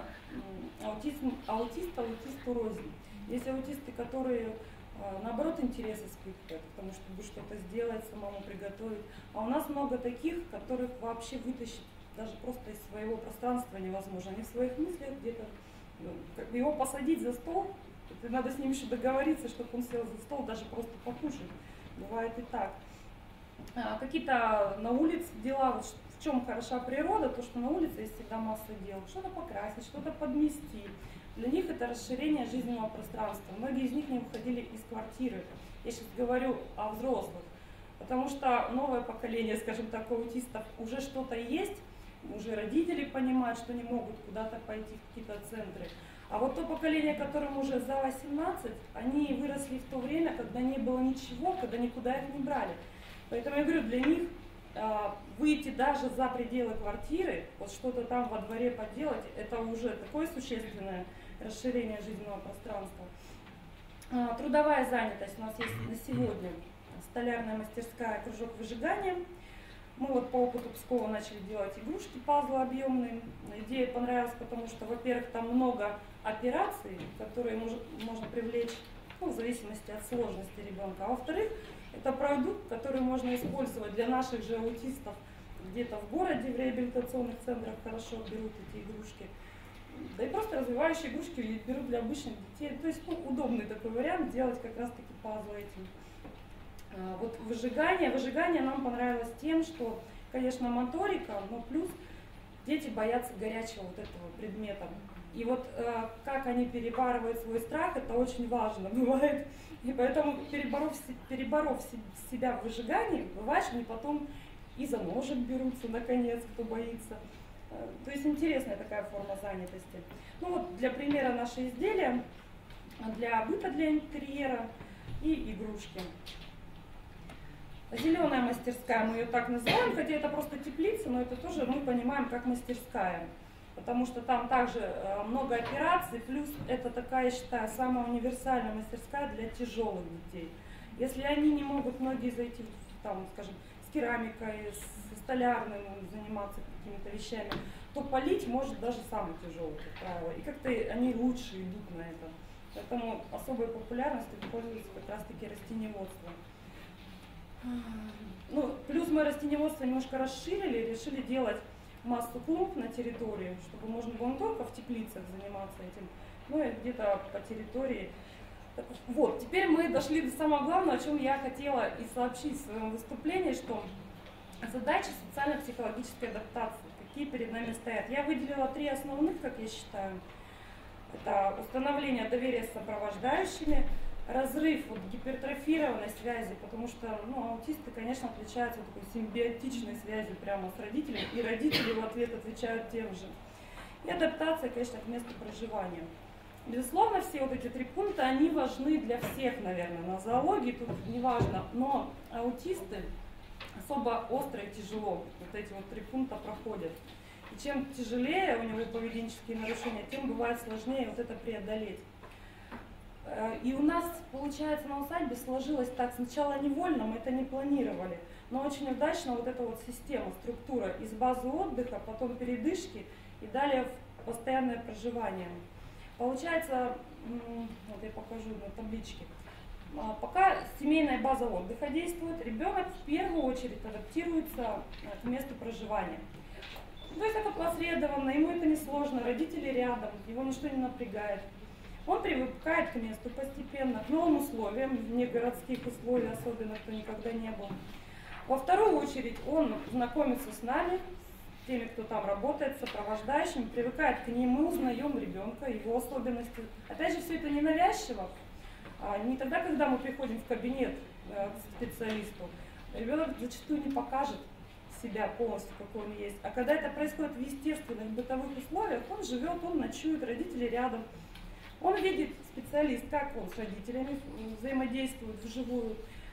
аутисту рознь. Есть аутисты, которые наоборот интерес испытывают, потому что бы что-то сделать, самому приготовить. А у нас много таких, которых вообще вытащить даже просто из своего пространства невозможно. Они в своих мыслях где-то, его посадить за стол, это надо с ним еще договориться, чтобы он сел за стол, даже просто покушать. Бывает и так. Какие-то на улице дела, вот в чем хороша природа, то, что на улице есть всегда масса дел. Что-то покрасить, что-то подмести. Для них это расширение жизненного пространства. Многие из них не выходили из квартиры. Я сейчас говорю о взрослых. Потому что новое поколение, скажем так, аутистов уже что-то есть, уже родители понимают, что не могут куда-то пойти в какие-то центры. А вот то поколение, которым уже за 18, они выросли в то время, когда не было ничего, когда никуда их не брали. Поэтому я говорю, для них выйти даже за пределы квартиры, вот что-то там во дворе поделать, это уже такое существенное расширение жизненного пространства. Трудовая занятость у нас есть на сегодня. Столярная мастерская, кружок выжигания. Мы вот по опыту Пскова начали делать игрушки, пазлы объемные. Идея понравилась, потому что, во-первых, там много операций, которые можно привлечь, в зависимости от сложности ребенка. А во-вторых, это продукт, который можно использовать для наших же аутистов. Где-то в городе, в реабилитационных центрах хорошо берут эти игрушки. Да и просто развивающие игрушки берут для обычных детей. То есть удобный такой вариант делать как раз таки пазлы этим. Вот выжигание нам понравилось тем, что, конечно, моторика, но плюс дети боятся горячего вот этого предмета. И вот как они перебарывают свой страх, это очень важно бывает. И поэтому, переборов себя в выжигании, бывает, что они потом и за ножик берутся, наконец, кто боится. То есть интересная такая форма занятости. Ну вот для примера наши изделия, для быта, для интерьера и игрушки. Зеленая мастерская, мы ее так называем, хотя это просто теплица, но это тоже мы понимаем как мастерская. Потому что там также много операций, плюс это такая, я считаю, самая универсальная мастерская для тяжелых детей. Если они не могут, многие зайти там, скажем, с керамикой, с столярным заниматься какими-то вещами, то полить может даже самый тяжелый, как правило. И как-то они лучше идут на это. Поэтому особой популярностью пользуется как раз-таки растениеводство. Ну, плюс мы растениеводство немножко расширили, решили делать массу клумб на территории, чтобы можно было не только в теплицах заниматься этим, но и где-то по территории. Вот, теперь мы дошли до самого главного, о чем я хотела и сообщить в своем выступлении, что задачи социально-психологической адаптации, какие перед нами стоят. Я выделила 3 основных, как я считаю. Это установление доверия с сопровождающими, разрыв от гипертрофированной связи, потому что аутисты, конечно, отличаются такой симбиотичной связью прямо с родителями, и родители в ответ отвечают тем же. И адаптация, конечно, к месту проживания. Безусловно, все вот эти 3 пункта, они важны для всех, наверное, на зоологии, тут не важно, но аутисты особо остро и тяжело вот эти вот 3 пункта проходят. И чем тяжелее у него поведенческие нарушения, тем бывает сложнее вот это преодолеть. И у нас, получается, на усадьбе сложилось так, сначала невольно, мы это не планировали, но очень удачно вот эта вот система, структура из базы отдыха, потом передышки и далее в постоянное проживание. Получается, вот я покажу на табличке, пока семейная база отдыха действует, ребенок в первую очередь адаптируется к месту проживания. То есть это опосредованно, ему это не сложно, родители рядом, его ничто не напрягает. Он привыкает к месту постепенно, к новым условиям, вне городских условий, особенно кто никогда не был. Во вторую очередь он знакомится с нами, с теми, кто там работает, сопровождающими, привыкает к ним, мы узнаем ребенка, его особенности. Опять же, все это ненавязчиво. Не тогда, когда мы приходим в кабинет к специалисту, ребенок зачастую не покажет себя полностью, какой он есть. А когда это происходит в естественных бытовых условиях, он живет, он ночует, родители рядом. Он видит, специалист, как он с родителями взаимодействует вживую.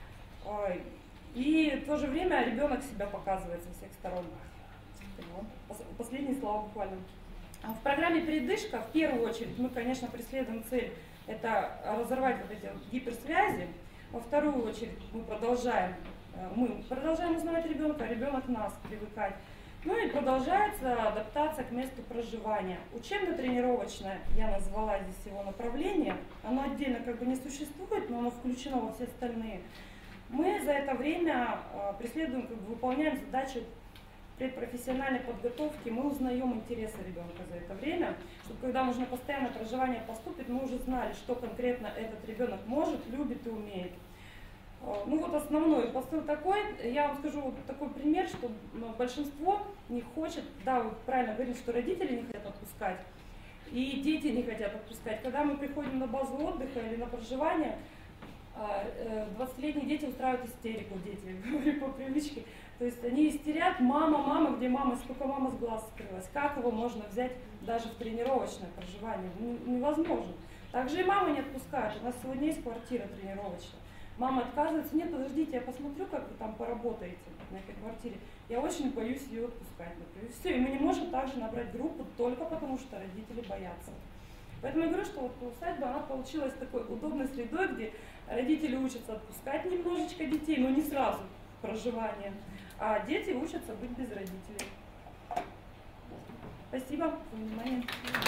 И в то же время ребенок себя показывает со всех сторон. Последние слова буквально. В программе «Передышка» в первую очередь мы, конечно, преследуем цель – это разорвать вот эти гиперсвязи. Во вторую очередь мы продолжаем узнавать ребенка, а ребенок нас привыкать. Ну и продолжается адаптация к месту проживания. Учебно-тренировочное, я назвала здесь его направление, оно отдельно как бы не существует, но оно включено во все остальные. Мы за это время преследуем, как бы выполняем задачи предпрофессиональной подготовки, мы узнаем интересы ребенка за это время, чтобы когда нужно постоянное проживание поступит, мы уже знали, что конкретно этот ребенок может, любит и умеет. Ну вот основной посыл такой, я вам скажу вот такой пример, что большинство не хочет, да, вы правильно говорите, что родители не хотят отпускать, и дети не хотят отпускать. Когда мы приходим на базу отдыха или на проживание, 20-летние дети устраивают истерику, дети, говорю по привычке. То есть они истерят, мама, где мама, сколько мама с глаз скрылась, как его можно взять даже в тренировочное проживание, невозможно. Также и мамы не отпускают, у нас сегодня есть квартира тренировочная. Мама отказывается, нет, подождите, я посмотрю, как вы там поработаете на этой квартире. Я очень боюсь ее отпускать, например. Все, и мы не можем также набрать группу только потому, что родители боятся. Поэтому я говорю, что вот усадьба, она получилась такой удобной средой, где родители учатся отпускать немножечко детей, но не сразу проживание, а дети учатся быть без родителей. Спасибо за внимание.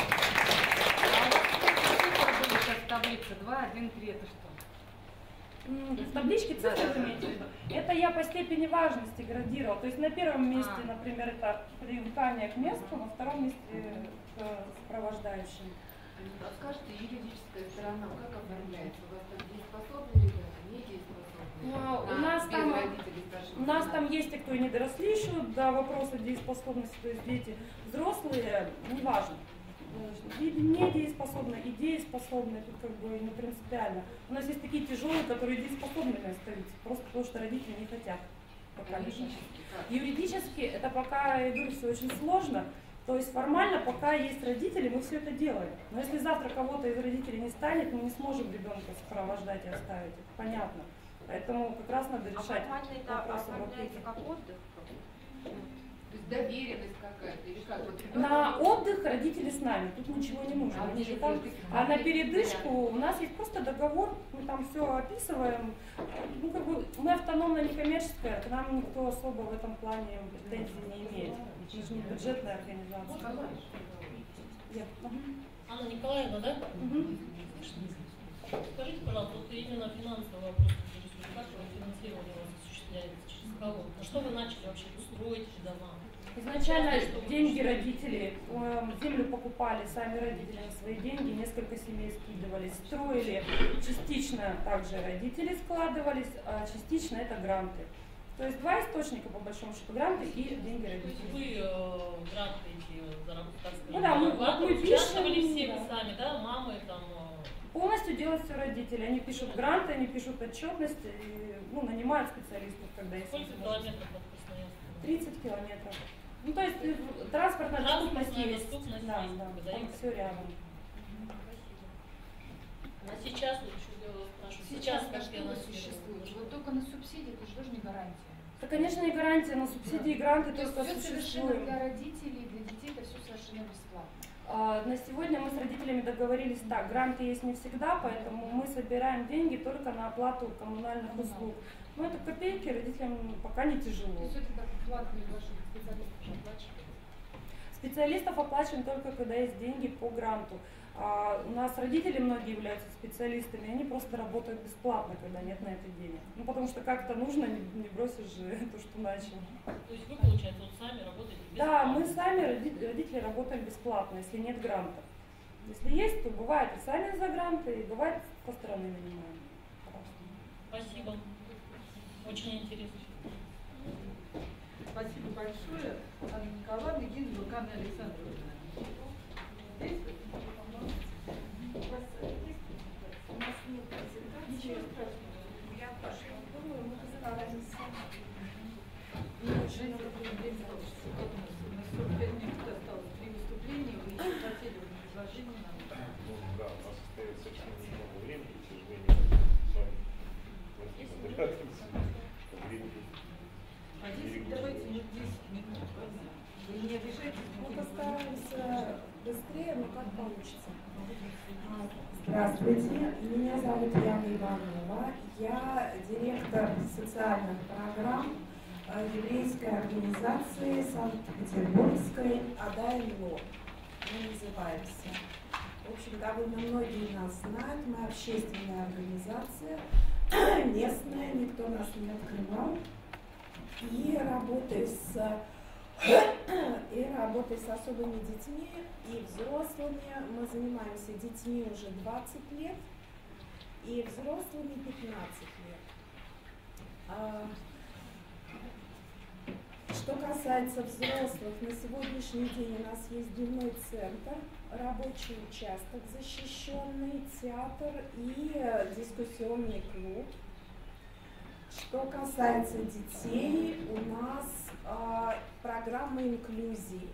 В таблице 2, 1, 3, это что?
В табличке цифры вы имеете в виду? Это я по степени важности градировала. То есть на первом месте, например, это привыкание к месту, на втором месте к сопровождающим.
Скажите, юридическая сторона как оформляется? У вас там дееспособные ребята, недееспособные?
У нас там есть те, кто и не доросли еще до вопроса дееспособности, то есть дети взрослые, неважно. Недееспособные и дееспособные, тут как бы не принципиально. У нас есть такие тяжелые, которые дееспособными остаются, просто потому что родители не хотят пока лежать. Юридически это пока, я говорю, все очень сложно. То есть формально, пока есть родители, мы все это делаем. Но если завтра кого-то из родителей не станет, мы не сможем ребенка сопровождать и оставить. Это понятно. Поэтому как раз надо решать вопросы в опеке.
Как отдых?
То есть доверенность какая-то или как? Вот
На отдых родители с нами, тут ничего не нужно. А на передышку у нас есть просто договор, мы там все описываем. Ну, как бы мы автономно некоммерческая, к нам никто особо в этом плане претензий не имеет. Мы же не бюджетная организация.
Анна Николаевна, да? Скажите, пожалуйста, вот именно финансовый вопрос интересует. Как финансирование у вас осуществляется? Через кого? На что вы начали вообще строить эти дома?
Изначально деньги родителей, землю покупали сами родители на свои деньги, несколько семей скидывались, строили, частично также родители складывались, а частично это гранты. То есть два источника, по большому счету, гранты и деньги родителей.
Вы гранты эти заработали?
Ну да, мы пишем.
Все вы сами, да, мамы там...
Полностью делают все родители. Они пишут гранты, они пишут отчетности, и, нанимают специалистов, когда есть.
Сколько километров от Красноярска?
30 километров. Ну, то есть транспортная доступность есть. Да, там все рядом.
А сейчас, вот еще спрашиваю,
сейчас что у вас существует? Вот только на субсидии, это же тоже не гарантия.
Да, конечно, не гарантия, но субсидии и гранты только
существуют.
существуют.
Для родителей, для детей это все совершенно бесплатно.
На сегодня мы с родителями договорились так, гранты есть не всегда, поэтому мы собираем деньги только на оплату коммунальных услуг. Но это копейки, родителям пока не тяжело.
То есть это как платные ваши специалисты оплачивают?
Специалистов оплачиваем только когда есть деньги по гранту. У нас родители многие являются специалистами, они просто работают бесплатно, когда нет на это денег. Ну потому что как-то нужно, не бросишь же то, что начал.
То есть вы, получается, вот сами работаете бесплатно?
Да, мы сами, родители, работаем бесплатно, если нет грантов. Если есть, то бывает и сами за гранты, и бывает со стороны нанимаем.
Спасибо. Очень интересно.
Спасибо большое. Анна Николаевна, Гинзбург, Анна Александровна. Здесь?
У нас нет презентации.
Ничего страшного.
Я пошла. Думаю, мы постараемся.
Жизнь на 45 минут осталось 3 выступления. Вы еще хотели бы предложение нам?
Да, у нас остается совсем немного времени, к сожалению, с вами.
Давайте 10 минут. Вы не обижайтесь.
Мы постараемся быстрее, но как получится. Здравствуйте, меня зовут Яна Иванова. Я директор социальных программ еврейской организации Санкт-Петербургской АДА-НЛО. Мы называемся. В общем, довольно многие нас знают. Мы общественная организация, местная, никто нас не открывал. И работаю с особыми детьми и взрослыми. Мы занимаемся детьми уже 20 лет и взрослыми 15 лет. Что касается взрослых, на сегодняшний день у нас есть дневной центр, рабочий участок защищенный, театр и дискуссионный клуб. Что касается детей, у нас программа инклюзии.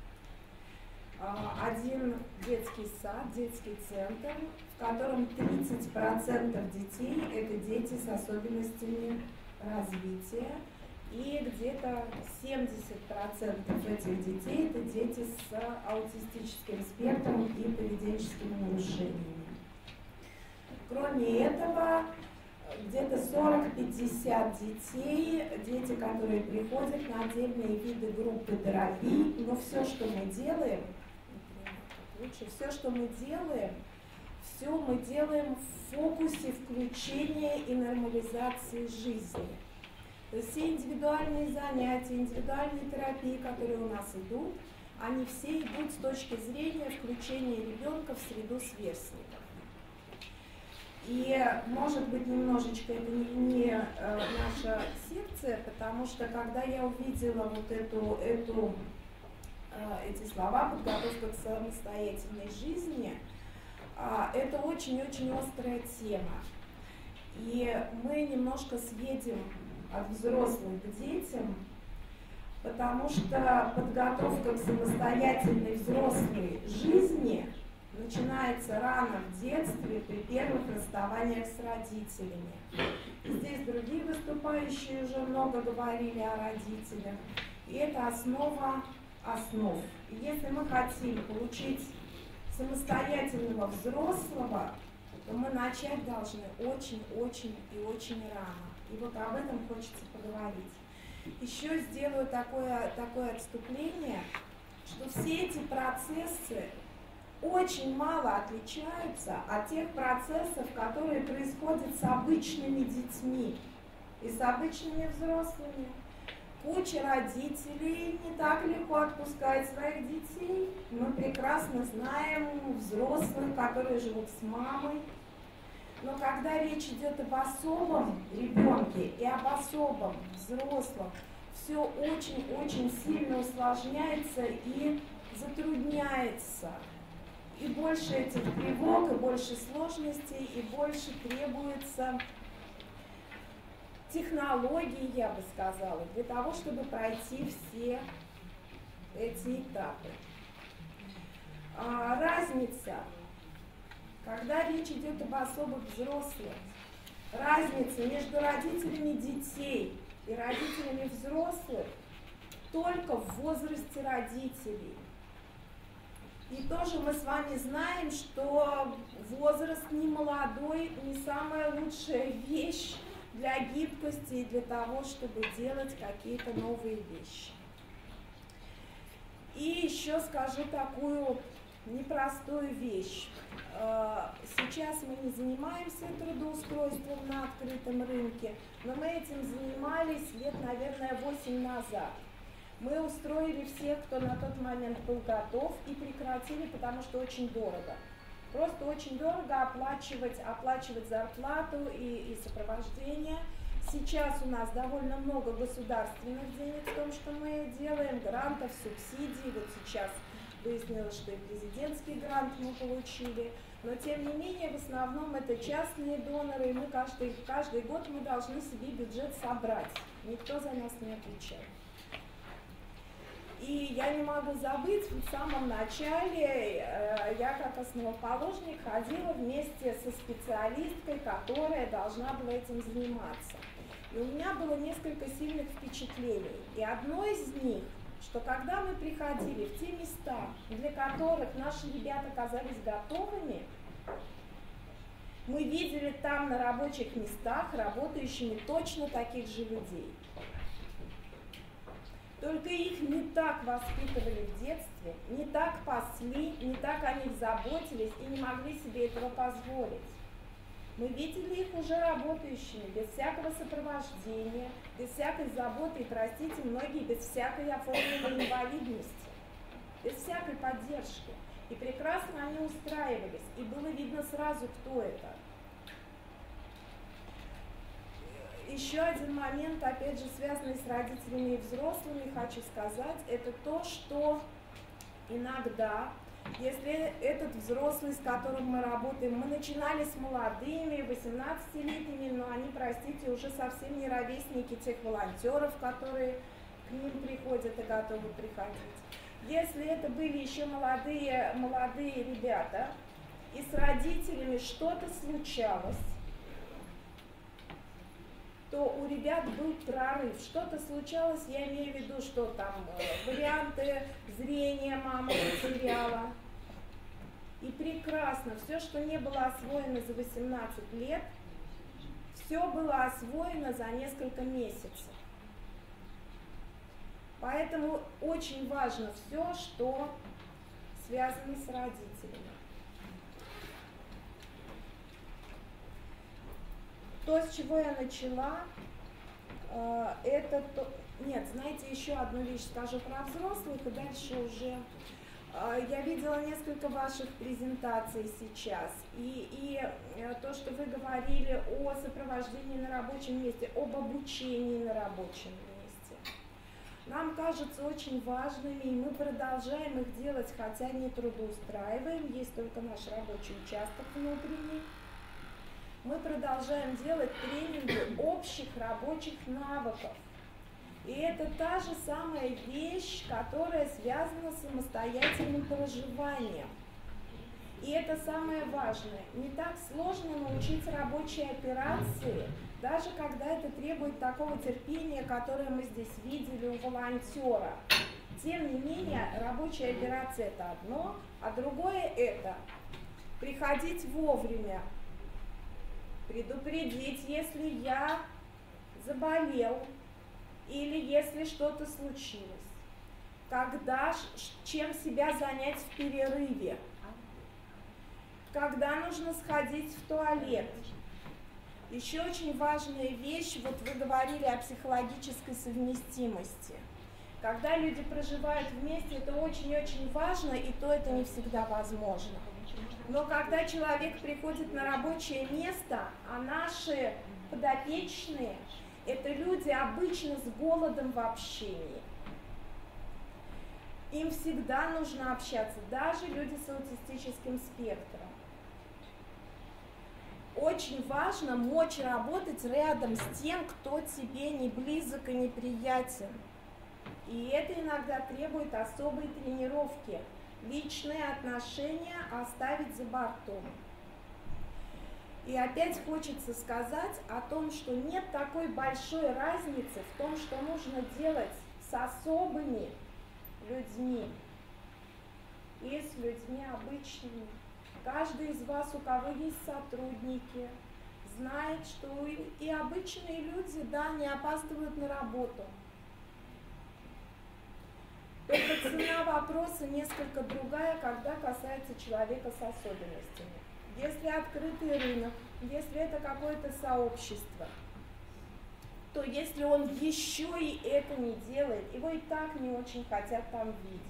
Один детский сад, детский центр, в котором 30% детей – это дети с особенностями развития, и где-то 70% этих детей – это дети с аутистическим спектром и поведенческими нарушениями. Кроме этого, где-то 40-50 детей, дети, которые приходят на отдельные виды группы терапии, но все, что мы делаем, все, что мы делаем в фокусе включения и нормализации жизни. То есть все индивидуальные занятия, индивидуальные терапии, которые у нас идут, они все идут с точки зрения включения ребенка в среду сверстников. И, может быть, немножечко это не наша секция, потому что, когда я увидела вот эти слова «подготовка к самостоятельной жизни», это очень-очень острая тема. И мы немножко съедем от взрослых к детям, потому что подготовка к самостоятельной взрослой жизни начинается рано в детстве, при первых расставаниях с родителями. Здесь другие выступающие уже много говорили о родителях. И это основа основ. И если мы хотим получить самостоятельного взрослого, то мы начать должны очень-очень и очень рано. И вот об этом хочется поговорить. Еще сделаю такое отступление, что все эти процессы очень мало отличаются от тех процессов, которые происходят с обычными детьми и с обычными взрослыми. Куча родителей не так легко отпускает своих детей. Мы прекрасно знаем взрослых, которые живут с мамой. Но когда речь идет об особом ребенке и об особом взрослом, все очень-очень сильно усложняется и затрудняется. И больше этих тревог, и больше сложностей, и больше требуется технологий, я бы сказала, для того, чтобы пройти все эти этапы. Разница, когда речь идет об особых взрослых, разница между родителями детей и родителями взрослых только в возрасте родителей. И тоже мы с вами знаем, что возраст не молодой, не самая лучшая вещь для гибкости и для того, чтобы делать какие-то новые вещи. И еще скажу такую непростую вещь. Сейчас мы не занимаемся трудоустройством на открытом рынке, но мы этим занимались лет, наверное, 8 назад. Мы устроили всех, кто на тот момент был готов, и прекратили, потому что очень дорого. Просто очень дорого оплачивать зарплату и сопровождение. Сейчас у нас довольно много государственных денег в том, что мы делаем, грантов, субсидий. Вот сейчас выяснилось, что и президентский грант мы получили. Но тем не менее, в основном это частные доноры, и мы каждый год мы должны себе бюджет собрать. Никто за нас не отвечает. И я не могу забыть, в самом начале я как основоположник ходила вместе со специалисткой, которая должна была этим заниматься. И у меня было несколько сильных впечатлений. И одно из них, что когда мы приходили в те места, для которых наши ребята оказались готовыми, мы видели там на рабочих местах работающими точно таких же людей. Только их не так воспитывали в детстве, не так пасли, не так о них заботились и не могли себе этого позволить. Мы видели их уже работающими, без всякого сопровождения, без всякой заботы, и, простите, многие без всякой оформленной инвалидности, без всякой поддержки. И прекрасно они устраивались, и было видно сразу, кто это. Еще один момент, опять же, связанный с родителями и взрослыми, хочу сказать, это то, что иногда, если этот взрослый, с которым мы работаем, мы начинали с молодыми, 18-летними, но они, простите, уже совсем не ровесники тех волонтеров, которые к ним приходят и готовы приходить. Если это были еще молодые ребята, и с родителями что-то случалось, то у ребят был прорыв. Что-то случалось, я имею в виду, что там варианты зрения мама потеряла. И прекрасно, все, что не было освоено за 18 лет, все было освоено за несколько месяцев. Поэтому очень важно все, что связано с родителями. То, с чего я начала, это то... Нет, знаете, еще одну вещь скажу про взрослых, и дальше уже... Я видела несколько ваших презентаций сейчас, и то, что вы говорили о сопровождении на рабочем месте, об обучении на рабочем месте, нам кажется очень важными, и мы продолжаем их делать, хотя не трудоустраиваем, есть только наш рабочий участок внутренний. Мы продолжаем делать тренинги общих рабочих навыков. И это та же самая вещь, которая связана с самостоятельным проживанием. И это самое важное. Не так сложно научить рабочей операции, даже когда это требует такого терпения, которое мы здесь видели у волонтера. Тем не менее, рабочая операция это одно, а другое это приходить вовремя, предупредить, если я заболел или если что-то случилось. Когда, чем себя занять в перерыве, когда нужно сходить в туалет. Еще очень важная вещь, вот вы говорили о психологической совместимости. Когда люди проживают вместе, это очень-очень важно, и то это не всегда возможно. Но когда человек приходит на рабочее место, а наши подопечные – это люди обычно с голодом в общении. Им всегда нужно общаться, даже люди с аутистическим спектром. Очень важно мочь работать рядом с тем, кто тебе не близок и неприятен. И это иногда требует особой тренировки. Личные отношения оставить за бортом. И опять хочется сказать о том, что нет такой большой разницы в том, что нужно делать с особыми людьми и с людьми обычными. Каждый из вас, у кого есть сотрудники, знает, что и обычные люди, да, не опаздывают на работу. Только цена вопроса несколько другая, когда касается человека с особенностями. Если открытый рынок, если это какое-то сообщество, то если он еще и это не делает, его и так не очень хотят там видеть.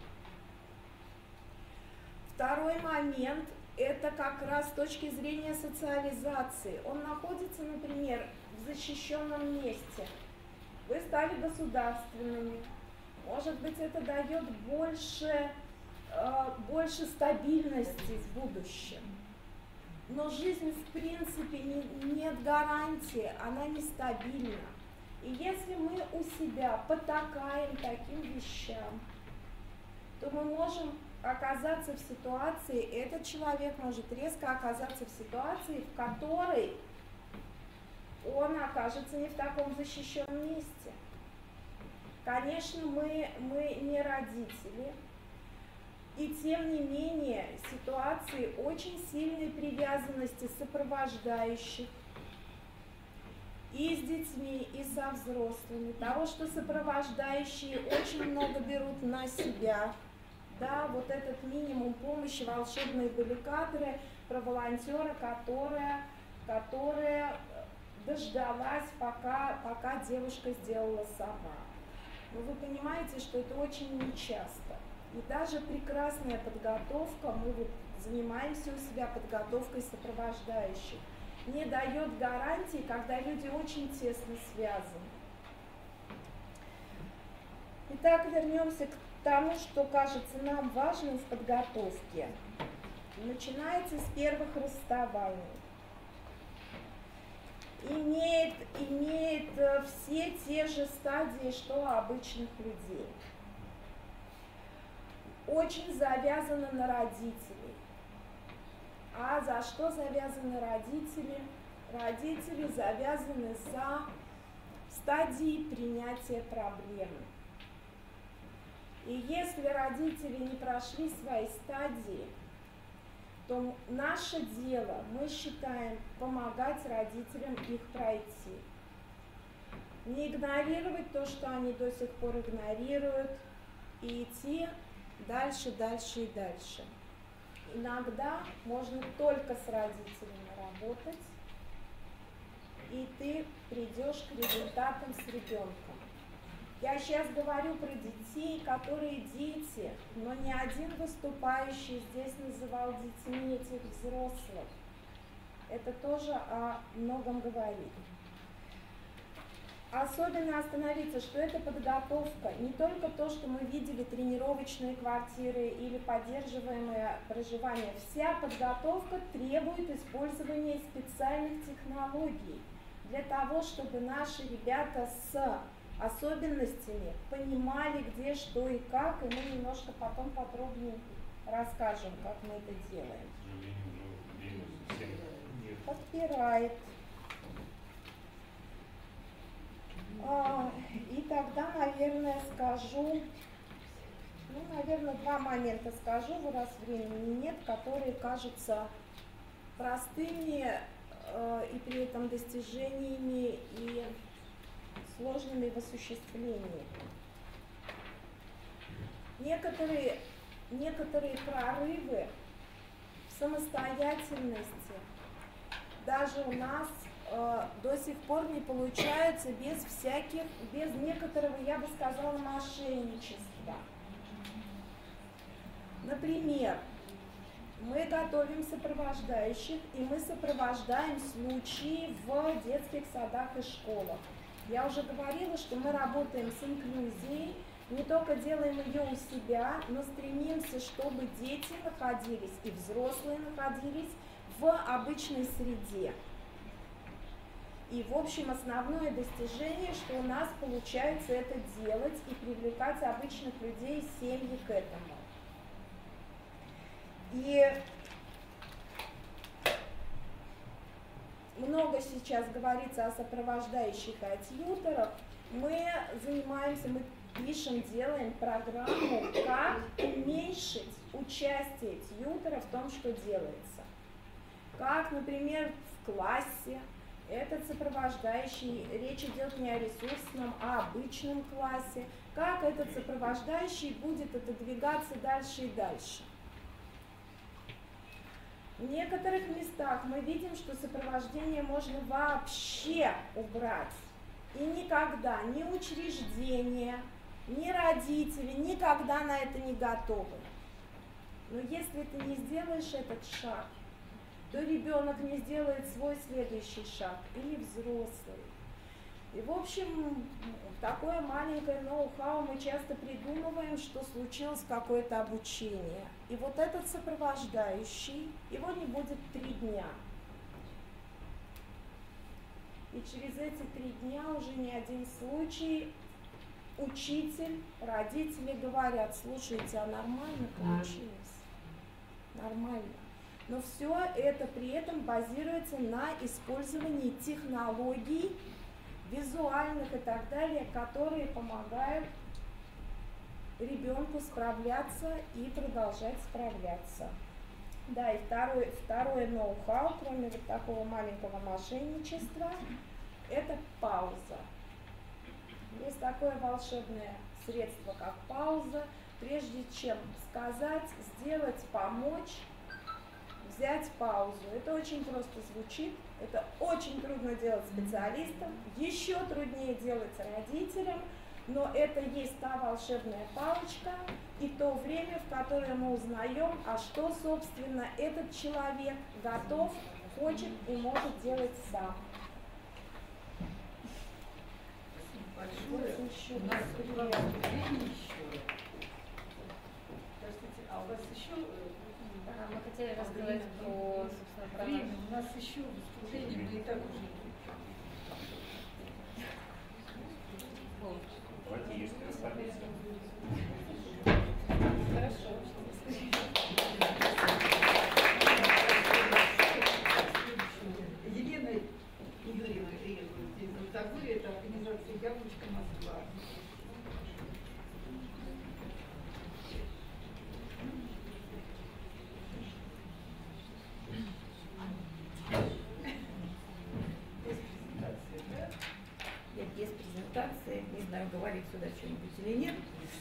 Второй момент – это как раз с точки зрения социализации. Он находится, например, в защищенном месте. Вы стали государственными. Может быть, это дает больше стабильности в будущем. Но жизнь, в принципе, нет гарантии, она нестабильна. И если мы у себя потакаем таким вещам, то мы можем оказаться в ситуации, этот человек может резко оказаться в ситуации, в которой он окажется не в таком защищенном месте. Конечно, мы не родители, и тем не менее ситуации очень сильной привязанности сопровождающих и с детьми, и со взрослыми, того, что сопровождающие очень много берут на себя. Да, вот этот минимум помощи, волшебные были кадры про волонтера, которая дождалась, пока девушка сделала сама. Но вы понимаете, что это очень нечасто. И даже прекрасная подготовка, мы вот занимаемся у себя подготовкой сопровождающих, не дает гарантии, когда люди очень тесно связаны. Итак, вернемся к тому, что кажется нам важным в подготовке. Начинается с первых расставаний. Имеет все те же стадии, что у обычных людей. Очень завязано на родителей. А за что завязаны родители? Родители завязаны за стадии принятия проблемы. И если родители не прошли свои стадии, то наше дело, мы считаем, помогать родителям их пройти. Не игнорировать то, что они до сих пор игнорируют, и идти дальше, дальше и дальше. Иногда можно только с родителями работать, и ты придешь к результатам с ребенком. Я сейчас говорю про детей, которые дети, но ни один выступающий здесь называл детьми этих взрослых. Это тоже о многом говорит. Особенно остановиться, что это подготовка, не только то, что мы видели, тренировочные квартиры или поддерживаемое проживание. Вся подготовка требует использования специальных технологий для того, чтобы наши ребята с особенностями понимали, где, что и как, и мы немножко потом подробнее расскажем, как мы это делаем. Подпирает. И тогда, наверное, скажу, наверное, два момента скажу, раз времени нет, которые кажутся простыми и при этом достижениями и сложными в осуществлении. Некоторые прорывы в самостоятельности даже у нас до сих пор не получаются без некоторого, я бы сказала, мошенничества. Например, мы готовим сопровождающих, и мы сопровождаем случаи в детских садах и школах. Я уже говорила, что мы работаем с инклюзией, не только делаем ее у себя, но стремимся, чтобы дети находились и взрослые находились в обычной среде. И, в общем, основное достижение, что у нас получается это делать и привлекать обычных людей из семьи к этому. И много сейчас говорится о сопровождающих и о тьюторах. Мы пишем, делаем программу, как уменьшить участие тьютора в том, что делается. Как, например, в классе этот сопровождающий, речь идет не о ресурсном, а о обычном классе, как этот сопровождающий будет отодвигаться дальше и дальше. В некоторых местах мы видим, что сопровождение можно вообще убрать. И никогда ни учреждения, ни родители никогда на это не готовы. Но если ты не сделаешь этот шаг, то ребенок не сделает свой следующий шаг, или взрослый. И, в общем, такое маленькое ноу-хау мы часто придумываем, что случилось какое-то обучение. И вот этот сопровождающий, его не будет 3 дня. И через эти 3 дня уже ни один случай учитель, родители говорят: слушайте, а нормально получилось? Нормально. Но все это при этом базируется на использовании технологий, визуальных и так далее, которые помогают ребенку справляться и продолжать справляться. Да, и второе ноу-хау, кроме вот такого маленького мошенничества, это пауза. Есть такое волшебное средство, как пауза. Прежде чем сказать, сделать, помочь, взять паузу. Это очень просто звучит, это очень трудно делать специалистам, еще труднее делать родителям, но это есть та волшебная палочка и то время, в которое мы узнаем, а что, собственно, этот человек готов, хочет и может делать сам.
Большое. У нас времени еще. Простите, а у вас еще...
Да, мы хотели рассказать про, собственно,
время. У нас еще выступление, мы и так уже...
Давайте, если останется.
Хорошо. Елена Юрьевна приехала здесь в Золотогорье, это организация «Яблочко Москва».
Без презентации, не знаю, говорить сюда что-нибудь или нет.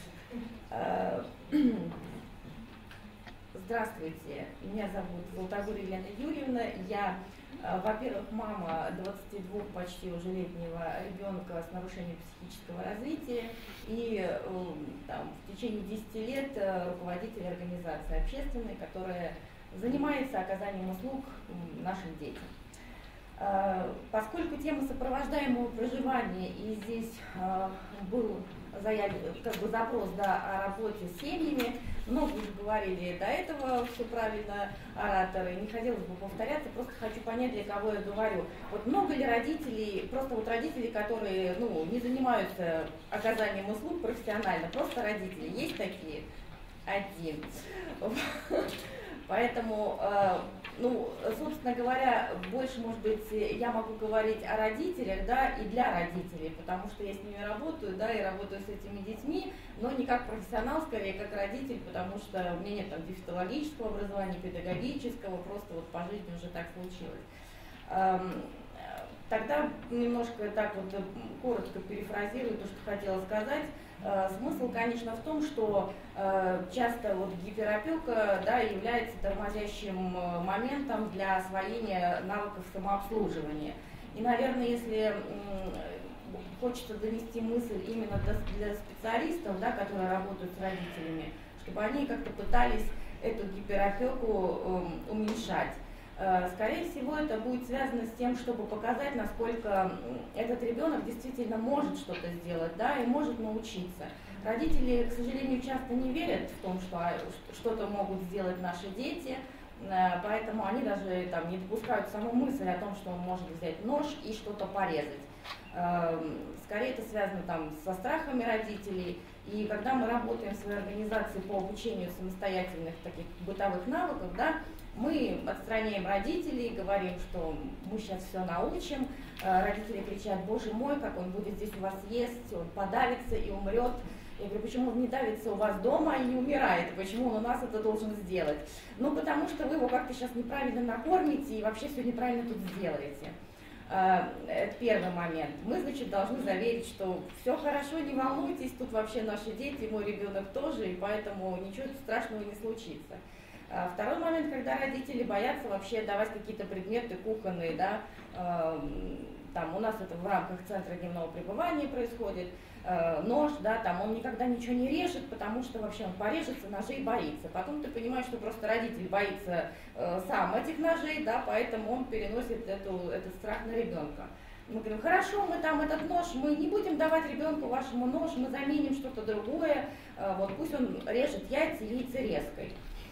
Здравствуйте, меня зовут Золотогорья Елена Юрьевна. Я, во-первых, мама 22 почти уже летнего ребенка с нарушением психического развития и в течение 10 лет руководитель организации общественной, которая занимается оказанием услуг нашим детям. Поскольку тема сопровождаемого проживания, и здесь был запрос о работе с семьями, много уже говорили до этого, все правильно ораторы, не хотелось бы повторяться, просто хочу понять, для кого я говорю. Вот много ли родителей, просто вот родители, которые не занимаются оказанием услуг профессионально, просто родители, есть такие? один. Поэтому, ну, собственно говоря, больше, может быть, я могу говорить о родителях, да, и для родителей, потому что я с ними работаю, да, и работаю с этими детьми, но не как профессионал, скорее, как родитель, потому что у меня нет там дефектологического образования, педагогического, просто вот по жизни уже так случилось. Тогда немножко так вот коротко перефразирую то, что хотела сказать. Смысл, конечно, в том, что часто вот гиперопека, да, является тормозящим моментом для освоения навыков самообслуживания. И, наверное, если хочется донести мысль именно для специалистов, да, которые работают с родителями, чтобы они как-то пытались эту гиперопеку уменьшать. Скорее всего, это будет связано с тем, чтобы показать, насколько этот ребенок действительно может что-то сделать, да, и может научиться. Родители, к сожалению, часто не верят в том, что что-то могут сделать наши дети, поэтому они даже там не допускают саму мысль о том, что он может взять нож и что-то порезать. Скорее это связано там со страхами родителей. И когда мы работаем в своей организации по обучению самостоятельных таких бытовых навыков, да, мы отстраняем родителей, говорим, что мы сейчас все научим. Родители кричат: боже мой, как он будет здесь у вас есть, он подавится и умрет. Я говорю: почему он не давится у вас дома и не умирает? Почему он у нас это должен сделать? Ну, потому что вы его как-то сейчас неправильно накормите и вообще все неправильно тут сделаете. Это первый момент. Мы, значит, должны заверить, что все хорошо, не волнуйтесь, тут вообще наши дети, мой ребенок тоже, и поэтому ничего страшного не случится. Второй момент, когда родители боятся вообще давать какие-то предметы кухонные, да, там у нас это в рамках центра дневного пребывания происходит, нож, да, там он никогда ничего не режет, потому что вообще он порежется, ножей боится. Потом ты понимаешь, что просто родитель боится сам этих ножей, да, поэтому он переносит этот страх на ребенка. Мы говорим: хорошо, мы там этот нож, мы не будем давать ребенку вашему нож, мы заменим что-то другое, вот пусть он режет яйца яйцерезкой.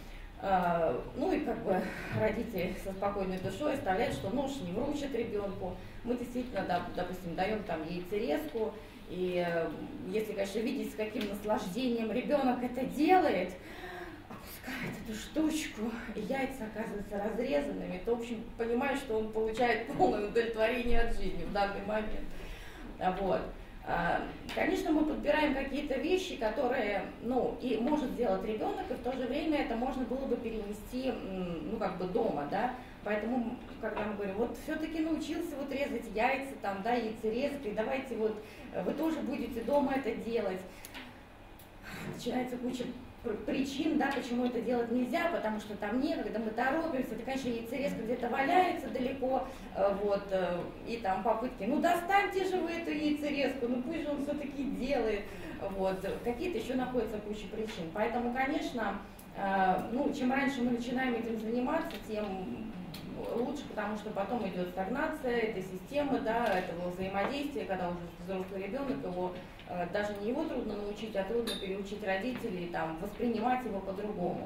Ну и как бы родители со спокойной душой оставляют, что нож не вручат ребенку. Мы действительно, да, допустим, даем там яйцерезку, и если, конечно, видеть, с каким наслаждением ребенок это делает, опускает эту штучку, и яйца оказываются разрезанными, то, в общем, понимаешь, что он получает полное удовлетворение от жизни в данный момент. Вот. Конечно, мы подбираем какие-то вещи, которые, ну, и может сделать ребенок, и в то же время это можно было бы перенести, ну, как бы дома, да. Поэтому, когда мы говорим: вот все-таки научился вот резать яйца, там, да, яйцерезкой, давайте вот вы тоже будете дома это делать. Начинается куча причин, да, почему это делать нельзя, потому что там некогда, мы торопимся, это, конечно, яйцерезка где-то валяется далеко, вот, и там попытки: ну достаньте же вы эту яйцерезку, ну пусть же он все-таки делает, вот, какие-то еще находятся куча причин. Поэтому, конечно, ну, чем раньше мы начинаем этим заниматься, тем лучше, потому что потом идет стагнация этой системы, да, этого взаимодействия, когда уже взрослый ребенок, его даже не его трудно научить, а трудно переучить родителей, там, воспринимать его по-другому.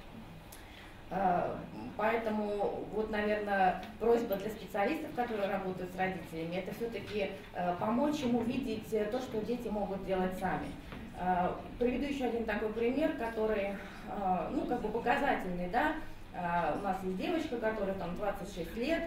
Поэтому, вот, наверное, просьба для специалистов, которые работают с родителями, это все-таки помочь им увидеть то, что дети могут делать сами. Приведу еще один такой пример, который, ну, как бы показательный, да. У нас есть девочка, которая там 26 лет,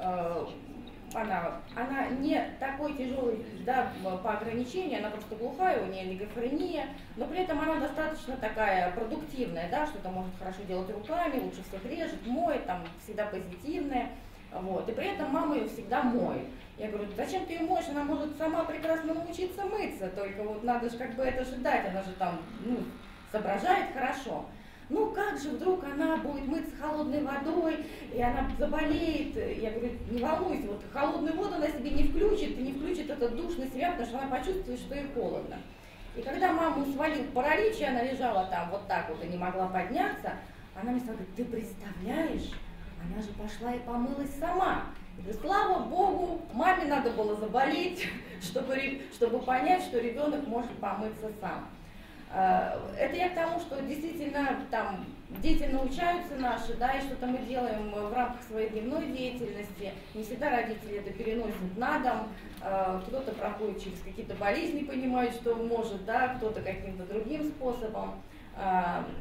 она не такой тяжелый, да, по ограничению, она просто глухая, у нее олигофрения, но при этом она достаточно такая продуктивная, да, что-то может хорошо делать руками, лучше всех режет, моет, там всегда позитивная, вот, и при этом мама ее всегда моет. Я говорю: зачем ты ее моешь, она может сама прекрасно научиться мыться, только вот надо же как бы это же дать, она же там, ну, соображает хорошо. Ну как же вдруг она будет мыться холодной водой, и она заболеет? Я говорю: не волнуйся, вот холодную воду она себе не включит, и не включит этот душ на себя, потому что она почувствует, что ей холодно. И когда маму свалил паралич, и она лежала там вот так вот и не могла подняться, она мне сказала: ты представляешь, она же пошла и помылась сама. Я говорю: слава богу, маме надо было заболеть, чтобы понять, что ребенок может помыться сам. Это я к тому, что действительно там дети научаются наши, да, и что-то мы делаем в рамках своей дневной деятельности. Не всегда родители это переносят на дом, кто-то проходит через какие-то болезни, понимает, что может, да, кто-то каким-то другим способом.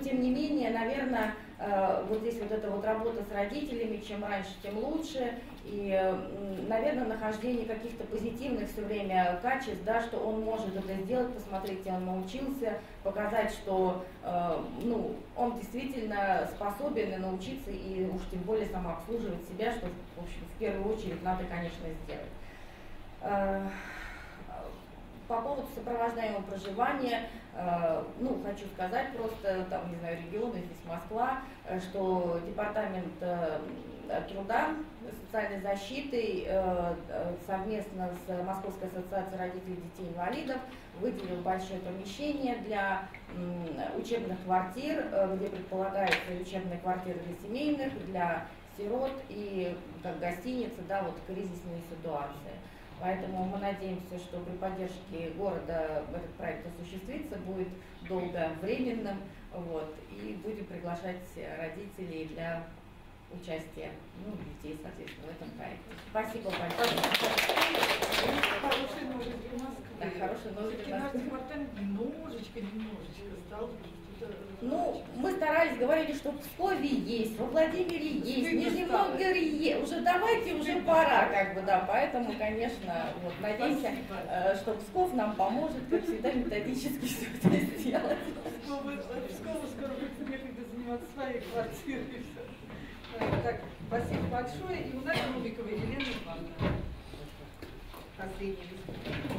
тем не менее, наверное, вот здесь вот эта вот работа с родителями, чем раньше, тем лучше. И, наверное, нахождение каких-то позитивных все время качеств, да, что он может это сделать, посмотрите, он научился, показать, что ну, он действительно способен и научиться, и уж тем более самообслуживать себя, что, в общем, в первую очередь надо, конечно, сделать. По поводу сопровождаемого проживания, ну, хочу сказать просто, там, не знаю, регионы, здесь Москва, что Департамент труда, социальной защиты совместно с Московской ассоциацией родителей детей-инвалидов выделил большое помещение для учебных квартир, где предполагается учебные квартиры для семейных, для сирот и как гостиница, да, вот кризисные ситуации. Поэтому мы надеемся, что при поддержке города этот проект осуществится, будет долговременным, вот, и будем приглашать родителей для участия, ну, детей, соответственно, в этом проекте. Спасибо большое.
Хорошие новости в Москве.
Да, хорошие новости в
Наш
Москве.
департамент немножечко стал.
Ну, мы старались, говорили, что в Пскове есть, во Владимире есть, в Нижнем Новгороде есть. Уже давайте, уже пора, как бы, да. Поэтому, конечно, вот, надеемся, что Псков нам поможет, как всегда, методически все это сделать.
Пскову скоро будет некогда заниматься своей квартирой и все. Так, спасибо большое. И у нас Новикова Елена Ивановна. Последний выступление.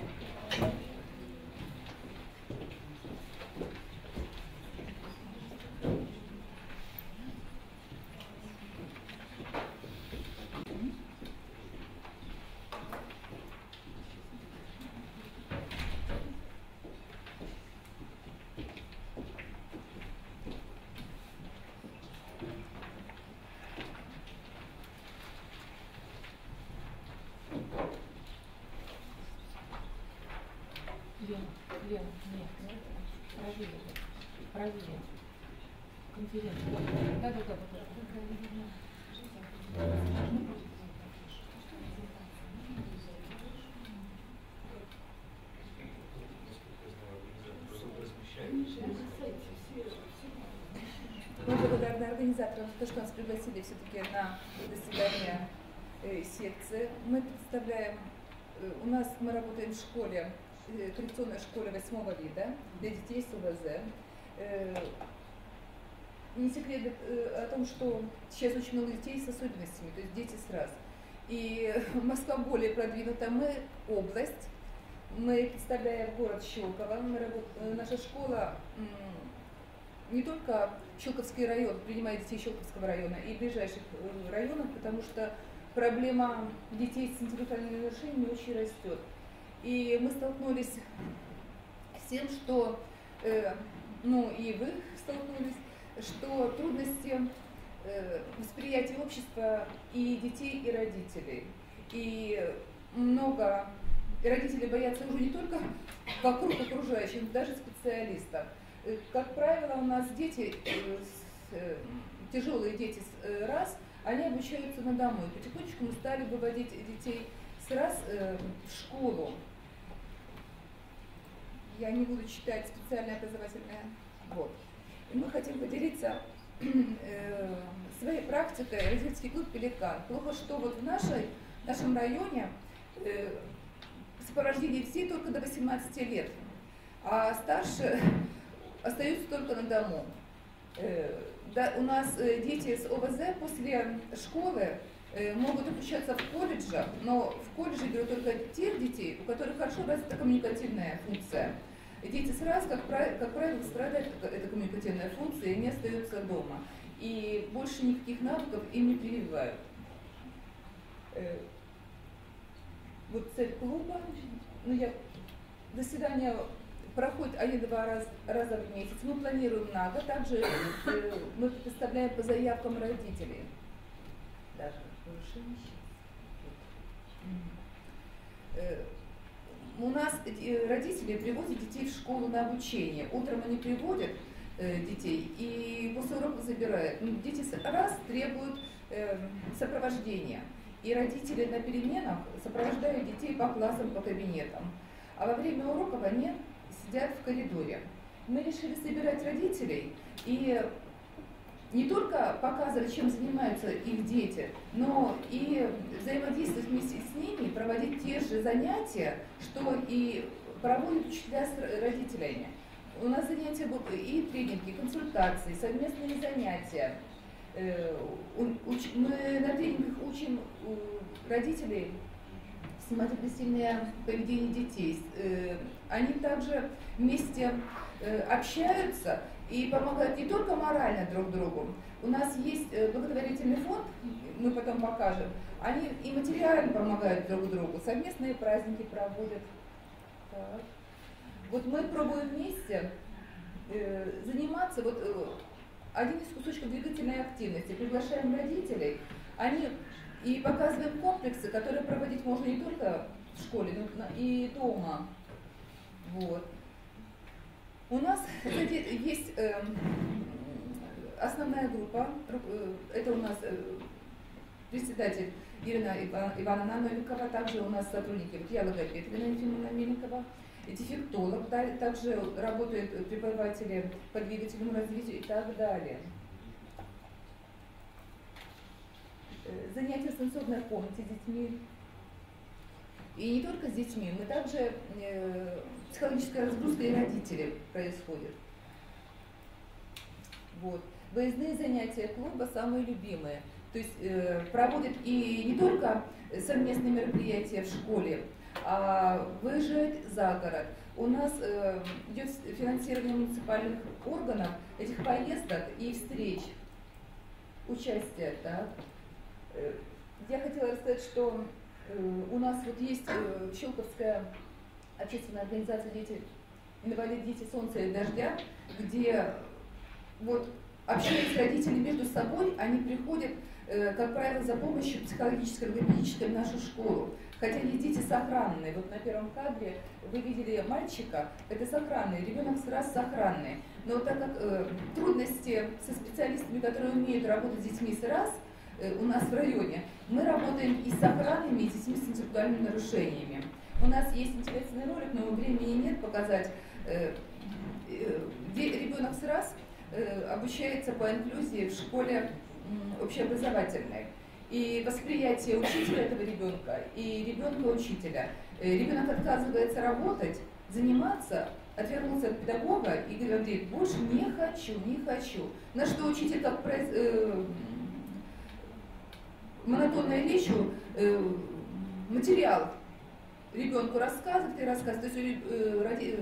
Лен, нет, правее. Конференция. Да.
Мы благодарны организаторам за то, что нас пригласили все-таки на заседание секции. Мы представляем, мы работаем в школе, коррекционной школе 8-го вида для детей с ОВЗ. Не секрет о том, что сейчас очень много детей с особенностями, то есть дети с раз. И Москва более продвинута, мы область, мы представляем город Щелково, наша школа не только Щелковский район, принимает детей Щелковского района и ближайших районов, потому что проблема детей с интеллектуальными нарушениями очень растет. И мы столкнулись с тем, что, ну и вы столкнулись, что трудности восприятия общества и детей, и родителей. И много родителей боятся уже не только вокруг окружающих, но даже специалистов. Как правило, у нас дети, тяжелые дети с РАС, они обучаются на дому. И потихонечку мы стали выводить детей с РАС в школу. Я не буду читать специальное образовательное. Вот. И мы хотим поделиться своей практикой. Родительский клуб «Пеликан». Плохо, что вот в нашем районе сопровождение детей только до 18 лет, а старше остаются только на дому. Да, у нас дети с ОВЗ после школы могут обучаться в колледжах, но в колледже берут только тех детей, у которых хорошо развита коммуникативная функция. Дети с РАС, как правило, страдают эта коммуникативная функция и не остаются дома. И больше никаких навыков им не прививают. Вот цель клуба, заседание проходит 1-2 раза в месяц. Мы планируем на год. Также мы представляем по заявкам родителей. Даже у нас родители привозят детей в школу на обучение. Утром они приводят детей и после урока забирают. Дети раз требуют сопровождения. И родители на переменах сопровождают детей по классам, по кабинетам. А во время уроков они сидят в коридоре. Мы решили собирать родителей И не только показывать, чем занимаются их дети, но и взаимодействовать вместе с ними, проводить те же занятия, что и проводят учителя с родителями. У нас занятия и тренинги, и консультации, совместные занятия. Мы на тренингах учим родителей снимать агрессивное поведение детей. Они также вместе общаются и помогают не только морально друг другу. У нас есть благотворительный фонд, мы потом покажем. Они и материально помогают друг другу, совместные праздники проводят. Так. Вот мы пробуем вместе заниматься, вот один из кусочков двигательной активности. Приглашаем родителей, и показываем комплексы, которые проводить можно не только в школе, но и дома. Вот. У нас, кстати, есть основная группа, это у нас председатель Ирина Ивановна Новикова, также у нас сотрудники, вот я логопед Ирина Ефимовна Мельникова, дефектолог, также работают преподаватели по двигательному развитию и так далее. Занятия в сенсорной комнате с детьми. И не только с детьми, мы также психологическая разгрузка и родители происходит. Вот. Выездные занятия клуба самые любимые. То есть проводят и не только совместные мероприятия в школе, а выезжают за город. У нас идет финансирование муниципальных органов этих поездок и встреч, участия. Да? Я хотела рассказать, что у нас вот есть Щелковская общественная организация «Инвалид, дети солнца и дождя», где вот общаясь с родителями между собой, они приходят, как правило, за помощью психологической, логопедической в нашу школу. Хотя есть дети сохранные. Вот на первом кадре вы видели мальчика, это сохранный, ребенок раз сохранный. Но так как трудности со специалистами, которые умеют работать с детьми с раз, у нас в районе, мы работаем и с сохранными, и с детьми с интеллектуальными нарушениями. У нас есть интересный ролик, но времени нет показать, где ребенок с раз обучается по инклюзии в школе общеобразовательной. И восприятие учителя этого ребенка и ребенка учителя. Ребенок отказывается работать, заниматься, отвернулся от педагога и говорит: больше не хочу, не хочу. На что учитель, как монотонной речью, материал ребенку рассказывает и рассказывает. То есть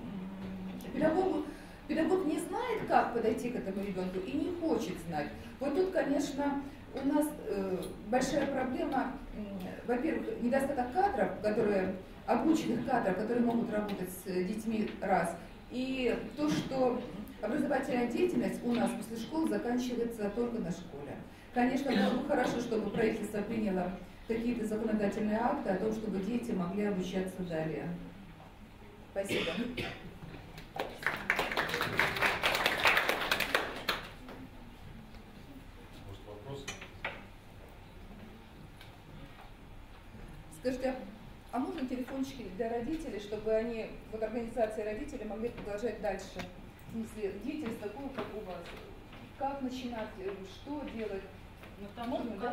педагог не знает, как подойти к этому ребенку и не хочет знать. Вот тут, конечно, у нас большая проблема, во-первых, недостаток кадров, обученных кадров, которые могут работать с детьми, раз. И то, что образовательная деятельность у нас после школ заканчивается только на школе. Конечно, было бы хорошо, чтобы правительство приняло какие-то законодательные акты о том, чтобы дети могли обучаться далее. Спасибо.
Может, вопрос?
Скажите, а можно телефончики для родителей, чтобы они, вот организации родителей, могли продолжать дальше? В смысле, деятельность такую, как у вас. Как начинать, что делать?
Ну там можно, да?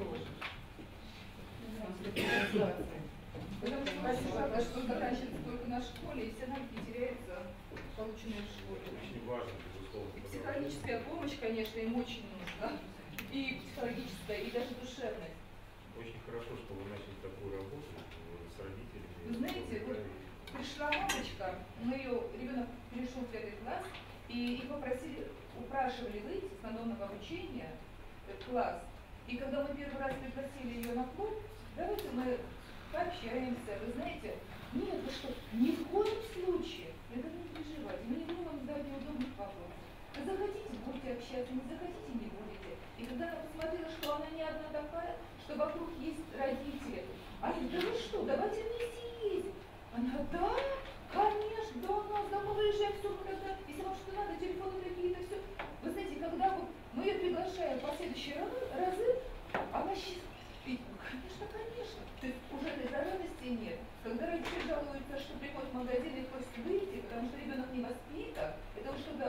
Потому что что заканчивается только на школе, и все навыки теряются, полученные в школе.
Очень важно, безусловно.
И психологическая помощь, конечно, им очень нужна. И психологическая, и даже душевная.
Очень хорошо, что вы начали такую работу с родителями.
Вы знаете, вот пришла мамочка, ребенок пришел в 5 класс, и их упрашивали выйти с надомного обучения в класс. И когда мы первый раз пригласили ее на клуб, давайте мы пообщаемся, вы знаете, нет, вы что, ни в коем случае, я говорю, не переживайте, мы не будем вам задать неудобных вопросов. Вы захотите, будете общаться, не захотите, не будете. И когда она посмотрела, что она не одна такая, что вокруг есть родители, она говорит: да вы что, давайте вместе ездим. Она: да, конечно, да, у нас домой выезжаем, все, мы тогда, если вам что надо, телефоны какие-то, все. Вы знаете, когда мы ее приглашаем в последующие разы, она счастлива. Конечно, конечно. То есть уже этой радости нет. Когда родители жалуются, что приходят в магазин и просят выйти, потому что ребенок не воспитан, это уж когда за маму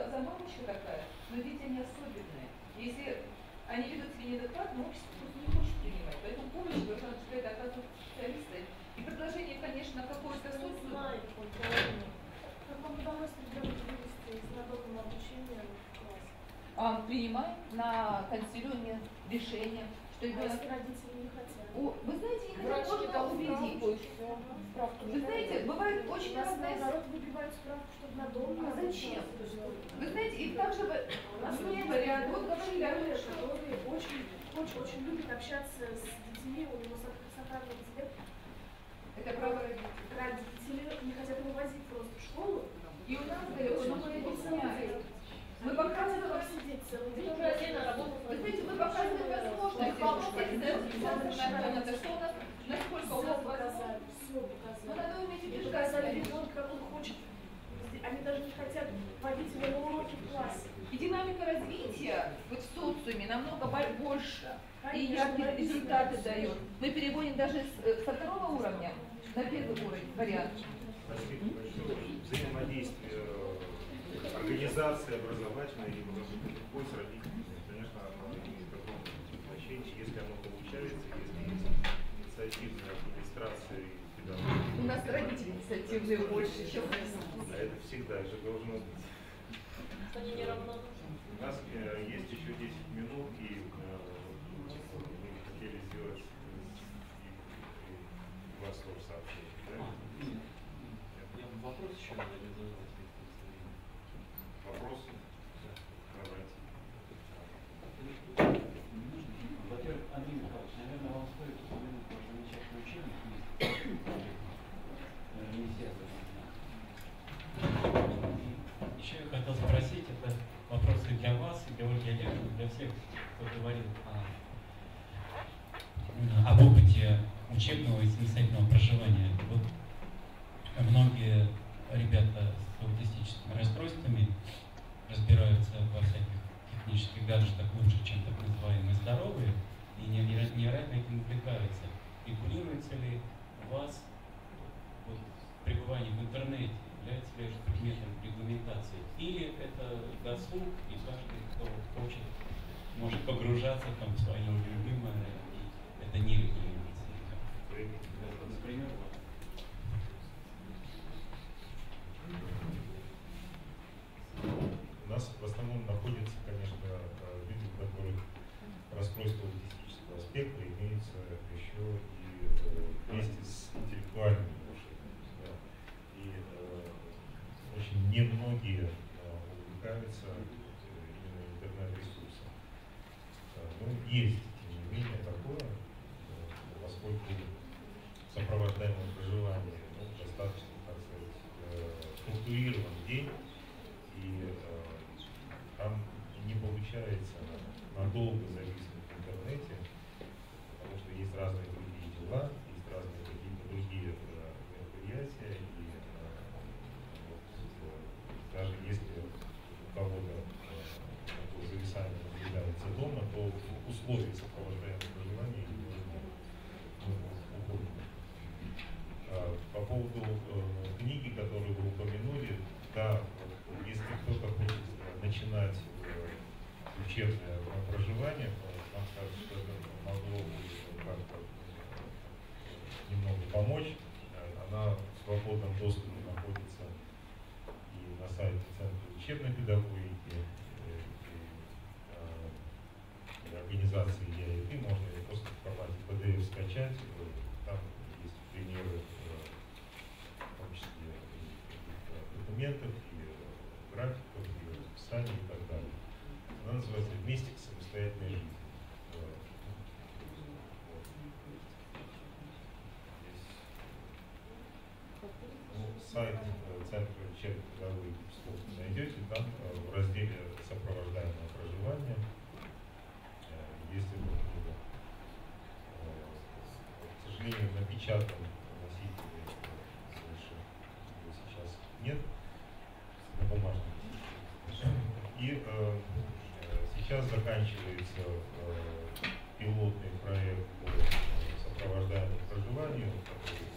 помощь такая, но дети они особенные. Если они ведут себя неадекватно, общество просто не хочет принимать. Поэтому помощь должна это оказывать специалисты. И предложение, конечно, какое-то социум.
Как вам удалось ребенка вывести из надомного обучения в класс?
Принимаем на консилиуме решение, что ребенок...
Если родители не хотят?
Вы знаете, не хотят, можно убедить. Вы знаете, бывает очень разное...
Народ выбивает справку, чтобы на дом.
А зачем? Вы знаете, и также вариант. Вот говорили,
которые очень любят общаться с детьми, у него сохранный цвет.
Это право родителей.
Родители не хотят его возить просто в школу.
И у нас далеко, но мы объясняем. Мы показываем, как сидеть целый день. Вы знаете, мы показываем возможности. Что у нас, насколько у нас возможно. Ну, надо уметь убеждать.
Показали ребенка, как он хочет. Они даже не хотят водить его на уроки в классе.
И динамика развития вот в социуме намного больше. И
Конечно,
яркие результаты дает. Мы переводим даже со второго уровня на первый уровень вариант.
Взаимодействие организации образовательной и другой с родителями, конечно, оно имеет огромное значение, если оно получается, если есть инициативная администрация и педагогика.
У нас родители инициативные больше, чем у нас.
А это всегда же должно быть.
Они не равнодушны.
У нас есть еще 10 минут, и мы хотели сделать вас тоже сообщение. Да?
Я вопрос еще реализовал.
Вопросы? Давайте.
Во-первых, Андрей Михайлович, наверное, вам стоит упомянуть ваш замечательный учебник Министерства.
Еще я хотел спросить, это вопросы для вас, и для Ольги Олеговны, для всех, кто говорил об опыте учебного и самостоятельного проживания. Вот многие ребята с аутистическими расстройствами разбираются во всяких технических гаджетах лучше, чем так называемые здоровые, и невероятно этим увлекаются. Регулируется ли у вас вот, пребывание в интернете, является ли это предметом регламентации? Или это досуг, и каждый, кто хочет, может погружаться там, в свое любимое, и это не регулируется?
Например,
у нас в основном находятся, конечно, люди, у которых расстройство аутистического спектра имеется еще и вместе с интеллектуальными нарушениями. Да. И очень немногие увлекаются именно интернет-ресурсом. Ну, есть, тем не менее, такое, поскольку сопровождаемое проживание достаточно, так сказать, структурирован день, и там не получается надолго зависнуть в интернете, потому что есть разные другие дела, есть разные какие-то другие мероприятия, и даже если у кого-то такое зависание наблюдается дома, то условия сопровождаемого проживания уходят. По поводу книги, которую вы упомянули, да, если кто-то хочет начинать учебное проживание, нам кажется, что это могло бы как-то немного помочь. Она в свободном доступе находится и на сайте Центра учебной педагогики, и организации ЕАЭП, можно ее просто в формате PDF скачать, там есть примеры, в том числе и документов, и графиков, и расписаний и так далее. Она называется «Вместе к самостоятельной жизни». Сайт Центра учебной педагогики найдете, там в разделе «Сопровождаемое проживание» есть эта книга. К сожалению, на печатном носителе больше сейчас нет, на бумажном. И сейчас заканчивается пилотный проект по сопровождаемому проживанию, который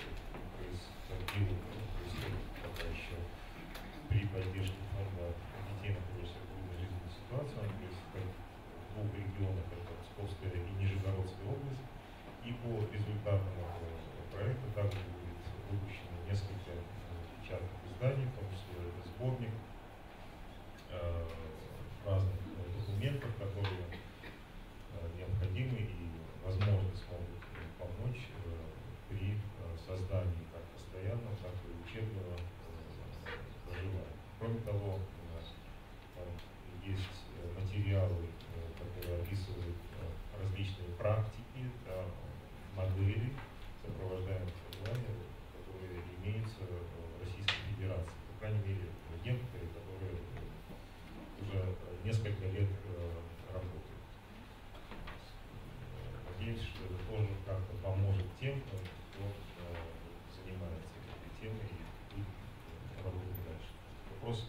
происходит пока еще при поддержке фонда детей, находящихся в ситуацию, то есть в двух регионах, это Псковская и Нижегородская область. И по результатам этого проекта также будет выпущено несколько печатных изданий, в том числе это сборник разных документов, которые необходимы и, возможно, смогут помочь при создании как постоянного, так и учебного проживания. Кроме того, у нас там есть материалы, которые описывают различные практики, модели сопровождаемых проживания, которые имеются в Российской Федерации. По крайней мере, некоторые, которые уже несколько лет работают. Надеюсь, что это тоже как-то поможет тем, кто занимается этой темой и будет работать дальше. Вопросы?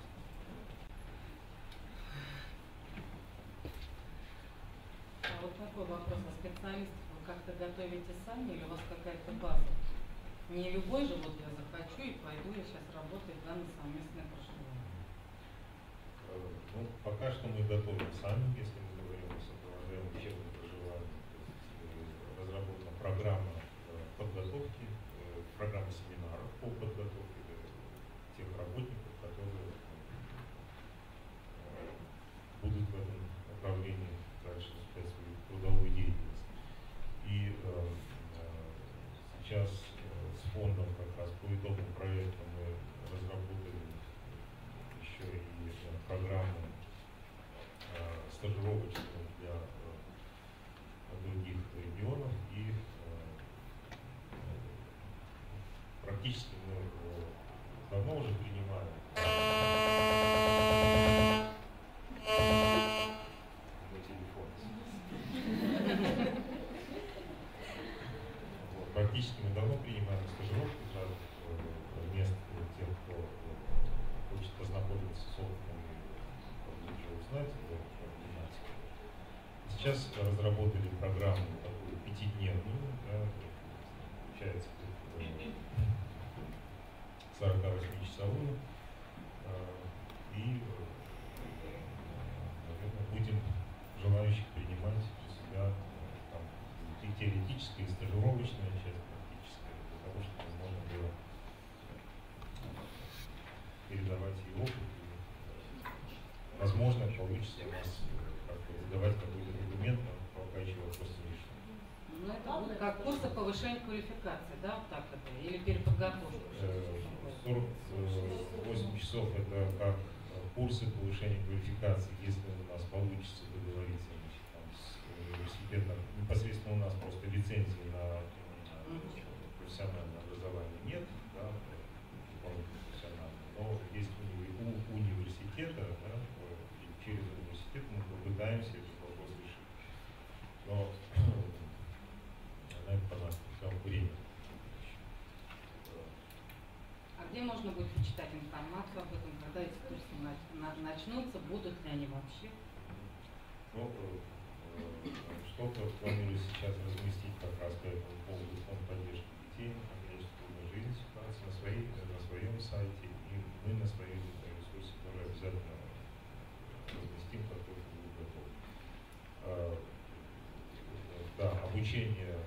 А вот такой вопрос. А специалистов вы как-то готовите сами или у вас какая-то база? Не любой же, вот я захочу и пойду я сейчас работать на совместное проживание.
Ну, пока что мы готовим сами, если мы говорим о сопровождаемом учебном проживании. Разработана программа подготовки, программа семинаров по подготовке тех работников, которые будут в этом направлении дальше осуществлять свою трудовую деятельность. И сейчас с фондом как раз по итогам проекта мы разработали еще и программу стажировочную для других регионов, и практически мы давно уже принимаем. Мой телефон. Практически мы давно принимаем стажировки для мест тех, кто хочет познакомиться с опытом и уже узнать эту проблематику. Сейчас разработали программу такую пятидневную, да, получается 48-часовую, и, наверное, будем желающих принимать у себя там, и теоретическая, и стажировочная часть практическая, для того, чтобы можно было передавать и опыт, и, возможно, получится у нас выдавать какой-то документ, но пока еще вопрос не решен.
Ну, это будет как курсы повышения квалификации, да, вот так это, или переподготовка?
48 часов это как курсы повышения квалификации, если у нас получится договориться с университетом. Непосредственно у нас просто лицензии на профессиональное образование нет, да, профессиональное, но есть у университета, да, и через университет мы попытаемся этот вопрос решить. Но на это понадобится время.
А где можно будет почитать информацию об этом, когда эти курсы начнутся, будут ли они вообще?
Ну, что-то планирую сейчас разместить как раз по этому поводу фонд поддержки детей, конечно, трудной жизни ситуации на своем сайте, и мы на своем ресурсе тоже обязательно разместим, как только будет готово. Да, обучение,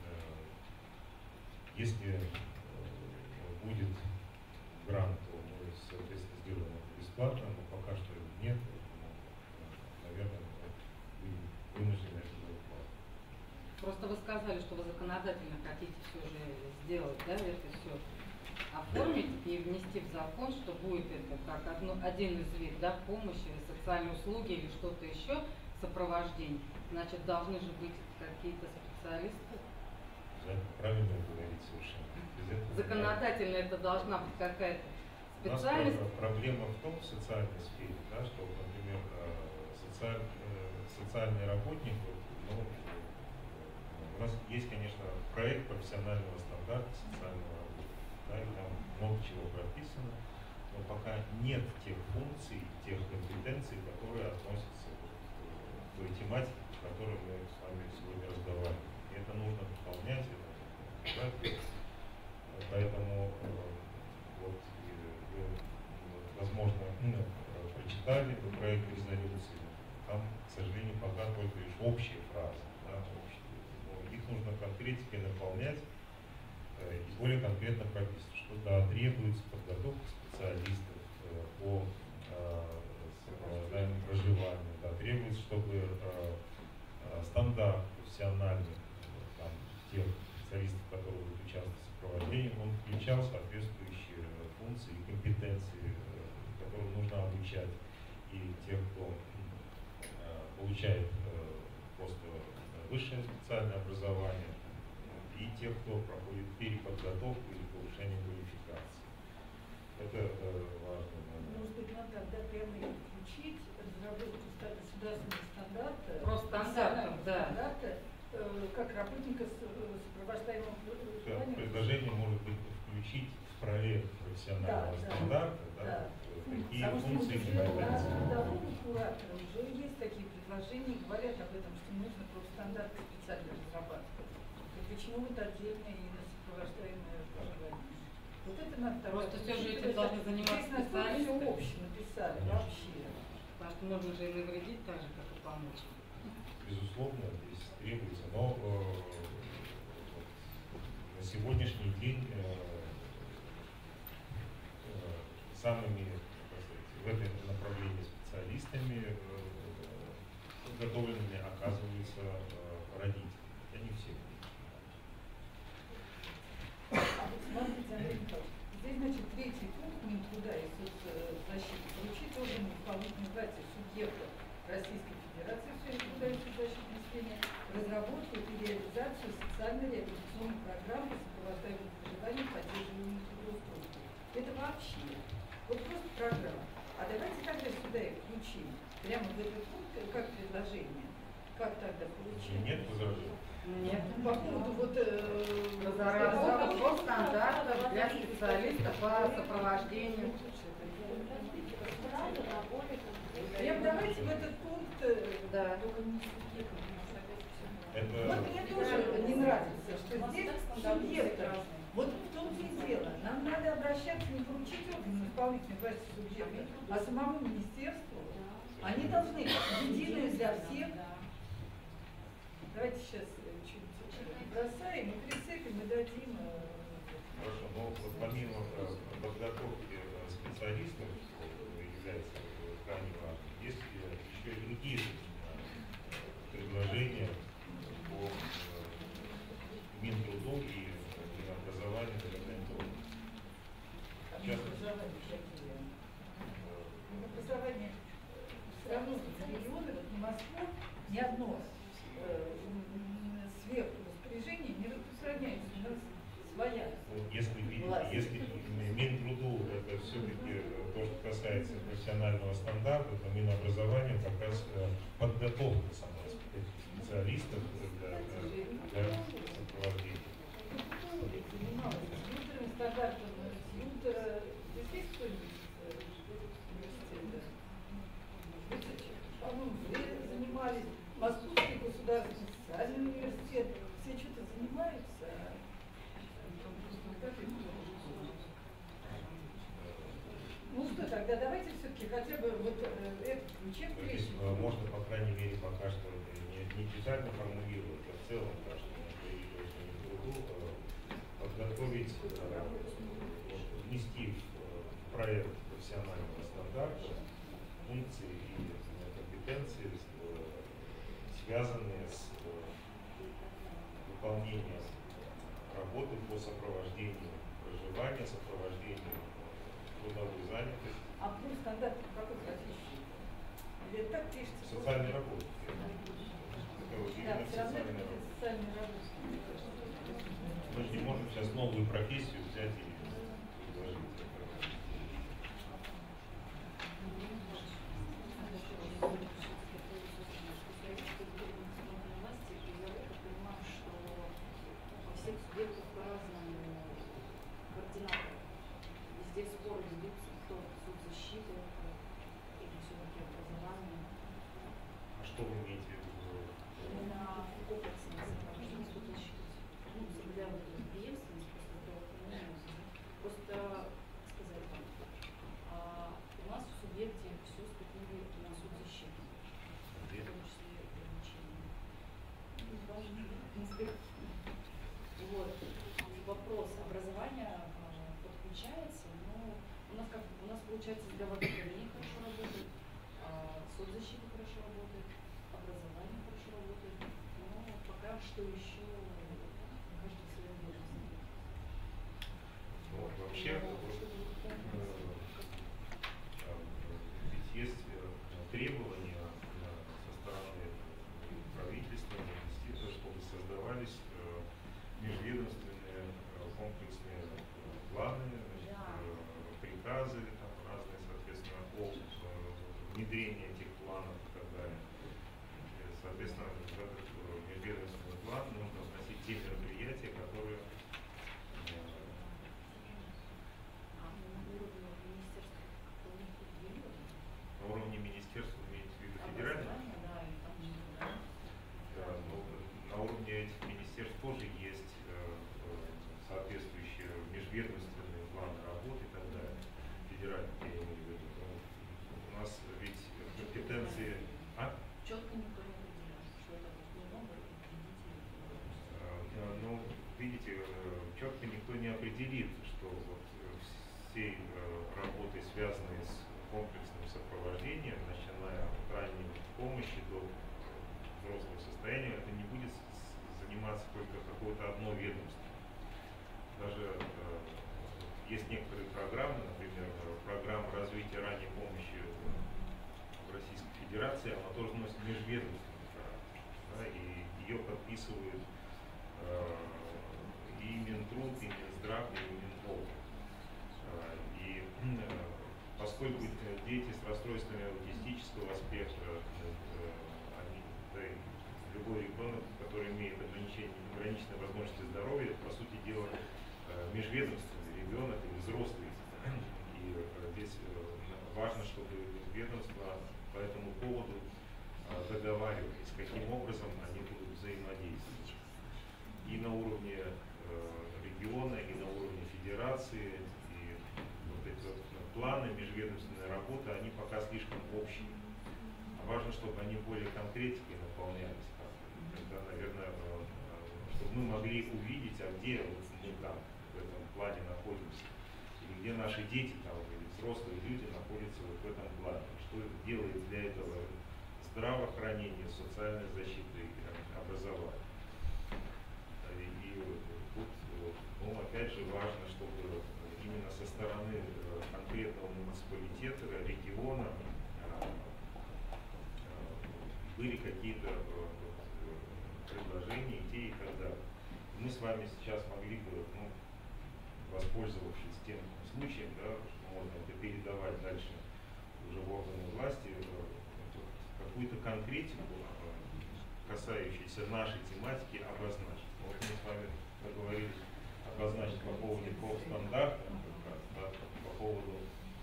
если будет грант, то мы, соответственно, сделаем это бесплатно, но пока что нет, наверное, мы вынуждены это делать платно.
Просто вы сказали, что вы законодательно хотите все же сделать, да, это все оформить и внести в закон, что будет это как один из видов, да, помощи, социальные услуги или что-то еще, сопровождение. Значит, должны же быть какие-то специалисты.
Да, правильно говорить совершенно.
Законодательно это должна быть какая-то специальность.
У нас проблема в том, в социальной сфере, да, что, например, социальный работник, ну, у нас есть, конечно, проект профессионального стандарта социального работника, да, и там много чего прописано, но пока нет тех функций, тех компетенций, которые относятся к той тематике, о которой мы с вами сегодня разговариваем. И это нужно выполнять, поэтому вот, вы, возможно, прочитали проект резолюции, общие фразы, да, общие. Но их нужно конкретикой наполнять и более конкретно прописать, что да, требуется подготовка специалистов по сопровождаемому проживанию, да, требуется, чтобы стандарт профессиональный там, тех специалистов, которые будут участвовать в сопровождении, он включал соответствующие функции и компетенции, которые нужно обучать и тех, кто получает просто высшее специальное образование, и тех, кто проходит переподготовку или повышение квалификации. Это важно.
Может быть, надо тогда прямо их включить, разработать государственные стандарты,
Про стандартов, да.
стандарты, как работника сопровождаемого проживания.
Предложение может быть включить в проект профессионального стандарта, какие функции и компетенции.
Педагогу куратора уже есть такие предложения, говорят об этом, что нужно профстандарты специально разрабатывать. И почему вот отдельно и на сопровождаемое проживание? Вот это надо
просто все же этим должны заниматься специалисты.
Все общее написали вообще.
Потому что можно же и навредить так же, как и помочь.
Безусловно, здесь требуется, но на сегодняшний день самыми, так сказать, в этом направлении специалистами подготовленными оказываются родители. Это не все.
Смотрите, Андрей Михайлович, здесь, значит, третий пункт Минтруда и соцзащиты поручит органу исполнительной власти субъектов Российской Федерации в сфере труда и соцзащиты населения разработку и реализацию социально-реабилитационной программы сопровождаемого проживания и поддерживания трудоустройства. Это вообще, вот просто программа. А давайте тогда сюда их включим, прямо в этот пункт, как предложение. Как тогда получить?
Нет возражений.
Нет.
По поводу вот
разработка стандартов для специалистов по сопровождению.
Прям давайте в этот пункт.
Да.
Вот мне тоже не нравится, что здесь субъекты. Вот в том-то и дело. Нам надо обращаться не поручить органу исполнительной власти субъекта, а самому министерству. Они должны единую для всех. Давайте сейчас чуть-чуть бросаем и прицепим и дадим.
Хорошо, но помимо подготовки специалистов, что является крайне важным, есть еще и другие предложения по Минтруду и Минобразованию для контроля.
Образование все равно регионы, вот на Москву, ни одно сверху распоряжение не распространяется. У нас своя.
Если Минтруду это все-таки то, что касается профессионального стандарта, то Минобразованию как раз подготовка самой специалистов для сопровождения.
Тьютерами, стандартом тьютера. Здесь есть кто-нибудь университета? По-моему, вы занимались. Московский государственный социальный университет. Все что-то занимаются. Ну что, тогда давайте все-таки хотя бы вот это включим.
Можно, по крайней мере, пока что не детально формулировать, а в целом, да, что мы подготовить, внести в проект профессионального стандарта функции и компетенции, связанные с выполнением работы по сопровождению проживания, сопровождению трудовой занятости.
А плюс стандарт какой профессии? Или так пишется?
Социальной работы.
Да, все равно это будет социальная работа.
Мы же не можем сейчас новую профессию взять и предложить.
Субъектов по-разному координаторов. Везде споры ведутся, кто соцзащита, или все-таки образование.
А что вы имеете в виду?
Именно комплексное сопровождение соцзащиты. Ну, соблюдая вот эту преемственность после здравоохранения.
взрослого состояния, это не будет заниматься только какое-то одно ведомство. Даже есть некоторые программы, например, программа развития ранней помощи в Российской Федерации, она тоже носит межведомственный характер, да, и ее подписывают и Минтруд, и Минздрав, и Минпол. И поскольку дети с расстройствами аутистического спектра, они, да, любой ребенок, который имеет ограниченные возможности здоровья, это, по сути дела, межведомственный ребенок или взрослый. И здесь важно, чтобы ведомства по этому поводу договаривались, каким образом они будут взаимодействовать. И на уровне региона, и на уровне федерации, и вот эти вот планы межведомственной работы, они пока слишком общие. Важно, чтобы они более конкретикой наполнялись. Тогда, наверное, чтобы мы могли увидеть, а где мы там в этом плане находимся, или где наши дети там, или взрослые люди находятся вот в этом плане. Что делает для этого здравоохранение, социальной защиты и образование. И тут, ну, опять же, важно, чтобы именно со стороны конкретного муниципалитета, региона были какие-то предложения, идеи и так далее. Мы с вами сейчас могли бы, ну, воспользовавшись тем случаем, да, что можно это передавать дальше уже в органы власти, какую-то конкретику, касающуюся нашей тематики, обозначить. Вот мы с вами договорились обозначить по поводу профстандарта, да, по поводу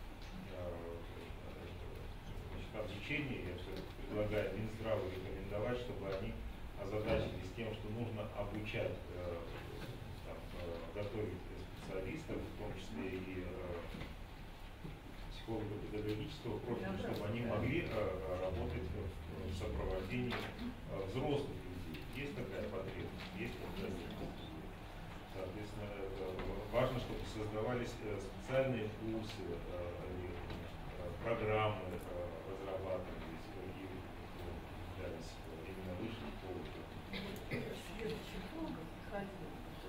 обучения. Я предлагаю Минздраву рекомендовать, чтобы они озадачились тем, что нужно обучать, готовить специалистов, в том числе и психолого-педагогического профиля, чтобы они могли работать в сопровождении взрослых людей. Есть такая потребность, есть необходимость. Соответственно, важно, чтобы создавались специальные курсы, программы разрабатывались и внедрялись именно в высшей школе.
Следующий круг ходил.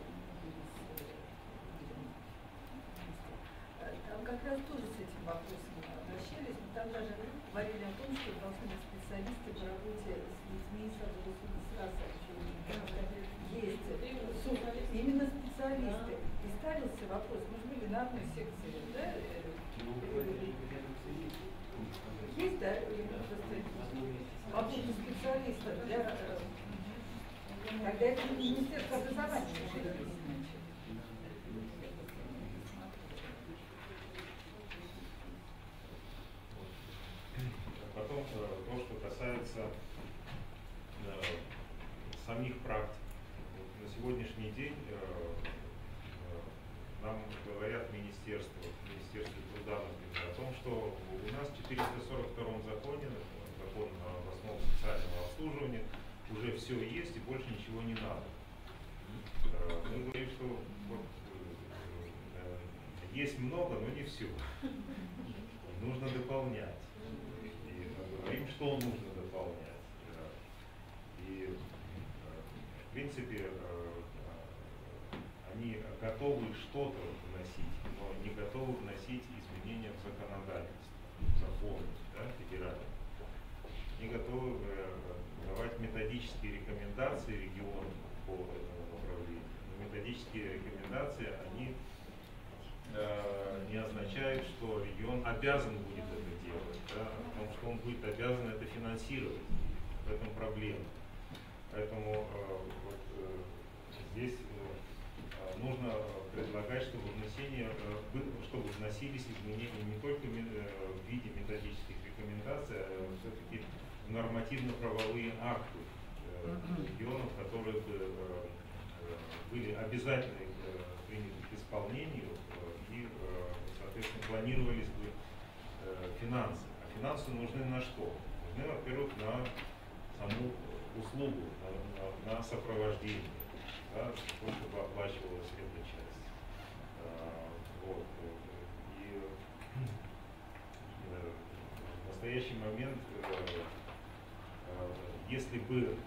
Там как раз тоже с этим вопросом обращались, но там даже говорили о том, что должны быть специалисты по работе с детьми с расстройствами. Есть именно специалисты. И ставился вопрос, мы же были на одной секции, да? Есть, да, по поводу специалистов для... Когда это Министерство образования решили.
Потом то, что касается самих практик. На сегодняшний день нам говорят Министерство труда, например, о том, что у нас в 442 законе, закон об основах социального обслуживания, уже все есть и больше ничего не надо. Мы говорим, что вот, есть много, но не все. Нужно дополнять. И говорим, что нужно дополнять. И в принципе они готовы что-то вносить, но не готовы вносить изменения в законодательство, в законы, да, федеральные. Они готовы давать методические рекомендации регионам по этому направлению. Но методические рекомендации, они не означают, что регион обязан будет это делать, да, о том, что он будет обязан это финансировать. В этом проблема. Поэтому вот, здесь нужно предлагать, чтобы вносились изменения не только в виде методических рекомендаций, а все-таки нормативно-правовые акты регионов, которые бы были обязательны приняты к исполнению и, соответственно, планировались бы финансы. А финансы нужны на что? Нужны, во-первых, на саму услугу, на сопровождение, да, чтобы оплачивалась эта часть. Вот. И в настоящий момент если бы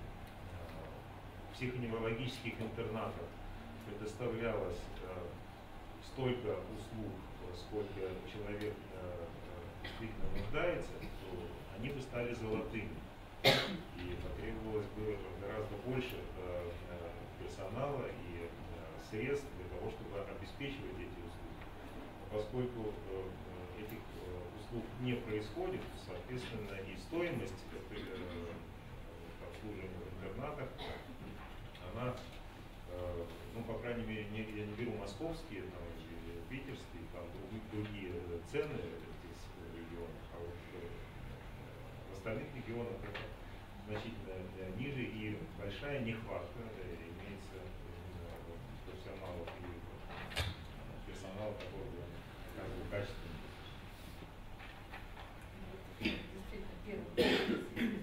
в психоневрологических интернатах предоставлялось столько услуг, сколько человек действительно нуждается, то они бы стали золотыми. И потребовалось бы гораздо больше персонала и средств для того, чтобы обеспечивать эти услуги. Поскольку этих услуг не происходит, соответственно, и стоимость обслуживания в интернатах, она, ну, по крайней мере, я не беру московские, там, или питерские, там другие цены здесь в регионах, а вот в остальных регионах это значительно ниже, и большая нехватка имеется профессионалов и персонала, который оказывает качественный.
Действительно, первый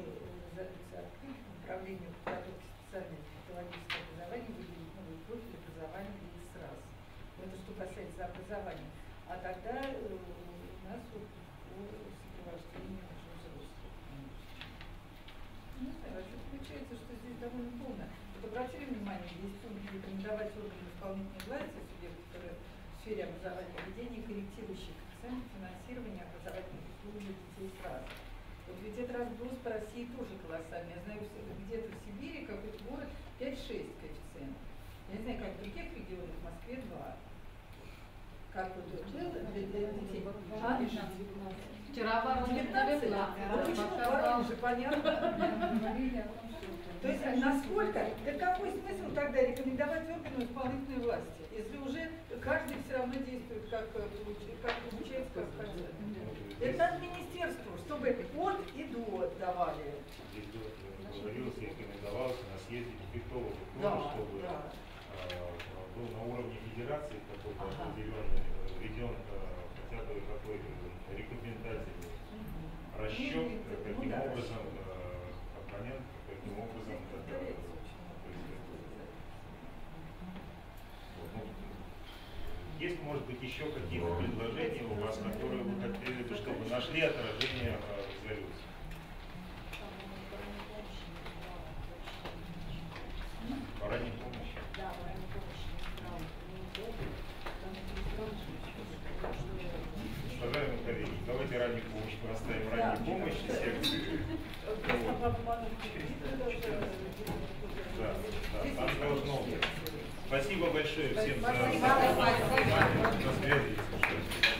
управлению подготовки специальной психологического образования выделить новый профиль образования и сразу. Это что касается образования. А тогда у нас вот по сопровождению уже взрослых. Не знаю, вообще получается, что здесь довольно полно. Вот обратили внимание, есть пункт рекомендовать органам исполнительной власти, субъектов, которые в сфере образования, введение корректирующих коэффициентов финансирования образовательных услуг для детей сразу. Вот ведь этот разброс по России тоже колоссальный. Я знаю, где-то в Сибири какой-то город 5-6 коэффициентов. Я не знаю, как в других регионах, в Москве 2. Как вот было для детей?
Вчера воронили
19? Почему воронили же, понятно. То есть насколько, да какой смысл тогда рекомендовать органу исполнительной власти, если уже каждый все равно действует как получается, как хотят. Это надо министерству, чтобы от и до давали.
Здесь говорилось, рекомендовалось на съезде дефектологов тоже, чтобы был на уровне федерации какой-то определенный введен хотя бы какой-то рекомендательный расчет, каким образом оппонент, каким образом это есть, может быть, еще какие-то предложения у вас, которые вы хотели бы, чтобы нашли отражение в резолюции? По ранней помощи.
Да, по ранней помощи.
Уважаемые коллеги, давайте раннюю помощь мы оставим раннюю помощь в секции. Да, там должно быть. Спасибо большое всем за внимание. До связи.